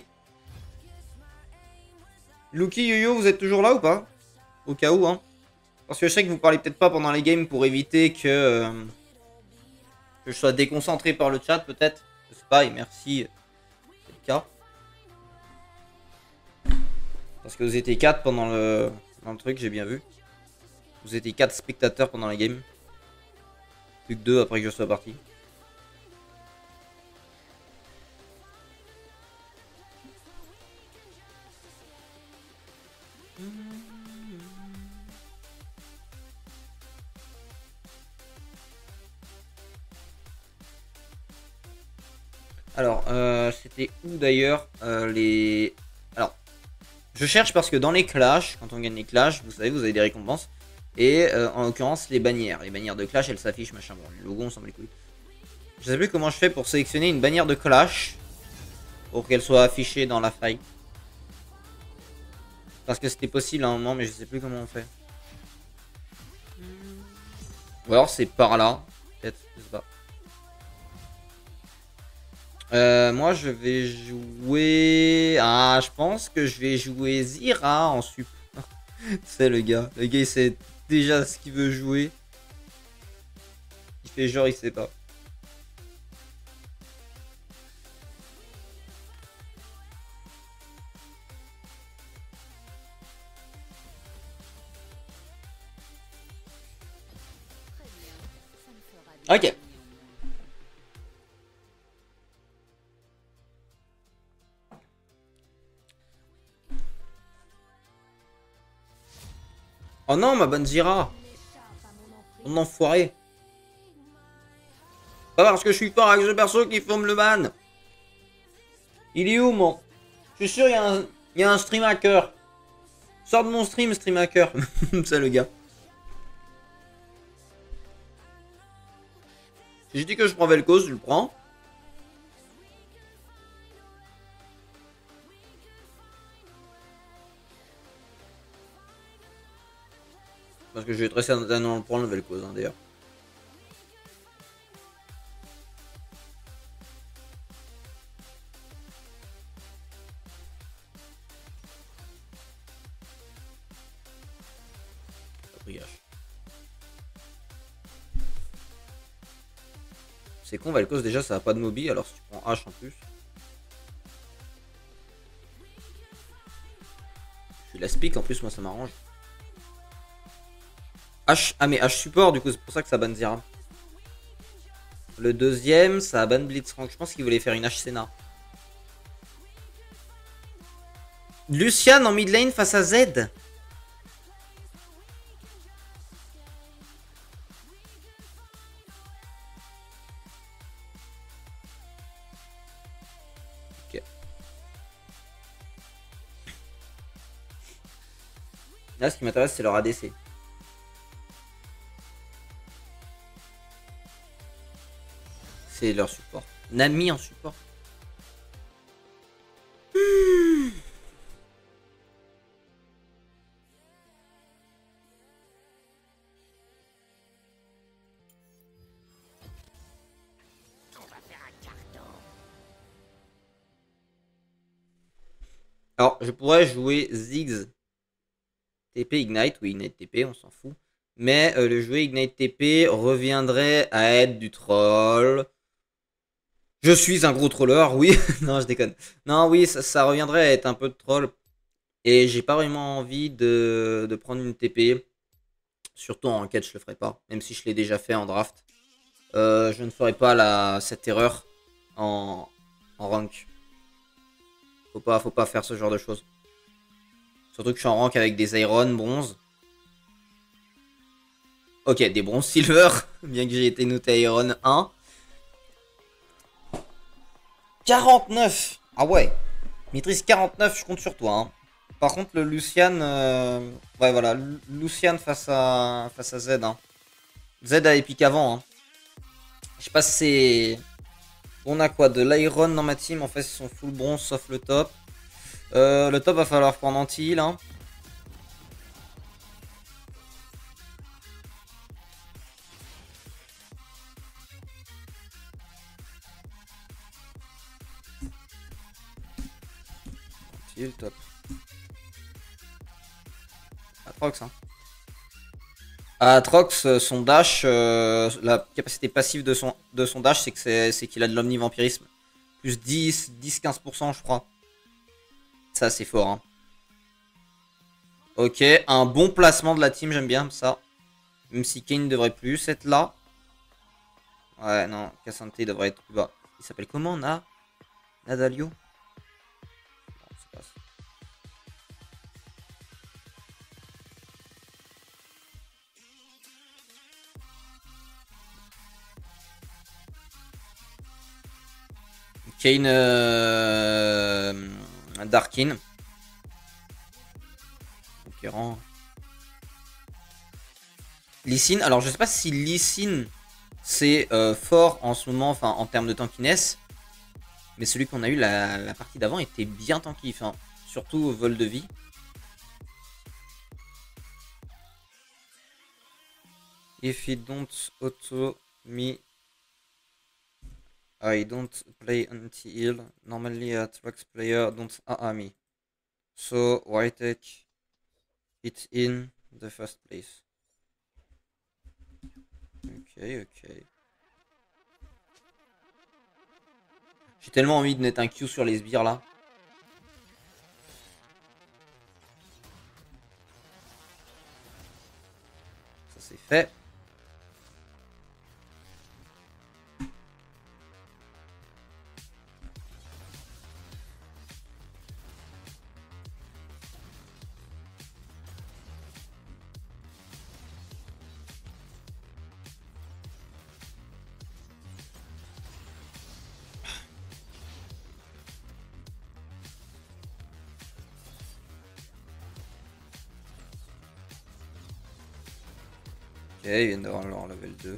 Lucky, Yo-Yo, vous êtes toujours là ou pas? Au cas où, hein. Parce que je sais que vous parlez peut-être pas pendant les games pour éviter que, euh, que je sois déconcentré par le chat, peut-être. Je sais pas, et merci. Cas. Parce que vous étiez quatre pendant le, dans le truc, j'ai bien vu. Vous étiez quatre spectateurs pendant la game. Plus que deux après que je sois parti. Alors, euh, c'était où d'ailleurs euh, les... Alors, je cherche parce que dans les clashs, quand on gagne les clashs, vous savez, vous avez des récompenses. Et euh, en l'occurrence, les bannières. Les bannières de clash, elles s'affichent, machin. Bon, les logos, on s'en bat les couilles. Je sais plus comment je fais pour sélectionner une bannière de clash. Pour qu'elle soit affichée dans la faille. Parce que c'était possible à un moment, mais je sais plus comment on fait. Ou alors c'est par là. Peut-être, je sais pas. Euh, moi je vais jouer... Ah, je pense que je vais jouer Zira en support. C'est le gars. Le gars il sait déjà ce qu'il veut jouer. Il fait genre il sait pas. Ok. Oh non, ma bonne Zira. On enfoiré. Pas parce que je suis fort avec ce perso qui forme le ban. Il est où, mon? Je suis sûr, il y, a un... il y a un stream hacker. Sors de mon stream, stream hacker. C'est le gars. Si je dis que je prends Vel'Koz, tu le prends. Parce que je vais très certainement le prendre le Vel'Koz, hein, d'ailleurs. C'est con, Vel'Koz déjà ça a pas de mobi, alors si tu prends H en plus. Je suis la speak en plus, moi ça m'arrange. H, ah mais H support du coup, c'est pour ça que ça banne Zira. Le deuxième, ça a ban Blitzcrank. Je pense qu'il voulait faire une H Senna. Lucian en mid lane face à Z. Ok. Là, ce qui m'intéresse, c'est leur A D C. C'est leur support. Nami en support. Hmm. Alors, je pourrais jouer Ziggs T P Ignite ou Ignite T P, on s'en fout. Mais euh, le jouer Ignite T P reviendrait à être du troll. Je suis un gros troller, oui. Non, je déconne. Non, oui, ça, ça reviendrait à être un peu de troll. Et j'ai pas vraiment envie de, de prendre une T P. Surtout en enquête, je le ferai pas. Même si je l'ai déjà fait en draft. Euh, je ne ferai pas la, cette erreur en, en rank. Faut pas, faut pas faire ce genre de choses. Surtout que je suis en rank avec des Iron bronze. Ok, des bronzes silver. Bien que j'ai été noté Iron un. quarante-neuf. Ah ouais. Maîtrise quarante-neuf, je compte sur toi. Hein. Par contre, le Lucian... Euh... Ouais, voilà. Lucian face à, face à Z. Hein. Z a épique avant. Hein. Je sais pas si c'est... On a quoi? De l'iron dans ma team. En fait, ils sont full bronze sauf le top. Euh, le top va falloir prendre anti-heal. Hein. Anti-heal, top. Atrox, hein. Atrox, euh, son dash, euh, la capacité passive de son, de son dash, c'est que c'est qu'il a de l'omnivampirisme. Plus dix, dix, quinze pour cent, je crois. Ça, c'est fort. Hein. Ok, un bon placement de la team, j'aime bien ça. Même si Kane devrait plus être là. Ouais, non, Cassante devrait être plus bas. Il s'appelle comment, Na Nadalio? Non, c'est pas ça. Kane euh... Darkin. Conquérant. Lee Sin, alors je sais pas si Lee Sin c'est euh, fort en ce moment, enfin en termes de tankiness. Mais celui qu'on a eu la, la partie d'avant était bien tanky, enfin, surtout au vol de vie. If he don't auto me, I don't play anti-heal. Normally Atrox player don't A A me. So why take it in the first place? Ok, ok. J'ai tellement envie de mettre un Q sur les sbires là. Ça c'est fait. Ok, ils viennent d'avoir leur level deux.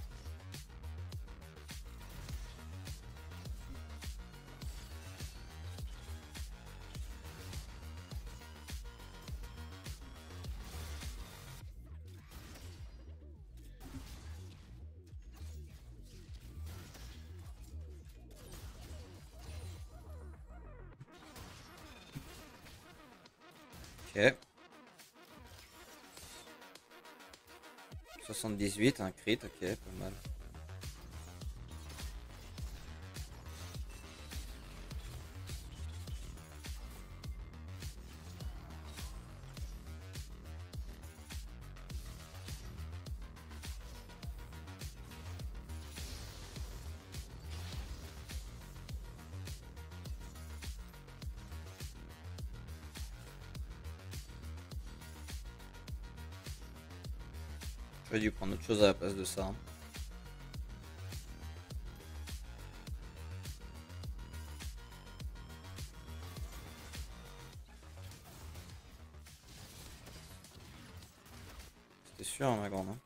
Ok. soixante-dix-huit, un crit, ok, pas mal. J'aurais dû prendre autre chose à la place de ça. Hein. C'était sûr, hein, ma grande. Hein.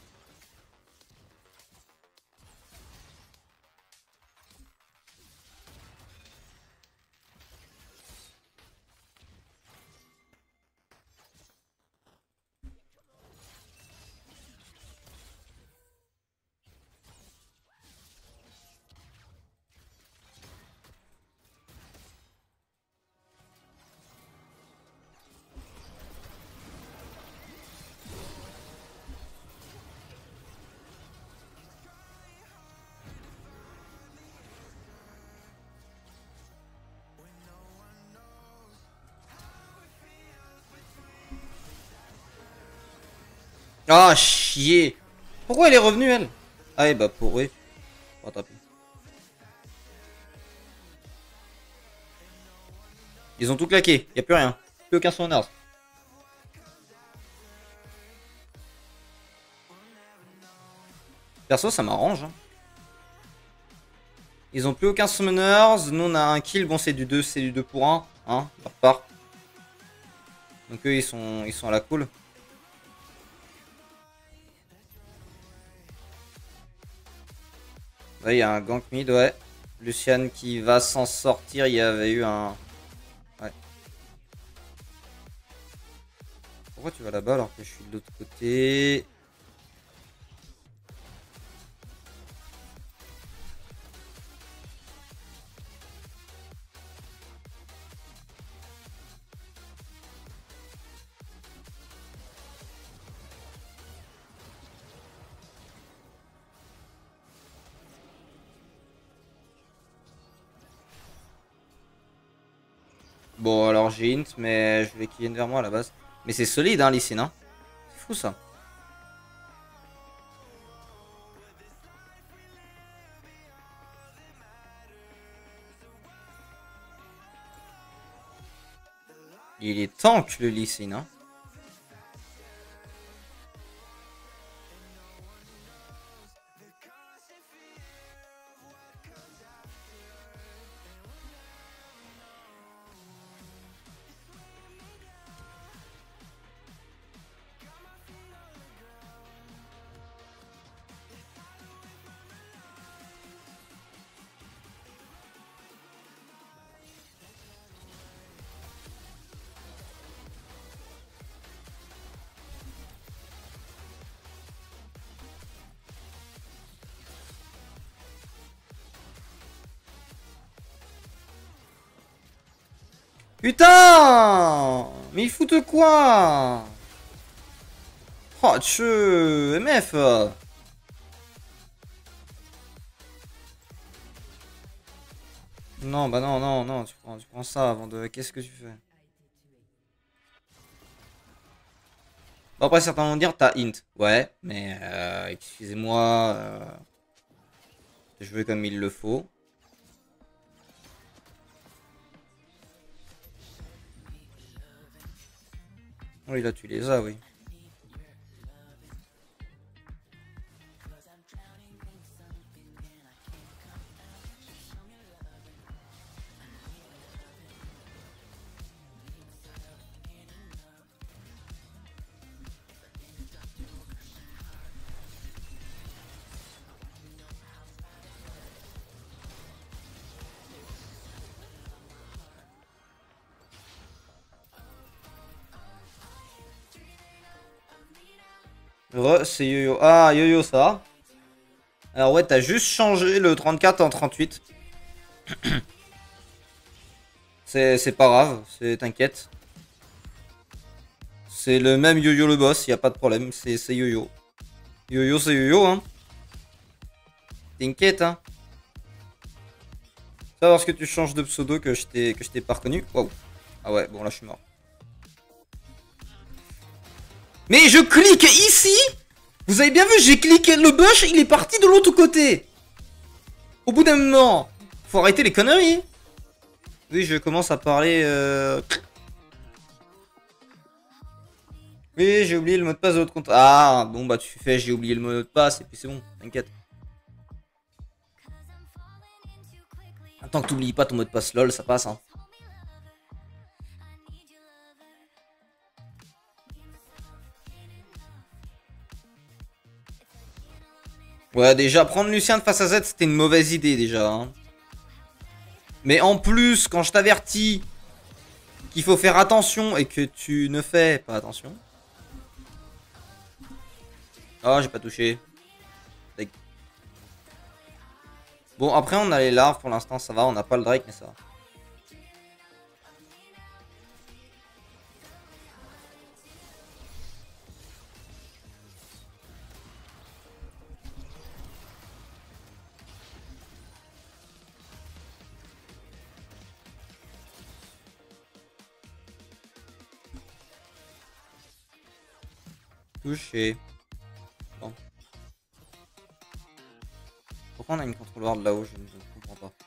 Ah, chier. Pourquoi elle est revenue, elle? Ah, et bah, pour oui. Oh, tant pis. Ils ont tout claqué. Y a plus rien. Plus aucun summoners. Perso, ça m'arrange. Hein. Ils ont plus aucun summoners. Nous, on a un kill. Bon, c'est du deux, c'est du deux pour un. Hein, leur part. Donc, eux, ils sont, ils sont à la cool. Là, il y a un gank mid, ouais. Lucian qui va s'en sortir. Il y avait eu un... Ouais. Pourquoi tu vas là-bas alors que je suis de l'autre côté? Bon, alors j'ai int, mais je voulais qu'il vienne vers moi à la base. Mais c'est solide, hein, Lee Sin, hein. C'est fou, ça. Il est tank, le Lee Sin, hein. Putain! Mais ils foutent quoi? Oh, tcheu, M F. Non, bah non, non, non, tu prends, tu prends ça avant de... Qu'est-ce que tu fais? Bon, après, certains vont dire, t'as int. Ouais, mais euh, excusez-moi, euh, j'ai joué comme il le faut. Oui, là, tu les as, oui. Re, c'est Yo-Yo. Ah, Yo-Yo, ça. Alors, ouais, t'as juste changé le trente-quatre en trente-huit. C'est pas grave, c'est t'inquiète. C'est le même Yo-Yo le boss, y a pas de problème, c'est Yo-Yo. Yo-Yo, c'est Yo-Yo, hein. T'inquiète, hein. Ça, parce que tu changes de pseudo que je t'ai pas reconnu. Wow. Ah ouais, bon, là, je suis mort. Mais je clique ici. Vous avez bien vu, j'ai cliqué le bush, il est parti de l'autre côté. Au bout d'un moment, faut arrêter les conneries. Oui, je commence à parler... Euh... Oui, j'ai oublié le mot de passe de l'autre compte. Ah, bon, bah tu fais, j'ai oublié le mot de passe, et puis c'est bon, t'inquiète. Tant que t'oublies pas ton mot de passe lol, ça passe, hein. Ouais, déjà, prendre Lucien face à Z, c'était une mauvaise idée, déjà. Hein. Mais en plus, quand je t'avertis qu'il faut faire attention et que tu ne fais pas attention... Ah, oh, j'ai pas touché. Bon, après, on a les larves pour l'instant, ça va. On n'a pas le Drake, mais ça va. Touché. Bon. Pourquoi on a une contrôleur de là-haut? Je ne comprends pas.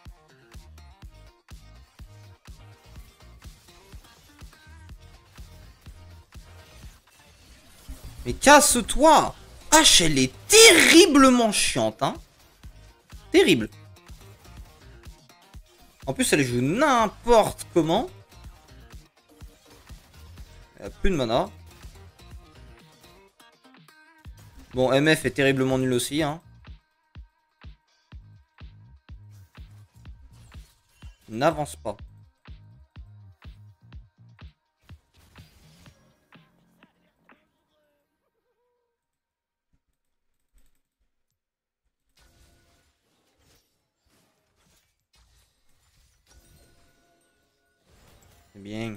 Mais casse-toi! H, elle est terriblement chiante, hein. Terrible. En plus, elle joue n'importe comment. Elle a plus de mana. Bon, M F est terriblement nul aussi, hein. n'avance pas. C'est bien.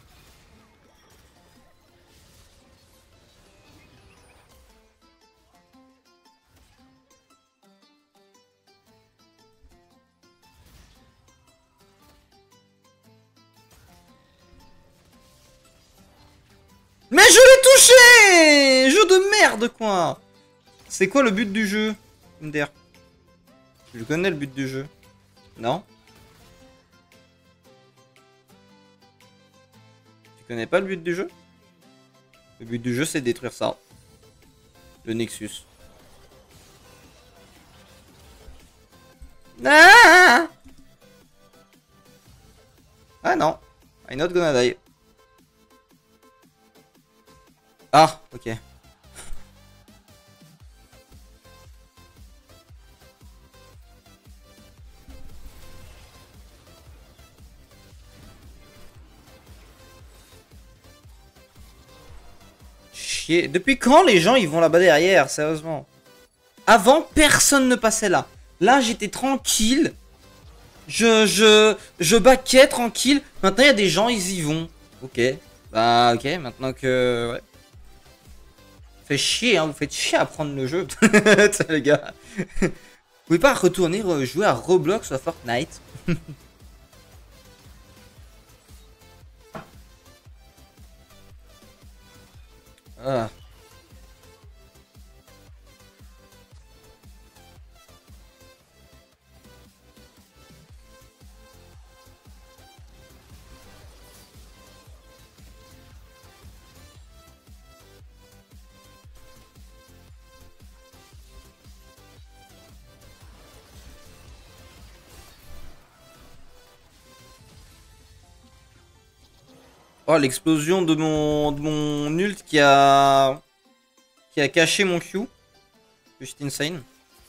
Mais je l'ai touché! Jeu de merde, quoi! C'est quoi le but du jeu, Inder? Je connais le but du jeu. Non? Tu connais pas le but du jeu? Le but du jeu, c'est de détruire ça. Le Nexus. Ah, ah non. I'm not gonna die. Ah, ok. Chier. Depuis quand les gens ils vont là-bas derrière, sérieusement? Avant, personne ne passait là. Là, j'étais tranquille. Je, je, je baquais tranquille. Maintenant, il y a des gens, ils y vont. Ok. Bah, ok. Maintenant que... Ouais. Fait chier, hein. Vous faites chier à prendre le jeu. Les gars. Vous pouvez pas retourner jouer à Roblox ou à Fortnite. Ah. Oh, l'explosion de mon, de mon ult qui a qui a caché mon Q. Juste insane.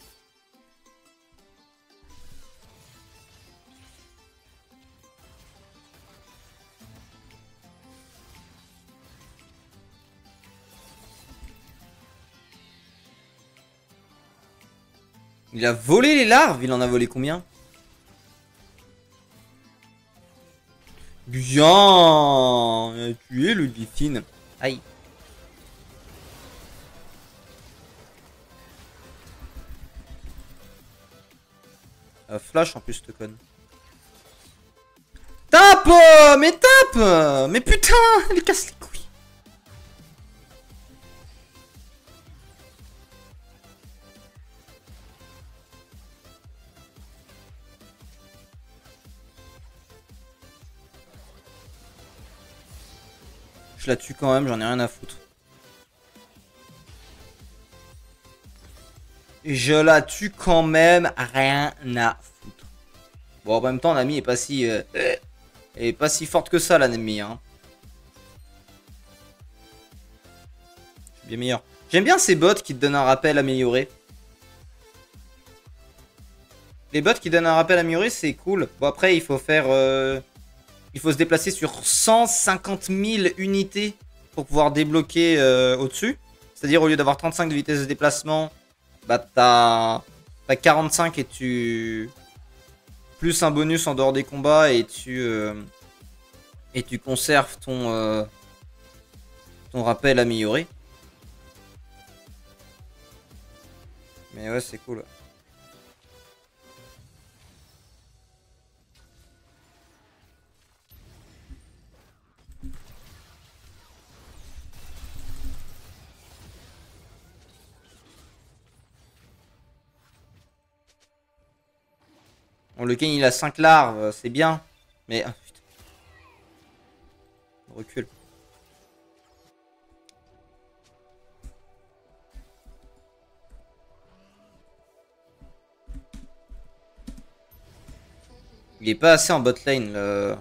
Il a volé les larves, il en a volé combien? Bien, il a tué le Griffin. Aïe. Euh, flash en plus, te conne. Tape! Mais tape! Mais putain! Elle casse les couilles. Je la tue quand même, j'en ai rien à foutre. Je la tue quand même, rien à foutre. Bon, en même temps, l'ami est pas si... Euh, est pas si forte que ça, l'ennemi. Hein. Je suis bien meilleur. J'aime bien ces bots qui te donnent un rappel amélioré. Les bots qui donnent un rappel amélioré, c'est cool. Bon, après, il faut faire... Euh... Il faut se déplacer sur cent cinquante mille unités pour pouvoir débloquer euh, au-dessus. C'est-à-dire, au lieu d'avoir trente-cinq de vitesse de déplacement, bah t'as quarante-cinq et tu... Plus un bonus en dehors des combats et tu... Euh... Et tu conserves ton... Euh... Ton rappel amélioré. Mais ouais, c'est cool. Bon, le Ken il a cinq larves, c'est bien. Mais... Ah, putain. Recule. Il est pas assez en bot lane. Le...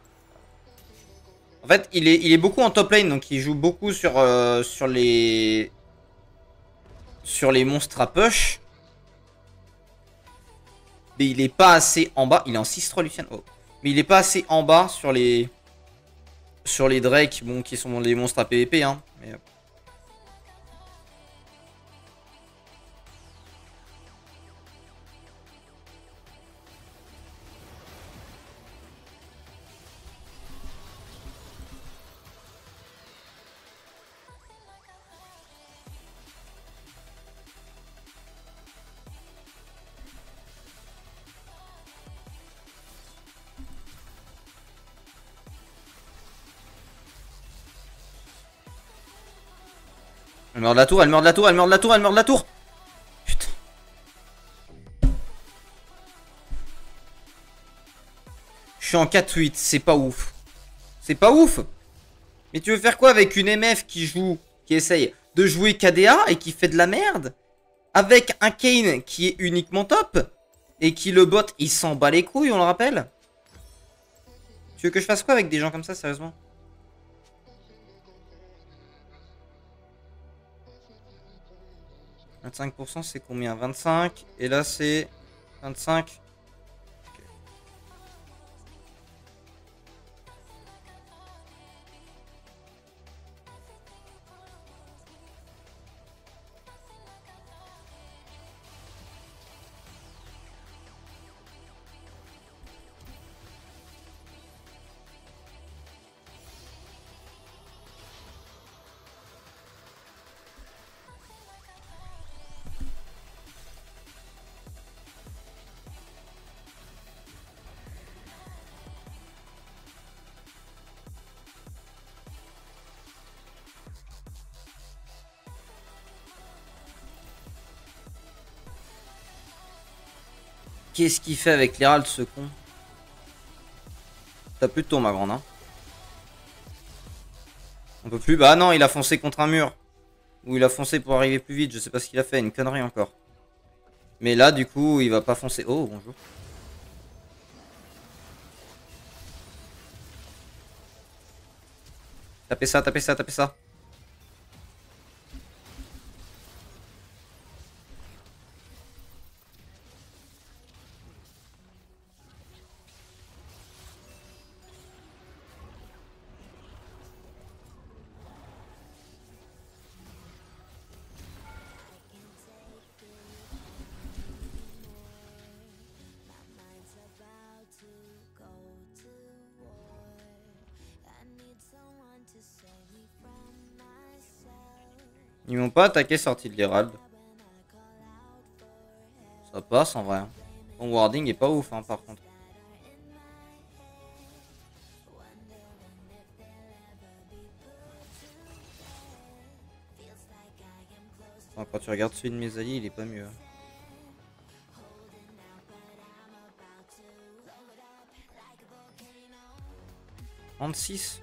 En fait, il est, il est beaucoup en top lane, donc il joue beaucoup sur, euh, sur les... Sur les monstres à push. Mais il est pas assez en bas. Il est en six trois Lucian. Oh. Mais il est pas assez en bas sur les... Sur les Drake, bon, qui sont les monstres à P V P, hein. Mais... Elle meurt de la tour, elle meurt de la tour, elle meurt de la tour, elle meurt de la tour. Putain. Je suis en quatre huit, c'est pas ouf. C'est pas ouf. Mais tu veux faire quoi avec une M F qui joue, qui essaye de jouer K D A et qui fait de la merde? Avec un Kayn qui est uniquement top et qui le bot, il s'en bat les couilles, on le rappelle. Tu veux que je fasse quoi avec des gens comme ça, sérieusement? vingt-cinq pour cent c'est combien? vingt-cinq. Et là c'est vingt-cinq. Okay. Qu'est-ce qu'il fait avec l'Hérald, ce con? T'as plus de tour, ma grande, hein. On peut plus. Bah non, il a foncé contre un mur. Ou il a foncé pour arriver plus vite. Je sais pas ce qu'il a fait. Une connerie encore. Mais là, du coup, il va pas foncer. Oh, bonjour. Tapez ça, tapez ça, tapez ça. Ils m'ont pas attaqué sorti de l'Hérald. Ça passe en vrai. Son warding est pas ouf, hein, par contre. Enfin, quand tu regardes celui de mes alliés, il est pas mieux. trente-six.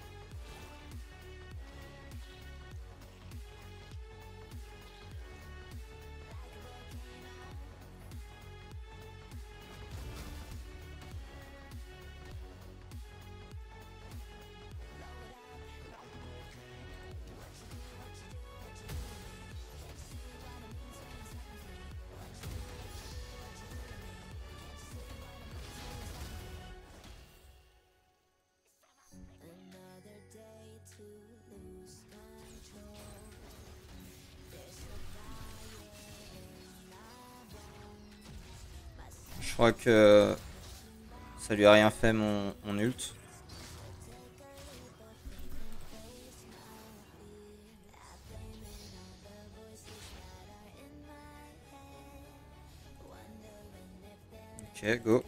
Je crois que ça lui a rien fait mon, mon ult. Ok, go.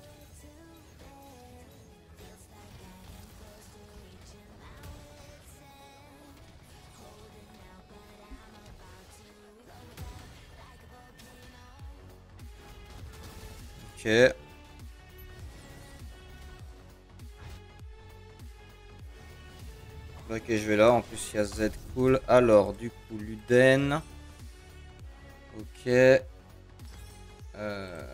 Ok. Ok, je vais là. En plus, il y a Z cool. Alors, du coup, Luden. Ok. Euh...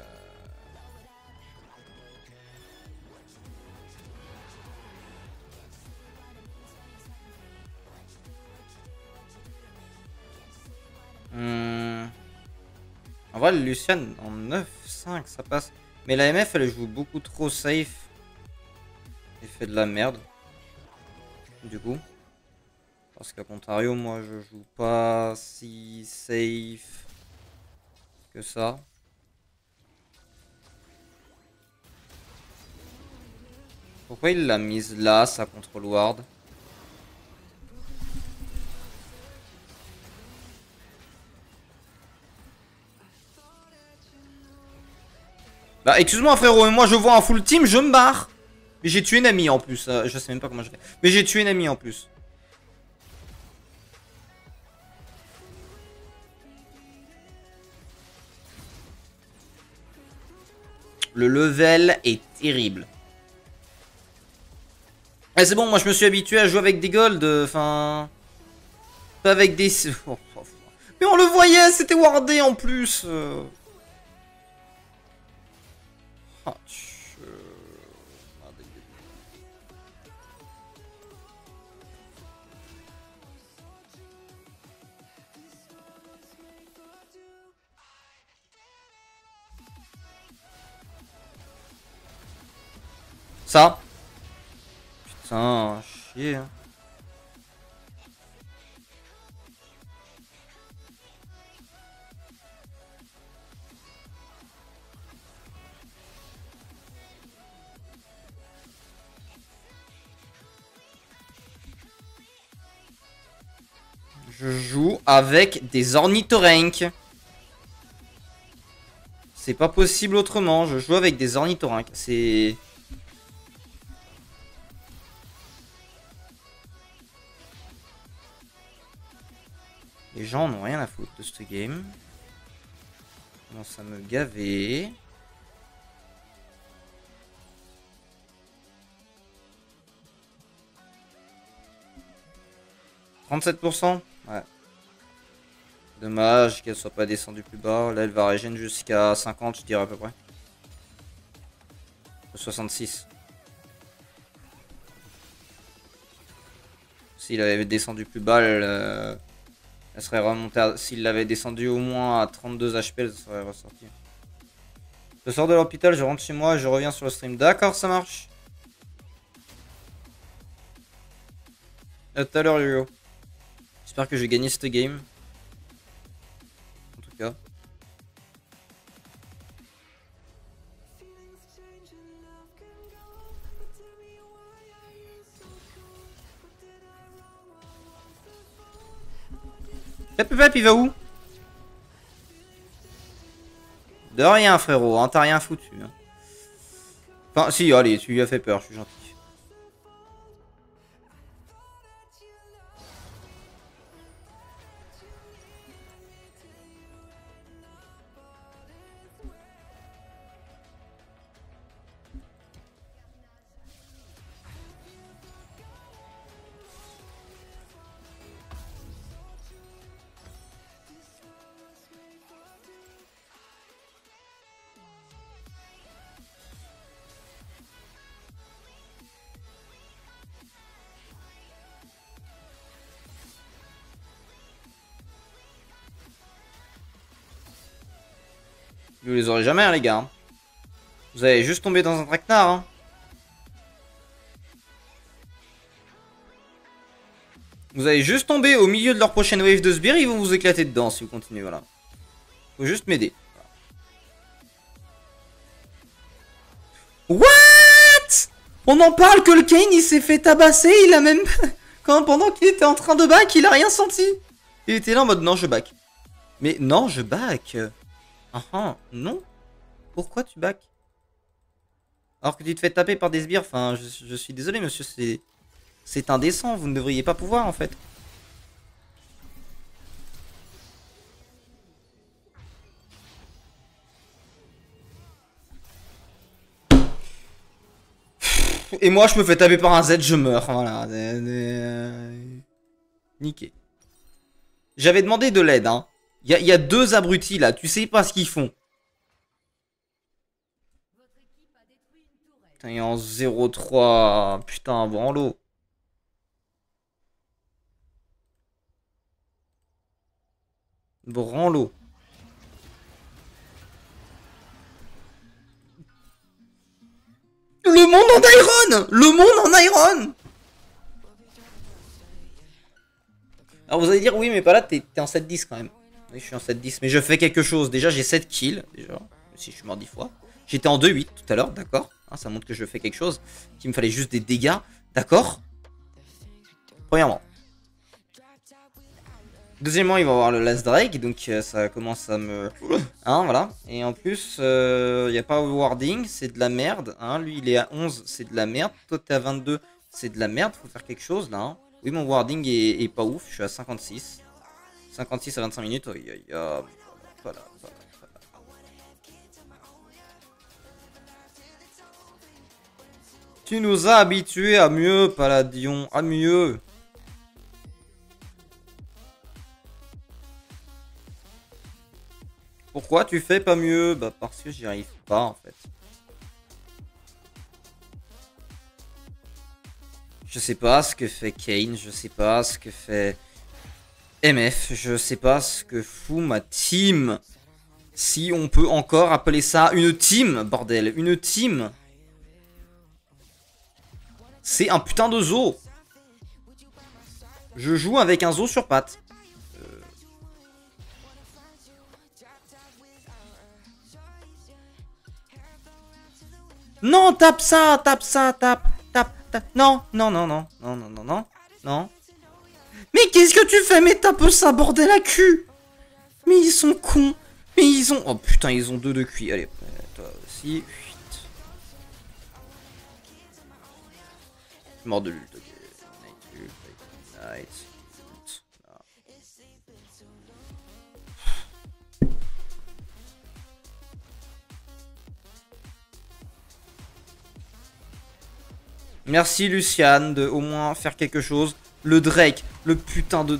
Hmm. En vrai, le Lucian en neuf cinq, ça passe. Mais la M F, elle joue beaucoup trop safe. J'ai fait de la merde. Du coup. Parce qu'à contrario, moi je joue pas si safe que ça. Pourquoi il l'a mise là, ça contre le ward? Bah excuse-moi frérot, mais moi je vois un full team, je me barre. Mais j'ai tué une amie en plus, euh, je sais même pas comment je fais. Mais j'ai tué une amie en plus. Le level est terrible. Eh, c'est bon, moi je me suis habitué à jouer avec des golds, enfin... Pas avec des... Mais on le voyait, c'était wardé en plus. euh. Ah, je... Ça. Putain, chier. hein. Je joue avec des ornithorynques. C'est pas possible autrement, je joue avec des ornithorynques. C'est... Les gens n'ont rien à foutre de ce game. Commence à me gaver. trente-sept pour cent. Ouais. Dommage qu'elle soit pas descendue plus bas. Là, elle va régénérer jusqu'à cinquante, je dirais à peu près. soixante-six. S'il avait descendu plus bas, elle, euh, elle serait remontée à... S'il l'avait descendu au moins à trente-deux H P, elle serait ressortie. Je sors de l'hôpital, je rentre chez moi et je reviens sur le stream. D'accord, ça marche. À tout à l'heure, Yo-Yo. J'espère que je vais gagner cette game. En tout cas. Pep, Pep, il va où? De rien, frérot, hein, t'as rien foutu. Hein. Enfin, si, allez, tu lui as fait peur, je suis gentil. Vous les aurez jamais, hein, les gars. Hein. Vous allez juste tomber dans un traquenard. Hein. Vous allez juste tomber au milieu de leur prochaine wave de sbires, ils vont vous éclater dedans si vous continuez, voilà. Faut juste m'aider. What? On en parle que le Kane il s'est fait tabasser, il a même... Quand, pendant qu'il était en train de back, il a rien senti. Il était là en mode non, je back. Mais non, je back. Ah ah, non. Pourquoi tu back? Alors que tu te fais taper par des sbires, enfin, je, je suis désolé monsieur, c'est... C'est indécent, vous ne devriez pas pouvoir en fait. Et moi je me fais taper par un Z, je meurs, voilà. Niqué. J'avais demandé de l'aide, hein. Il y, y a deux abrutis là, tu sais pas ce qu'ils font. Putain, il est en zéro trois. Putain, branlo. Branlo. Le monde en Kane, le monde en Iron. Alors vous allez dire, oui, mais pas là, t'es en sept dix quand même. Oui, je suis en sept dix, mais je fais quelque chose. Déjà, j'ai sept kills, déjà, si je suis mort dix fois. J'étais en deux huit tout à l'heure, d'accord. Hein, ça montre que je fais quelque chose. Qu'il me fallait juste des dégâts, d'accord. Premièrement. Deuxièmement, il va y avoir le Last Drake, donc euh, ça commence à me... Hein, voilà. Et en plus, il euh, n'y a pas Warding, c'est de la merde. Hein. Lui, il est à onze, c'est de la merde. Toi, t'es à vingt-deux, c'est de la merde. Faut faire quelque chose, là. Hein. Oui, mon Warding est, est pas ouf, je suis à cinquante-six. cinquante-six à vingt-cinq minutes, aïe aïe aïe. Voilà, voilà, voilà. Tu nous as habitués à mieux, Palladion, à mieux. Pourquoi tu fais pas mieux? Bah parce que j'y arrive pas en fait. Je sais pas ce que fait Kane, je sais pas ce que fait M F, je sais pas ce que fout ma team. Si on peut encore appeler ça une team, bordel, une team. C'est un putain de zoo. Je joue avec un zoo sur pattes. Euh... Non, tape ça, tape ça, tape, tape, tape. Non, non, non, non, non, non, non, non, non. Mais qu'est-ce que tu fais? Mais tape ça, bordel à cul. Mais ils sont cons. Mais ils ont... Oh putain, ils ont deux de cuit. Allez, toi aussi. Mort de l'ult, ok. Night ult, night ult. Ah. Merci Luciane de au moins faire quelque chose. Le Drake, le putain de...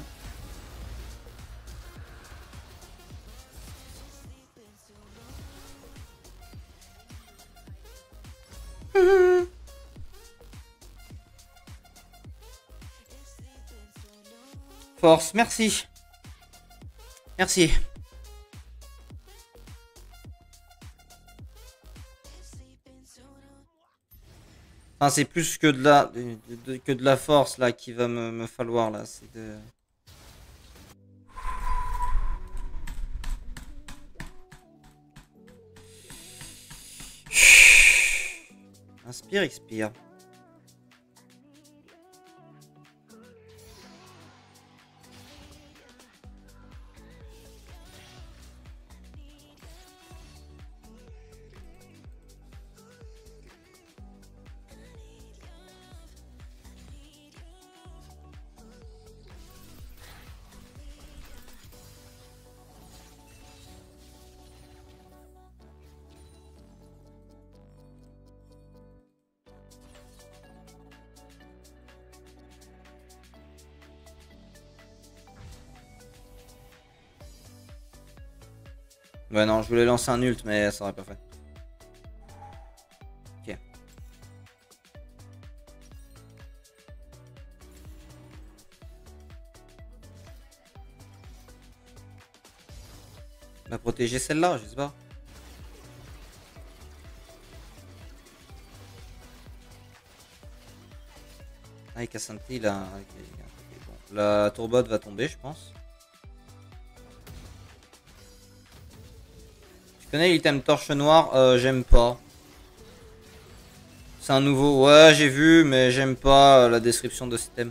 Force, merci. Merci. Enfin, c'est plus que de la de, de, que de la force là qui va me, me falloir là. C'est de... Inspire, expire. Ouais non, je voulais lancer un ult mais ça aurait pas fait. Ok. On va protéger celle-là, je sais pas. Ah, Cassanti là. Okay, okay, bon. La tourbot va tomber, je pense. Tu connais l'item torche noire? euh, J'aime pas. C'est un nouveau. Ouais, j'ai vu, mais j'aime pas la description de cet item.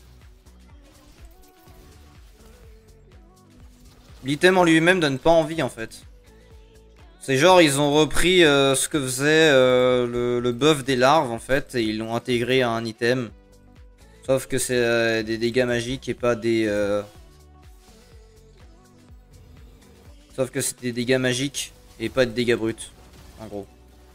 L'item en lui-même donne pas envie en fait. C'est genre ils ont repris euh, ce que faisait euh, le, le buff des larves en fait et ils l'ont intégré à un item. Sauf que c'est euh, des dégâts magiques et pas des... Euh... Sauf que c'est des dégâts magiques et pas de dégâts bruts, en gros.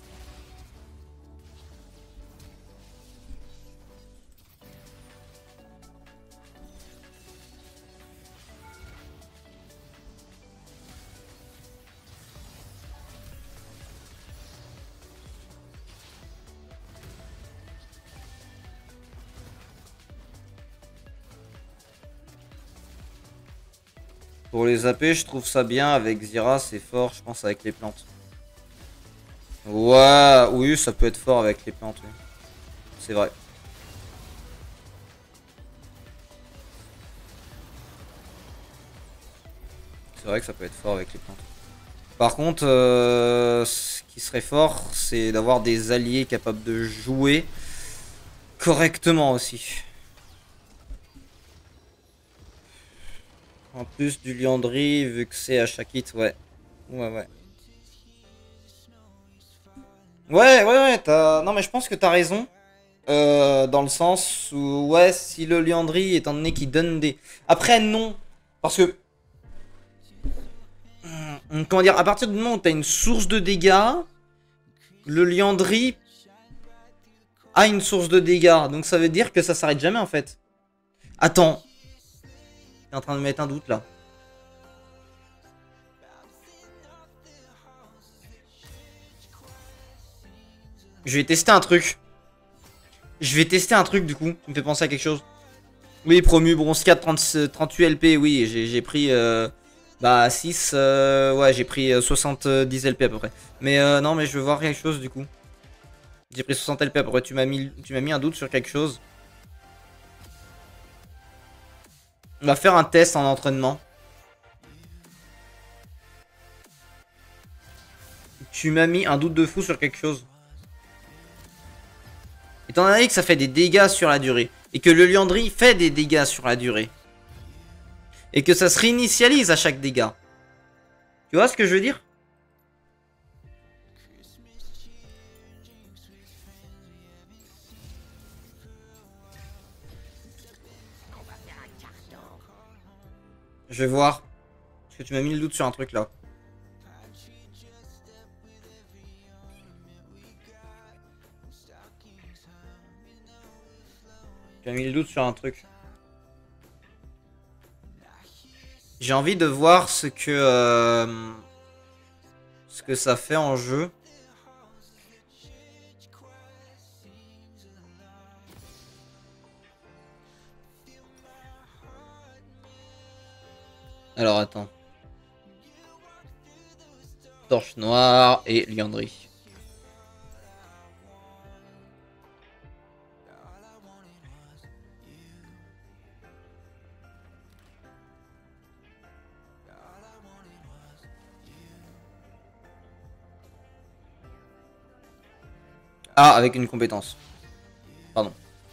Pour les A P, je trouve ça bien avec Zira, c'est fort, je pense, avec les plantes. Ouais, oui, ça peut être fort avec les plantes. Oui. c'est vrai. C'est vrai que ça peut être fort avec les plantes. Par contre, euh, ce qui serait fort, c'est d'avoir des alliés capables de jouer correctement aussi. En plus du Liandry, vu que c'est à chaque hit, ouais. Ouais, ouais. Ouais, ouais, ouais, t'as... Non, mais je pense que t'as raison. Euh, dans le sens où, ouais, si le Liandry, étant donné qu'il donne des... Après, non. Parce que... Hum, Comment dire, à partir du moment où t'as une source de dégâts, le Liandry a une source de dégâts. Donc ça veut dire que ça s'arrête jamais, en fait. Attends. T'es en train de me mettre un doute, là. Je vais tester un truc. Je vais tester un truc du coup, qui me fait penser à quelque chose. Oui, promu, bronze quatre, trente, trente-huit L P, oui, j'ai pris euh, bah six, euh, ouais, j'ai pris euh, soixante-dix L P à peu près. Mais euh, non, mais je veux voir quelque chose du coup. J'ai pris soixante L P à peu près, tu m'as mis, tu m'as mis un doute sur quelque chose. On va faire un test en entraînement. Tu m'as mis un doute de fou sur quelque chose. Étant donné que ça fait des dégâts sur la durée, et que le Liandry fait des dégâts sur la durée, et que ça se réinitialise à chaque dégât. Tu vois ce que je veux dire? Je vais voir. Parce que tu m'as mis le doute sur un truc là. Tu m'as mis le doute sur un truc. J'ai envie de voir ce que... Euh, ce que ça fait en jeu. Alors attends. Torche noire et Liandry. Ah, avec une compétence. Pardon.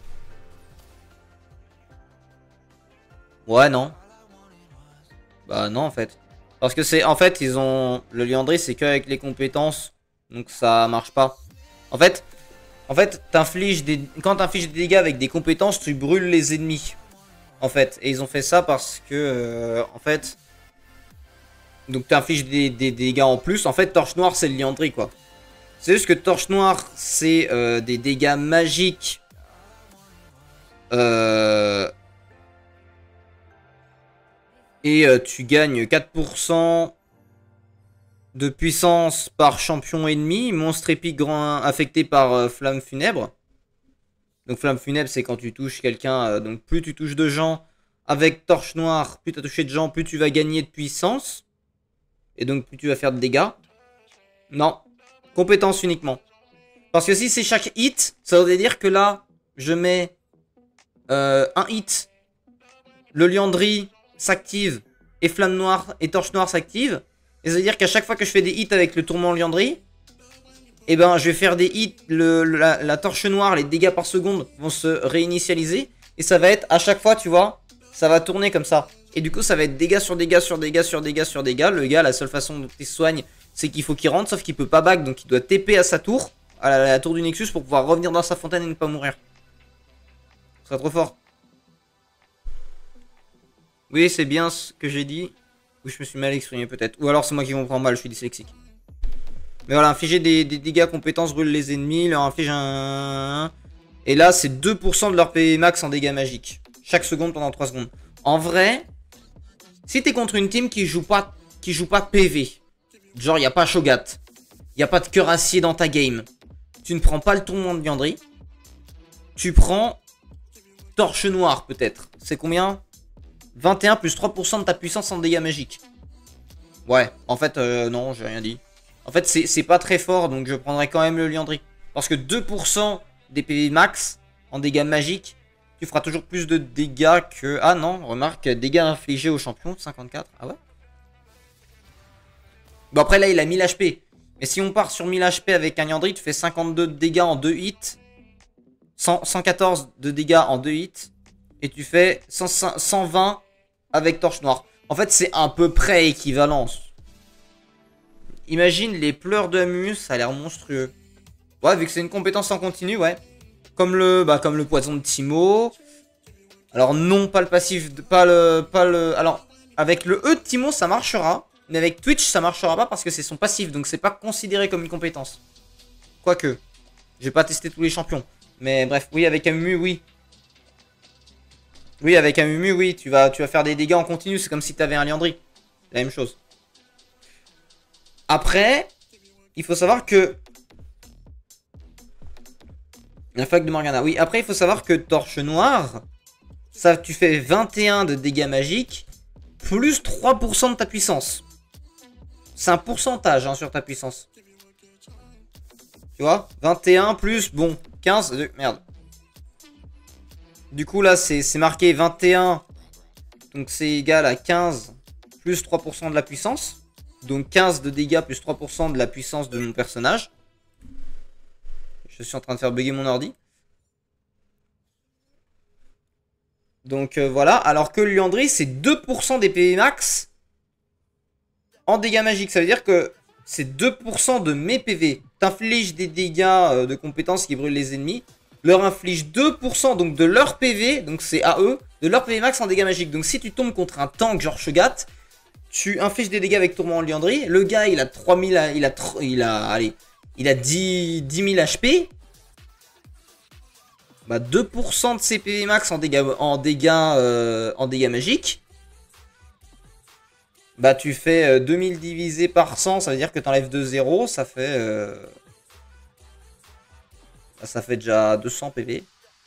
Ouais, non. Bah non en fait. Parce que c'est... En fait, ils ont... Le Liandry, c'est qu'avec les compétences. Donc ça marche pas. En fait... En fait, t'infliges des... Quand t'infliges des dégâts avec des compétences, tu brûles les ennemis. En fait. Et ils ont fait ça parce que... Euh, en fait... Donc t'infliges des, des, des dégâts en plus. En fait, Torche Noire, c'est le Liandry, quoi. C'est juste que Torche Noire, c'est euh, des dégâts magiques. Euh... Et euh, tu gagnes quatre pour cent de puissance par champion ennemi. Monstre épique grand affecté par euh, flamme funèbre. Donc flamme funèbre, c'est quand tu touches quelqu'un. Euh, donc plus tu touches de gens avec Torche Noire, plus tu as touché de gens, plus tu vas gagner de puissance. Et donc plus tu vas faire de dégâts. Non. Compétence uniquement. Parce que si c'est chaque hit, ça voudrait dire que là, je mets euh, un hit. Le Liandry s'active et Flamme Noire et Torche Noire s'active. Et ça veut dire qu'à chaque fois que je fais des hits avec le tourment Liandry, et ben je vais faire des hits, le, la, la Torche Noire, les dégâts par seconde vont se réinitialiser. Et ça va être à chaque fois, tu vois, ça va tourner comme ça. Et du coup, ça va être dégâts sur dégâts sur dégâts sur dégâts sur dégâts. Le gars, la seule façon dont il se soigne, c'est qu'il faut qu'il rentre, sauf qu'il peut pas back, donc il doit T P à sa tour, à la, à la tour du Nexus, pour pouvoir revenir dans sa fontaine et ne pas mourir. Ce serait trop fort. Oui, c'est bien ce que j'ai dit. Ou je me suis mal exprimé peut-être. Ou alors c'est moi qui comprends mal, je suis dyslexique. Mais voilà, infliger des, des dégâts, compétences, brûle les ennemis, leur inflige un... Et là, c'est deux pour cent de leur P V max en dégâts magiques. Chaque seconde pendant trois secondes. En vrai, si t'es contre une team qui joue pas, qui joue pas P V, genre y a pas Shogat, y a pas de cœur acier dans ta game, tu ne prends pas le tourment de Liandry, tu prends Torche Noire peut-être. C'est combien? vingt et un plus trois pour cent de ta puissance en dégâts magiques. Ouais, en fait, euh, non, j'ai rien dit. En fait, c'est pas très fort, donc je prendrais quand même le Liandry. Parce que deux pour cent des P V max, en dégâts magiques, tu feras toujours plus de dégâts que... Ah non, remarque, dégâts infligés au champion, cinquante-quatre. Ah ouais? Bon après là, il a mille H P. Mais si on part sur mille H P avec un Liandry, tu fais cinquante-deux de dégâts en deux hits. cent, cent quatorze de dégâts en deux hits. Et tu fais cent, cent vingt avec Torche Noire. En fait, c'est à peu près équivalent. Imagine les pleurs de Amumus, ça a l'air monstrueux. Ouais, vu que c'est une compétence en continu, ouais. Comme le, bah, comme le poison de Teemo. Alors non, pas le passif, de, pas le, pas le. Alors avec le E de Teemo, ça marchera, mais avec Twitch, ça marchera pas parce que c'est son passif, donc c'est pas considéré comme une compétence. Quoique, j'ai pas testé tous les champions, mais bref, oui, avec Amumu, oui. Oui, avec Amumu, oui, tu vas, tu vas faire des dégâts en continu, c'est comme si tu avais un Liandry. La même chose. Après, il faut savoir que... La fac de Morgana, oui. Après, il faut savoir que Torche Noire, ça, tu fais vingt et un de dégâts magiques, plus trois pour cent de ta puissance. C'est un pourcentage hein, sur ta puissance. Tu vois, vingt et un plus, bon, quinze, de, merde. Du coup, là, c'est marqué vingt et un. Donc, c'est égal à quinze plus trois pour cent de la puissance. Donc, quinze de dégâts plus trois pour cent de la puissance de mon personnage. Je suis en train de faire bugger mon ordi. Donc, euh, voilà. Alors que le Liandry, c'est deux pour cent des P V max en dégâts magiques. Ça veut dire que c'est deux pour cent de mes P V. T'infliges des dégâts euh, de compétences qui brûlent les ennemis. Leur inflige deux pour cent donc de leur P V, donc c'est à eux, de leur P V max en dégâts magiques. Donc si tu tombes contre un tank genre Shogat, tu infliges des dégâts avec Tourment en Liandry. Le gars il a trois mille, il a, il a, allez, il a dix mille H P. Bah deux pour cent de ses P V max en dégâts, en dégâts, euh, en dégâts magiques. Bah tu fais euh, deux mille divisé par cent, ça veut dire que tu enlèves deux zéros, ça fait... Euh... Ça fait déjà deux cents P V.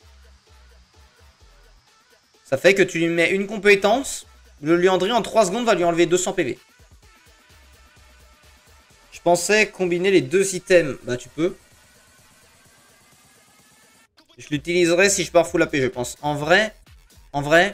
Ça fait que tu lui mets une compétence. Le Liandry en trois secondes va lui enlever deux cents P V. Je pensais combiner les deux items. Bah tu peux. Je l'utiliserai si je pars full A P je pense. En vrai. En vrai.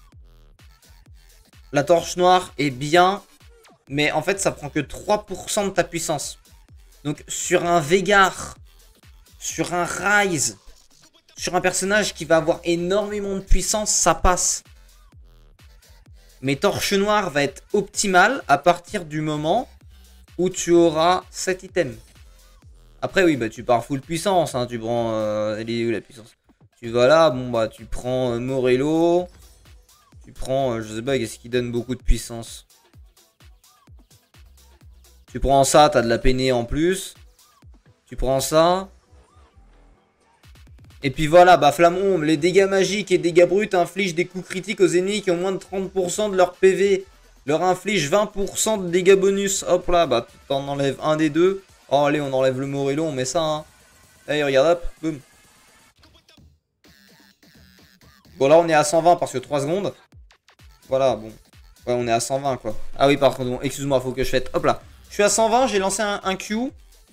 La torche noire est bien. Mais en fait ça prend que trois pour cent de ta puissance. Donc sur un Veigar. Sur un Ryze, sur un personnage qui va avoir énormément de puissance, ça passe. Mais Torche Noire va être optimal à partir du moment où tu auras sept items. Après oui, bah tu pars full puissance, hein, tu prends... Euh, elle est où la puissance? Tu vas là, bon bah tu prends euh, Morello. Tu prends, euh, je sais pas, qu'est-ce qui donne beaucoup de puissance? Tu prends ça, t'as de la peinée en plus. Tu prends ça... Et puis voilà, bah Flamme-Ombre, les dégâts magiques et dégâts bruts infligent des coups critiques aux ennemis qui ont moins de trente pour cent de leur P V. Leur inflige vingt pour cent de dégâts bonus. Hop là, bah t'en enlèves un des deux. Oh allez, on enlève le Morello, on met ça. Hein. Allez, regarde, hop, boum. Bon là on est à cent vingt parce que trois secondes. Voilà, bon. Ouais, on est à cent vingt quoi. Ah oui, par contre, bon, excuse-moi, faut que je fasse. Hop là. Je suis à cent vingt, j'ai lancé un, un Q.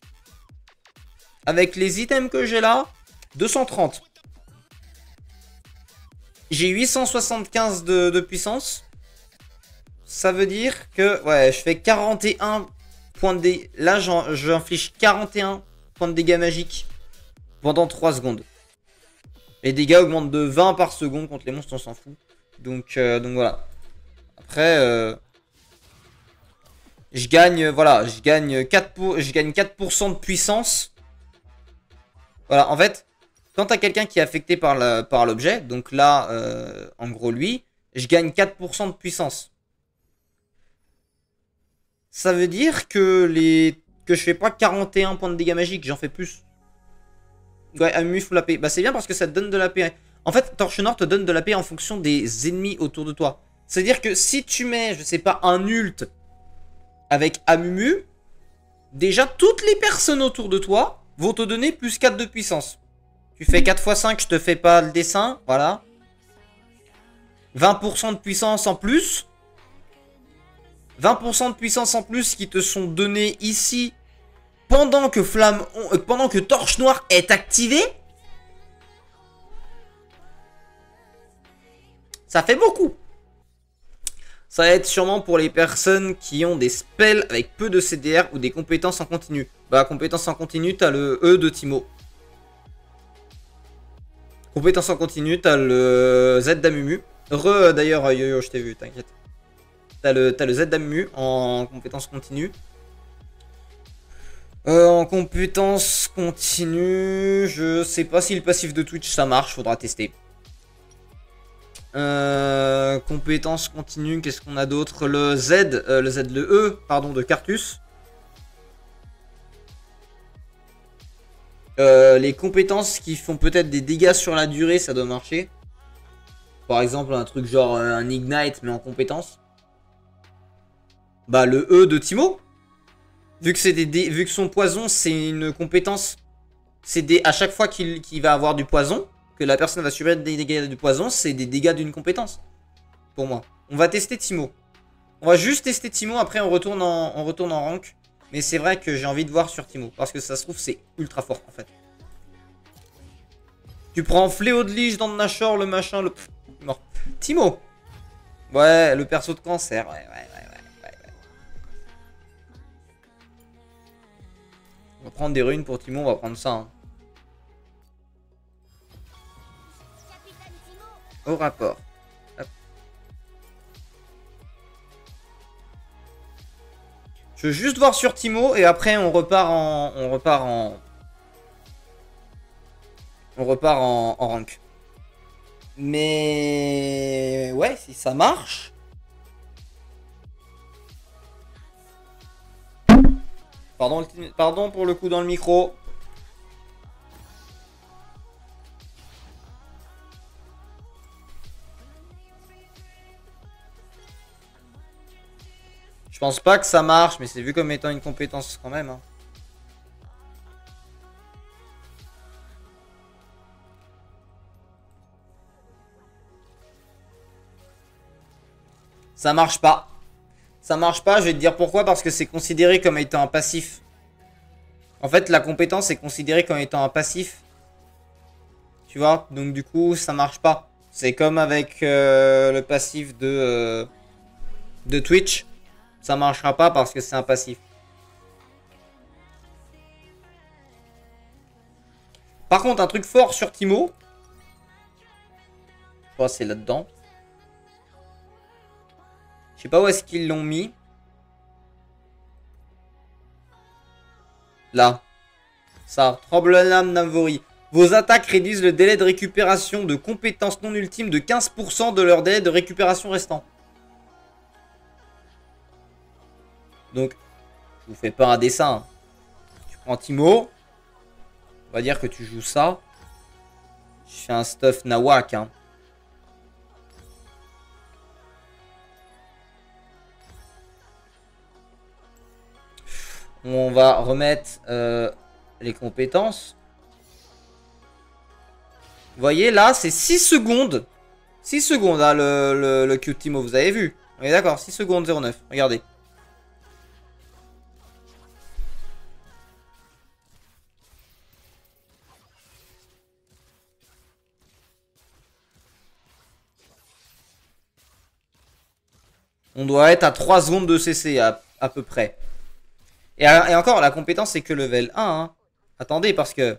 Avec les items que j'ai là. deux cent trente. J'ai huit cent soixante-quinze de, de puissance. Ça veut dire que ouais, je fais quarante et un points de dégâts. Là, j'inflige quarante et un points de dégâts magiques pendant trois secondes. Les dégâts augmentent de vingt par seconde contre les monstres, on s'en fout. Donc, euh, donc voilà. Après, euh, je gagne, voilà, je gagne quatre pour, je gagne quatre pour cent de puissance. Voilà, en fait. Quand tu as quelqu'un qui est affecté par l'objet, par donc là, euh, en gros lui, je gagne quatre pour cent de puissance. Ça veut dire que les que je fais pas quarante et un points de dégâts magiques, j'en fais plus. Ouais, Amumu full A P. Bah c'est bien parce que ça te donne de l'A P. En fait, Torche Noire te donne de l'A P en fonction des ennemis autour de toi. C'est-à-dire que si tu mets, je sais pas, un ult avec Amumu, déjà toutes les personnes autour de toi vont te donner plus quatre de puissance. Tu fais quatre fois cinq, je te fais pas le dessin, voilà. vingt pour cent de puissance en plus. vingt pour cent de puissance en plus qui te sont donnés ici pendant que Flamme, pendant que Torche Noire est activée. Ça fait beaucoup. Ça va être sûrement pour les personnes qui ont des spells avec peu de C D R ou des compétences en continu. Bah, compétences en continu, t'as le E de Timo. Compétences en continu, t'as le Z d'Amumu. Re, d'ailleurs, yo-yo, je t'ai vu, t'inquiète. T'as le, t'as le Z d'Amumu en compétences continues. Euh, en compétences continues, je sais pas si le passif de Twitch ça marche, faudra tester. Euh, compétences continues, qu'est-ce qu'on a d'autre? Le Z, euh, le Z, le E, pardon, de Cartus. Euh, les compétences qui font peut-être des dégâts sur la durée, ça doit marcher. Par exemple, un truc genre euh, un Ignite, mais en compétences. Bah, le E de Timo. Vu que, c'est des dé... Vu que son poison, c'est une compétence. C'est des... À chaque fois qu'il qu'il va avoir du poison, que la personne va subir des dégâts du poison, c'est des dégâts d'une compétence. Pour moi. On va tester Timo. On va juste tester Timo, après on retourne en, on retourne en rank. Mais c'est vrai que j'ai envie de voir sur Timo. Parce que ça se trouve, c'est ultra fort en fait. Tu prends Fléau de Liche dans le Nashor, le machin, le... Mort. Timo. Ouais, le perso de cancer. Ouais, ouais, ouais, ouais, ouais. On va prendre des runes pour Timo, on va prendre ça. Hein. Au rapport. Hop. Je veux juste voir sur Timo et après on repart en... On repart en... On repart en, en rank. Mais... Ouais, si ça marche... Pardon, pardon pour le coup dans le micro. Je pense pas que ça marche, mais c'est vu comme étant une compétence quand même. Hein. Ça marche pas. Ça marche pas, je vais te dire pourquoi, parce que c'est considéré comme étant un passif. En fait, la compétence est considérée comme étant un passif. Tu vois, donc du coup, ça marche pas. C'est comme avec euh, le passif de, euh, de Twitch. Ça marchera pas parce que c'est un passif. Par contre, un truc fort sur Timo. Je crois que c'est là-dedans. Je sais pas où est-ce qu'ils l'ont mis. Là. Ça. Tremblement Navori. Vos attaques réduisent le délai de récupération de compétences non ultimes de quinze pour cent de leur délai de récupération restant. Donc, je vous fais pas un dessin. Tu prends Timo. On va dire que tu joues ça. Je fais un stuff Nawak. Hein. On va remettre euh, les compétences. Vous voyez, là, c'est six secondes. six secondes, hein, le, le, le Q Timo, vous avez vu. On est d'accord, six secondes zéro neuf. Regardez. On doit être à trois secondes de C C à, à peu près. Et, et encore, la compétence, c'est que level un. Hein. Attendez, parce que...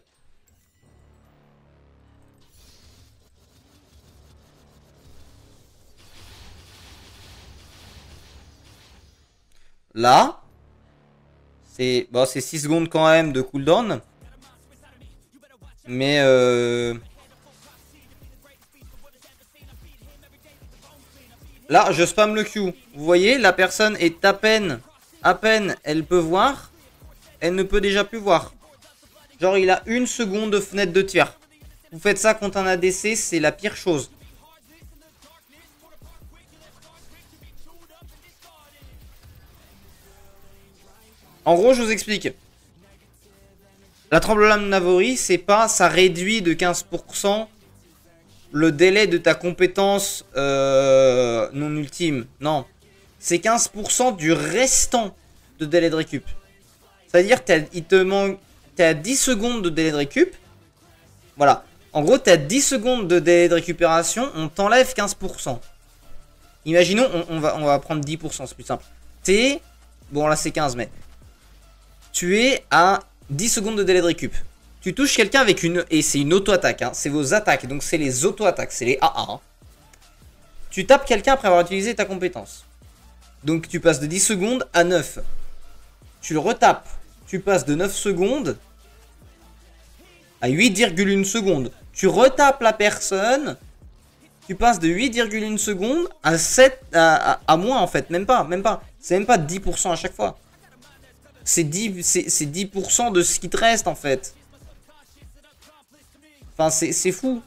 Là, c'est bon, c'est six secondes quand même de cooldown. Mais... Euh... Là, je spam le Q. Vous voyez, la personne est à peine... À peine, elle peut voir. Elle ne peut déjà plus voir. Genre, il a une seconde de fenêtre de tir. Vous faites ça contre un A D C, c'est la pire chose. En gros, je vous explique. La tremblement de Navori, c'est pas... Ça réduit de quinze pour cent le délai de ta compétence euh, non ultime. Non. C'est quinze pour cent du restant de délai de récup. C'est-à-dire qu'il te manque... T'es à dix secondes de délai de récup. Voilà. En gros, tu as dix secondes de délai de récupération, on t'enlève quinze pour cent. Imaginons, on, on, va, on va prendre dix pour cent, c'est plus simple. T'es... Bon, là, c'est quinze, mais... Tu es à dix secondes de délai de récup. Tu touches quelqu'un avec une... Et c'est une auto-attaque, hein. C'est vos attaques, donc c'est les auto-attaques, c'est les A A. Hein. Tu tapes quelqu'un après avoir utilisé ta compétence. Donc tu passes de dix secondes à neuf. Tu le retapes. Tu passes de neuf secondes à huit virgule un secondes. Tu retapes la personne. Tu passes de huit virgule un secondes à sept... À, à, à moins en fait, même pas, même pas. C'est même pas dix pour cent à chaque fois. C'est dix, c'est dix pour cent de ce qui te reste en fait. Enfin, c'est fou.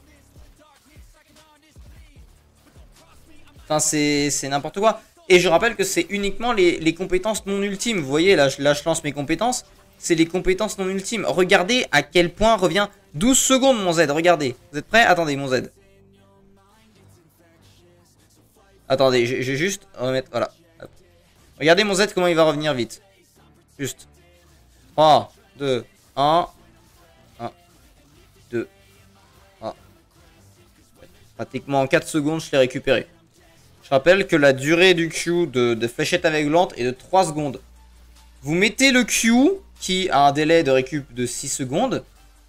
Enfin, c'est n'importe quoi. Et je rappelle que c'est uniquement les, les compétences non ultimes. Vous voyez, là je, là, je lance mes compétences. C'est les compétences non ultimes. Regardez à quel point revient douze secondes, mon Z. Regardez. Vous êtes prêts? Attendez, mon Z. Attendez, je vais juste remettre... Voilà. Hop. Regardez mon Z, comment il va revenir vite. Juste. trois, deux, un. un, deux. Pratiquement en quatre secondes, je l'ai récupéré. Je rappelle que la durée du Q de, de fléchette aveuglante est de trois secondes. Vous mettez le Q qui a un délai de récup de six secondes.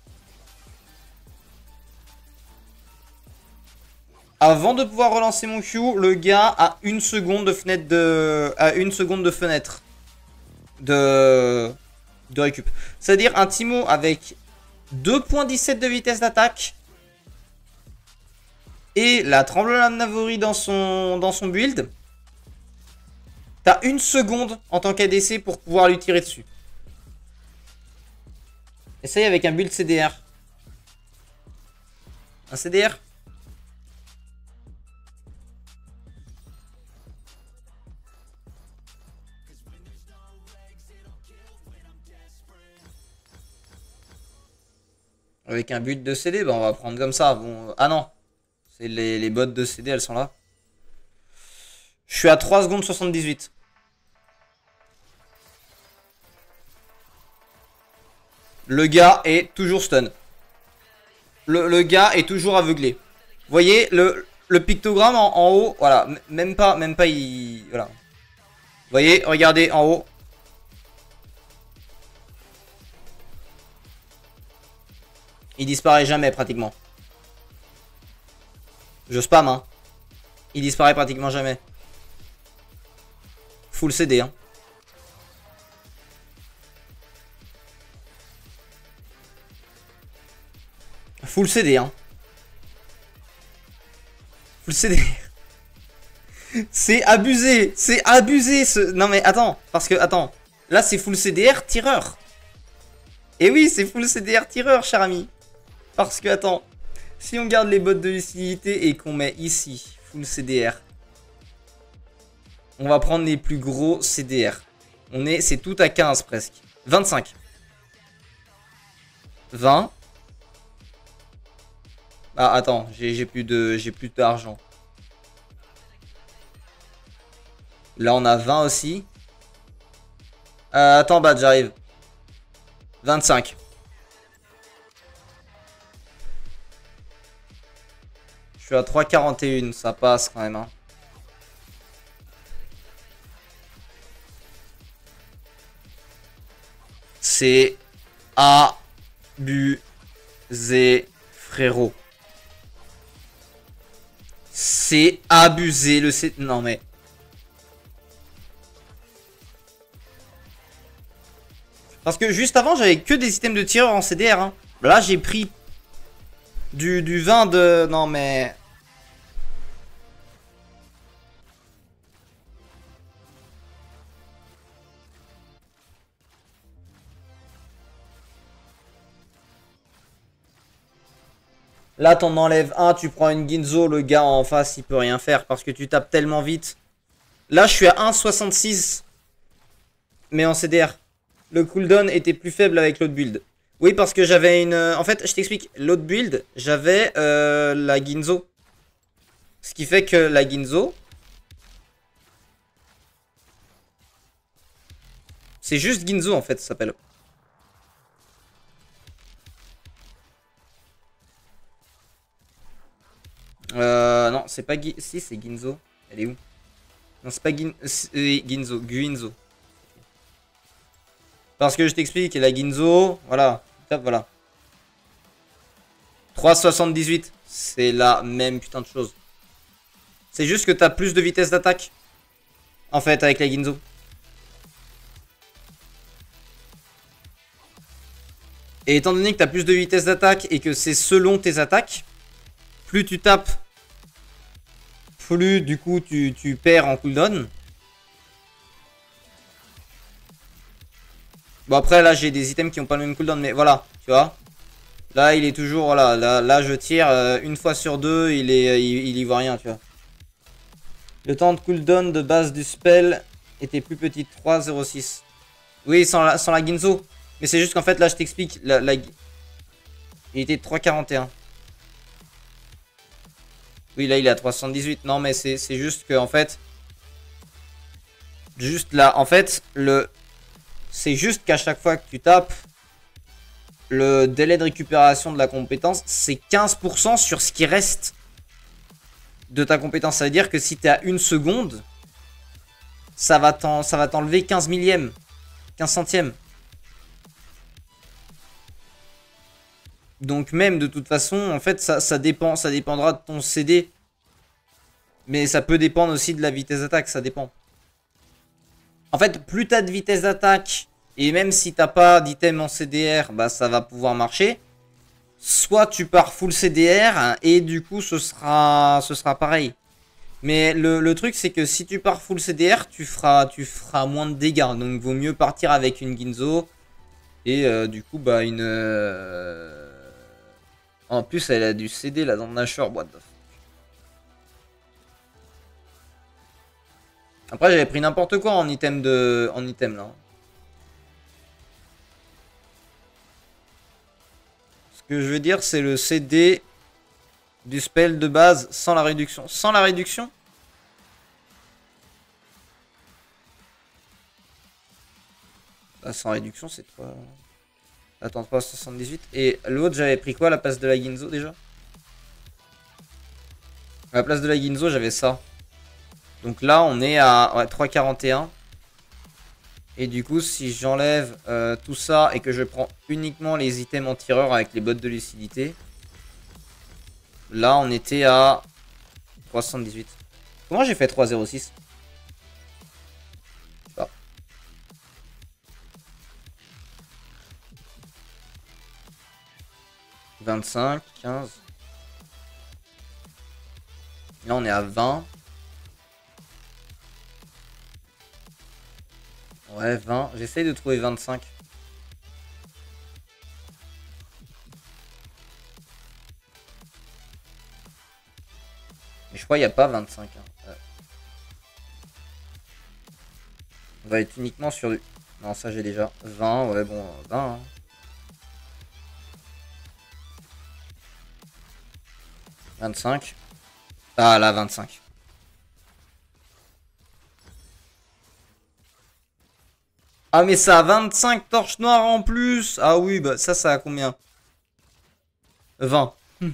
Avant de pouvoir relancer mon Q, le gars a une seconde de fenêtre de, a une seconde de fenêtre de, de récup. C'est-à-dire un Teemo avec deux virgule dix-sept de vitesse d'attaque. Et la tremblement de Navori dans son, dans son build. T'as une seconde en tant qu'A D C pour pouvoir lui tirer dessus. Essaye avec un build C D R. Un C D R. Avec un build de C D, bah on va prendre comme ça. Bon, ah non. C'est les, les bots de C D, elles sont là. Je suis à trois secondes soixante-dix-huit. Le gars est toujours stun. Le, le gars est toujours aveuglé. Vous voyez, le, le pictogramme en, en haut, voilà. Même pas, même pas, il... Voilà. Vous voyez, regardez en haut. Il disparaît jamais, pratiquement. Je spam, hein. Il disparaît pratiquement jamais. Full C D, hein. Full C D, hein. Full C D. C'est abusé. C'est abusé, ce... Non, mais attends. Parce que, attends. Là, c'est full C D R tireur. Et oui, c'est full C D R tireur, cher ami. Parce que, attends. Si on garde les bots de lucidité et qu'on met ici, full C D R, on va prendre les plus gros C D R. On est, c'est tout à quinze presque. vingt-cinq. vingt. Ah, attends, j'ai plus de, j'ai plus d'argent. Là, on a vingt aussi. Euh, attends, bah, j'arrive. vingt-cinq. Je suis à trois quarante et un, ça passe quand même. Hein. C'est abusé, frérot. C'est abusé le C... Non mais... Parce que juste avant, j'avais que des systèmes de tireurs en C D R. Hein. Là, j'ai pris du, du vingt de... Non mais... Là, t'en enlèves un, tu prends une Ginzo, le gars en face, il peut rien faire parce que tu tapes tellement vite. Là, je suis à un soixante-six, mais en C D R. Le cooldown était plus faible avec l'autre build. Oui, parce que j'avais une... En fait, je t'explique. L'autre build, j'avais euh, la Ginzo. Ce qui fait que la Ginzo... C'est juste Ginzo, en fait, ça s'appelle. c'est pas Gi... Si, c'est Ginzo. Elle est où? Non, c'est pas Gin... euh, Ginzo. Guinzo. Parce que je t'explique, la Ginzo, voilà. Hop, voilà. trois virgule soixante-dix-huit. C'est la même putain de chose. C'est juste que t'as plus de vitesse d'attaque. En fait, avec la Ginzo. Et étant donné que tu as plus de vitesse d'attaque et que c'est selon tes attaques, plus tu tapes, plus du coup tu, tu perds en cooldown. Bon après là j'ai des items qui n'ont pas le même cooldown, mais voilà, tu vois. Là il est toujours, voilà, là, là je tire euh, une fois sur deux, il, est, il, il y voit rien, tu vois. Le temps de cooldown de base du spell était plus petit, trois virgule zéro six. Oui, sans la, sans la Ginzo. Mais c'est juste qu'en fait, là, je t'explique. La, la... Il était trois virgule quarante et un. Oui, là, il est à trois virgule soixante-dix-huit. Non, mais c'est juste que, en fait... Juste là, en fait, le... C'est juste qu'à chaque fois que tu tapes, le délai de récupération de la compétence, c'est quinze pour cent sur ce qui reste de ta compétence. Ça veut dire que si tu es à une seconde, ça va t'enlever quinze millièmes. quinze centièmes. Donc même de toute façon, en fait, ça, ça dépend, ça dépendra de ton C D. Mais ça peut dépendre aussi de la vitesse d'attaque, ça dépend. En fait, plus tu as de vitesse d'attaque, et même si t'as pas d'item en C D R, bah ça va pouvoir marcher. Soit tu pars full C D R, et du coup ce sera, ce sera pareil. Mais le, le truc c'est que si tu pars full C D R, tu feras, tu feras moins de dégâts. Donc vaut mieux partir avec une Ginzo. Et euh, du coup, bah une... Euh... En plus, elle a du C D là dans le Nashor. What the fuck. Après, j'avais pris n'importe quoi en item de, en item là. Ce que je veux dire, c'est le C D du spell de base sans la réduction. Sans la réduction. Bah, sans réduction, c'est quoi? Attends, trois virgule soixante-dix-huit. Et l'autre, j'avais pris quoi à la place de la Ginzo déjà? À la place de la Ginzo, j'avais ça. Donc là, on est à ouais, trois virgule quarante et un. Et du coup, si j'enlève euh, tout ça et que je prends uniquement les items anti-erreur avec les bottes de lucidité, là, on était à trois virgule soixante-dix-huit. Comment j'ai fait trois virgule zéro six? vingt-cinq, quinze. Là, on est à vingt. Ouais, vingt. J'essaye de trouver vingt-cinq. Mais je crois qu'il n'y a pas vingt-cinq. Hein. Ouais. On va être uniquement sur du... Non, ça j'ai déjà. vingt, ouais, bon, vingt. Hein. vingt-cinq. Ah là, vingt-cinq. Ah mais ça a vingt-cinq torches noires en plus. Ah oui, bah ça, ça a combien? vingt. Je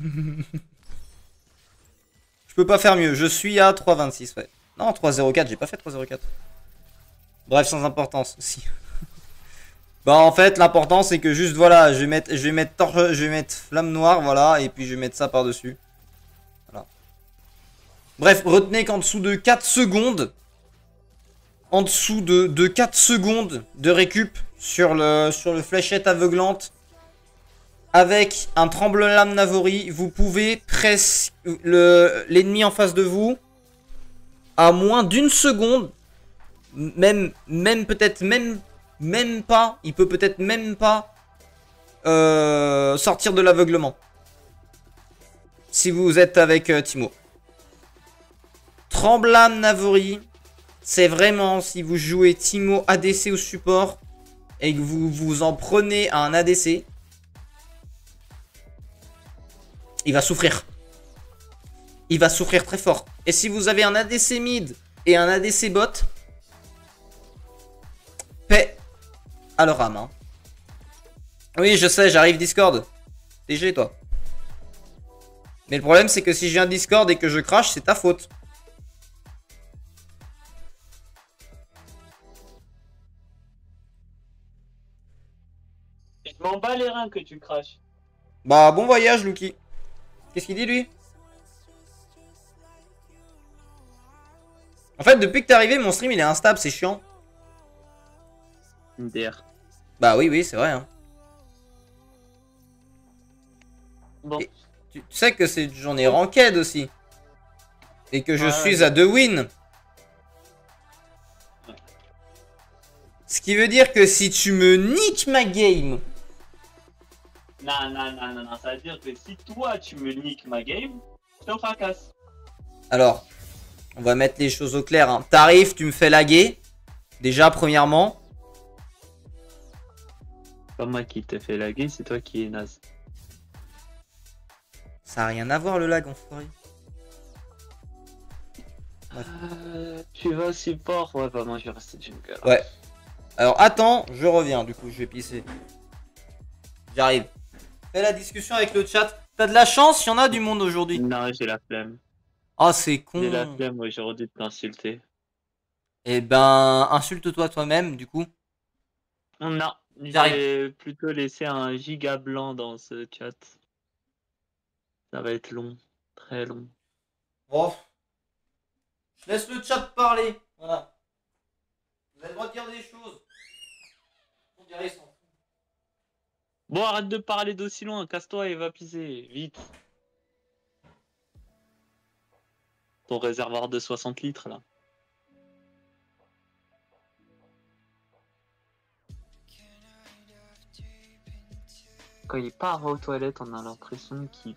peux pas faire mieux. Je suis à trois virgule vingt-six, ouais. Non, trois virgule zéro quatre, j'ai pas fait trois virgule zéro quatre. Bref, sans importance. Si. Bah en fait, l'important c'est que juste voilà, je vais mettre, je vais mettre torche, je vais mettre flamme noire, voilà, et puis je vais mettre ça par-dessus. Voilà. Bref, retenez qu'en dessous de quatre secondes, en dessous de, de quatre secondes de récup sur le, sur le fléchette aveuglante, avec un tremble-lame Navori, vous pouvez presque l'ennemi en face de vous à moins d'une seconde, même, même peut-être même, même pas, il peut peut-être même pas euh, sortir de l'aveuglement. Si vous êtes avec euh, Timo. Tremble-lame Navori. C'est vraiment, si vous jouez Timo A D C au support et que vous vous en prenez à un A D C, il va souffrir. Il va souffrir très fort. Et si vous avez un A D C mid et un A D C bot, paix à leur âme. Hein. Oui, je sais, j'arrive Discord. T G, toi. Mais le problème, c'est que si j'ai un Discord et que je crache, c'est ta faute. Je m'en bats les reins que tu craches. Bah, bon voyage, Lucky. Qu'est-ce qu'il dit, lui? En fait, depuis que t'es arrivé, mon stream, il est instable, c'est chiant. M D R. Bah oui, oui, c'est vrai. Hein. Bon. Et tu, tu sais que c'est une journée ranked aussi. Et que je Ouais, suis ouais. à deux wins. Ouais. Ce qui veut dire que si tu me niques ma game... Non, non, non, non, non. Ça veut dire que si toi, tu me niques ma game, je te fracasse. Alors, on va mettre les choses au clair. Hein. T'arrives, tu me fais laguer. Déjà, premièrement. Pas moi qui t'ai fait laguer, c'est toi qui es naze. Ça n'a rien à voir le lag, enfoiré. Euh, tu vas support? Ouais, bah moi je vais rester jungle. Ouais. Alors, attends, je reviens. Du coup, je vais pisser. J'arrive. Fais la discussion avec le chat. T'as de la chance, il y en a du monde aujourd'hui. Non, j'ai la flemme. Ah, c'est con. J'ai la flemme aujourd'hui de t'insulter. Eh ben, insulte-toi toi-même, du coup. Non, J'arrive. j'ai plutôt laissé un giga blanc dans ce chat. Ça va être long, très long. Bon. Je laisse le chat parler. Voilà. Vous avez le droit de dire des choses. On dirait sans. Bon, arrête de parler d'aussi loin, casse-toi et va pisser, vite. Ton réservoir de soixante litres là. Quand il part aux toilettes, on a l'impression qu'il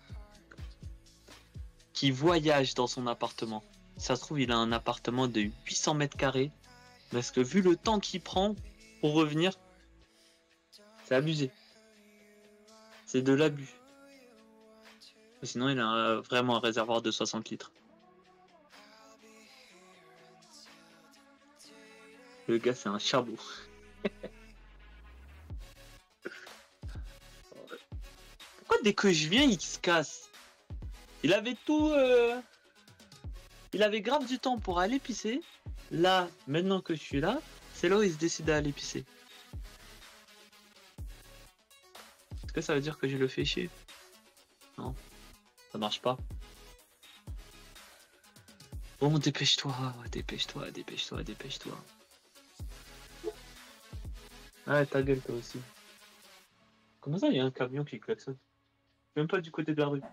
qu'il voyage dans son appartement. Ça se trouve, il a un appartement de huit cents mètres carrés. Parce que vu le temps qu'il prend pour revenir, c'est abusé. C'est de l'abus. Sinon, il a un- vraiment un réservoir de soixante litres. Le gars, c'est un chabot. Pourquoi dès que je viens, il se casse? Il avait tout... euh, Il avait grave du temps pour aller pisser. Là, maintenant que je suis là, c'est là où il se décide à aller pisser. Est-ce que ça veut dire que je le fais chier? Non, ça marche pas. Bon, dépêche-toi, dépêche-toi, dépêche-toi, dépêche-toi. Ouais, ta gueule toi aussi. Comment ça, il y a un camion qui klaxonne? Même pas du côté de la rue.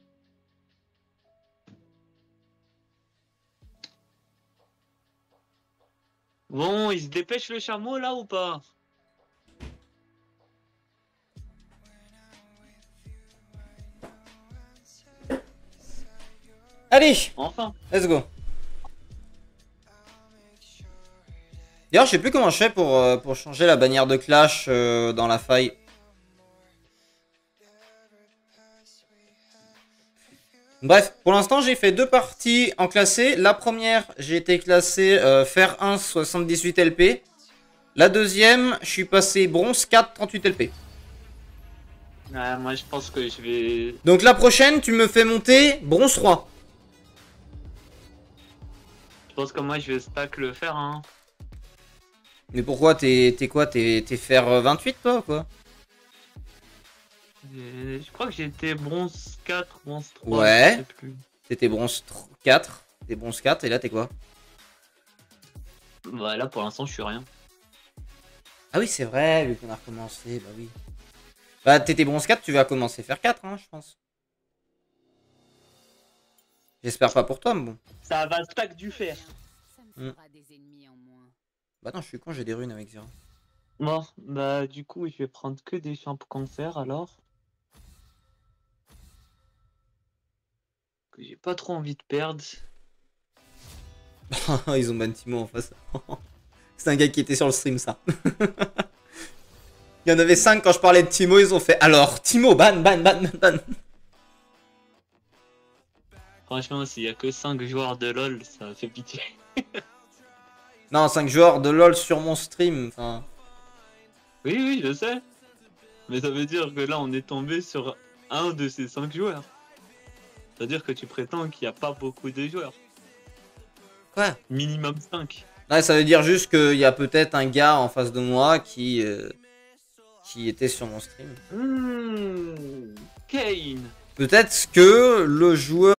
Bon, il se dépêche le chameau là ou pas? Allez, Enfin. let's go. D'ailleurs, je sais plus comment je fais pour, euh, pour changer la bannière de Clash euh, dans la faille. Bref, pour l'instant, j'ai fait deux parties en classé. La première, j'ai été classé euh, fer un, soixante-dix-huit L P. La deuxième, je suis passé bronze quatre, trente-huit L P. Ouais, moi je pense que je vais... Donc la prochaine, tu me fais monter bronze trois. Je pense que moi je vais stack le fer, hein. Mais pourquoi? T'es t'es quoi? T'es fer vingt-huit toi ou quoi? Et je crois que j'ai été bronze quatre, bronze trois, Ouais. je sais plus. T'étais bronze quatre. T'es bronze quatre et là t'es quoi? Bah là pour l'instant je suis rien. Ah oui, c'est vrai, vu qu'on a recommencé, bah oui. Bah t'étais bronze quatre, tu vas commencer fer quatre, hein, je pense. J'espère pas pour toi, mais bon. Ça va stack du fer. Ça me fera des ennemis en moins. Bah non, je suis con, j'ai des runes avec Zira. Bon, bah du coup je vais prendre que des champs cancer alors. Que j'ai pas trop envie de perdre. Ils ont ban Timo en face. C'est un gars qui était sur le stream, ça. Il y en avait cinq quand je parlais de Timo, ils ont fait alors Timo, ban, ban, ban, ban, ban. Franchement, s'il y a que cinq joueurs de LoL, ça fait pitié. Non, cinq joueurs de LoL sur mon stream. Enfin, Oui, oui, je sais. Mais ça veut dire que là, on est tombé sur un de ces cinq joueurs. C'est-à-dire que tu prétends qu'il n'y a pas beaucoup de joueurs. Quoi? Minimum cinq. Ouais, ça veut dire juste qu'il y a peut-être un gars en face de moi qui, euh, qui était sur mon stream. Mmh, Kane. Peut-être que le joueur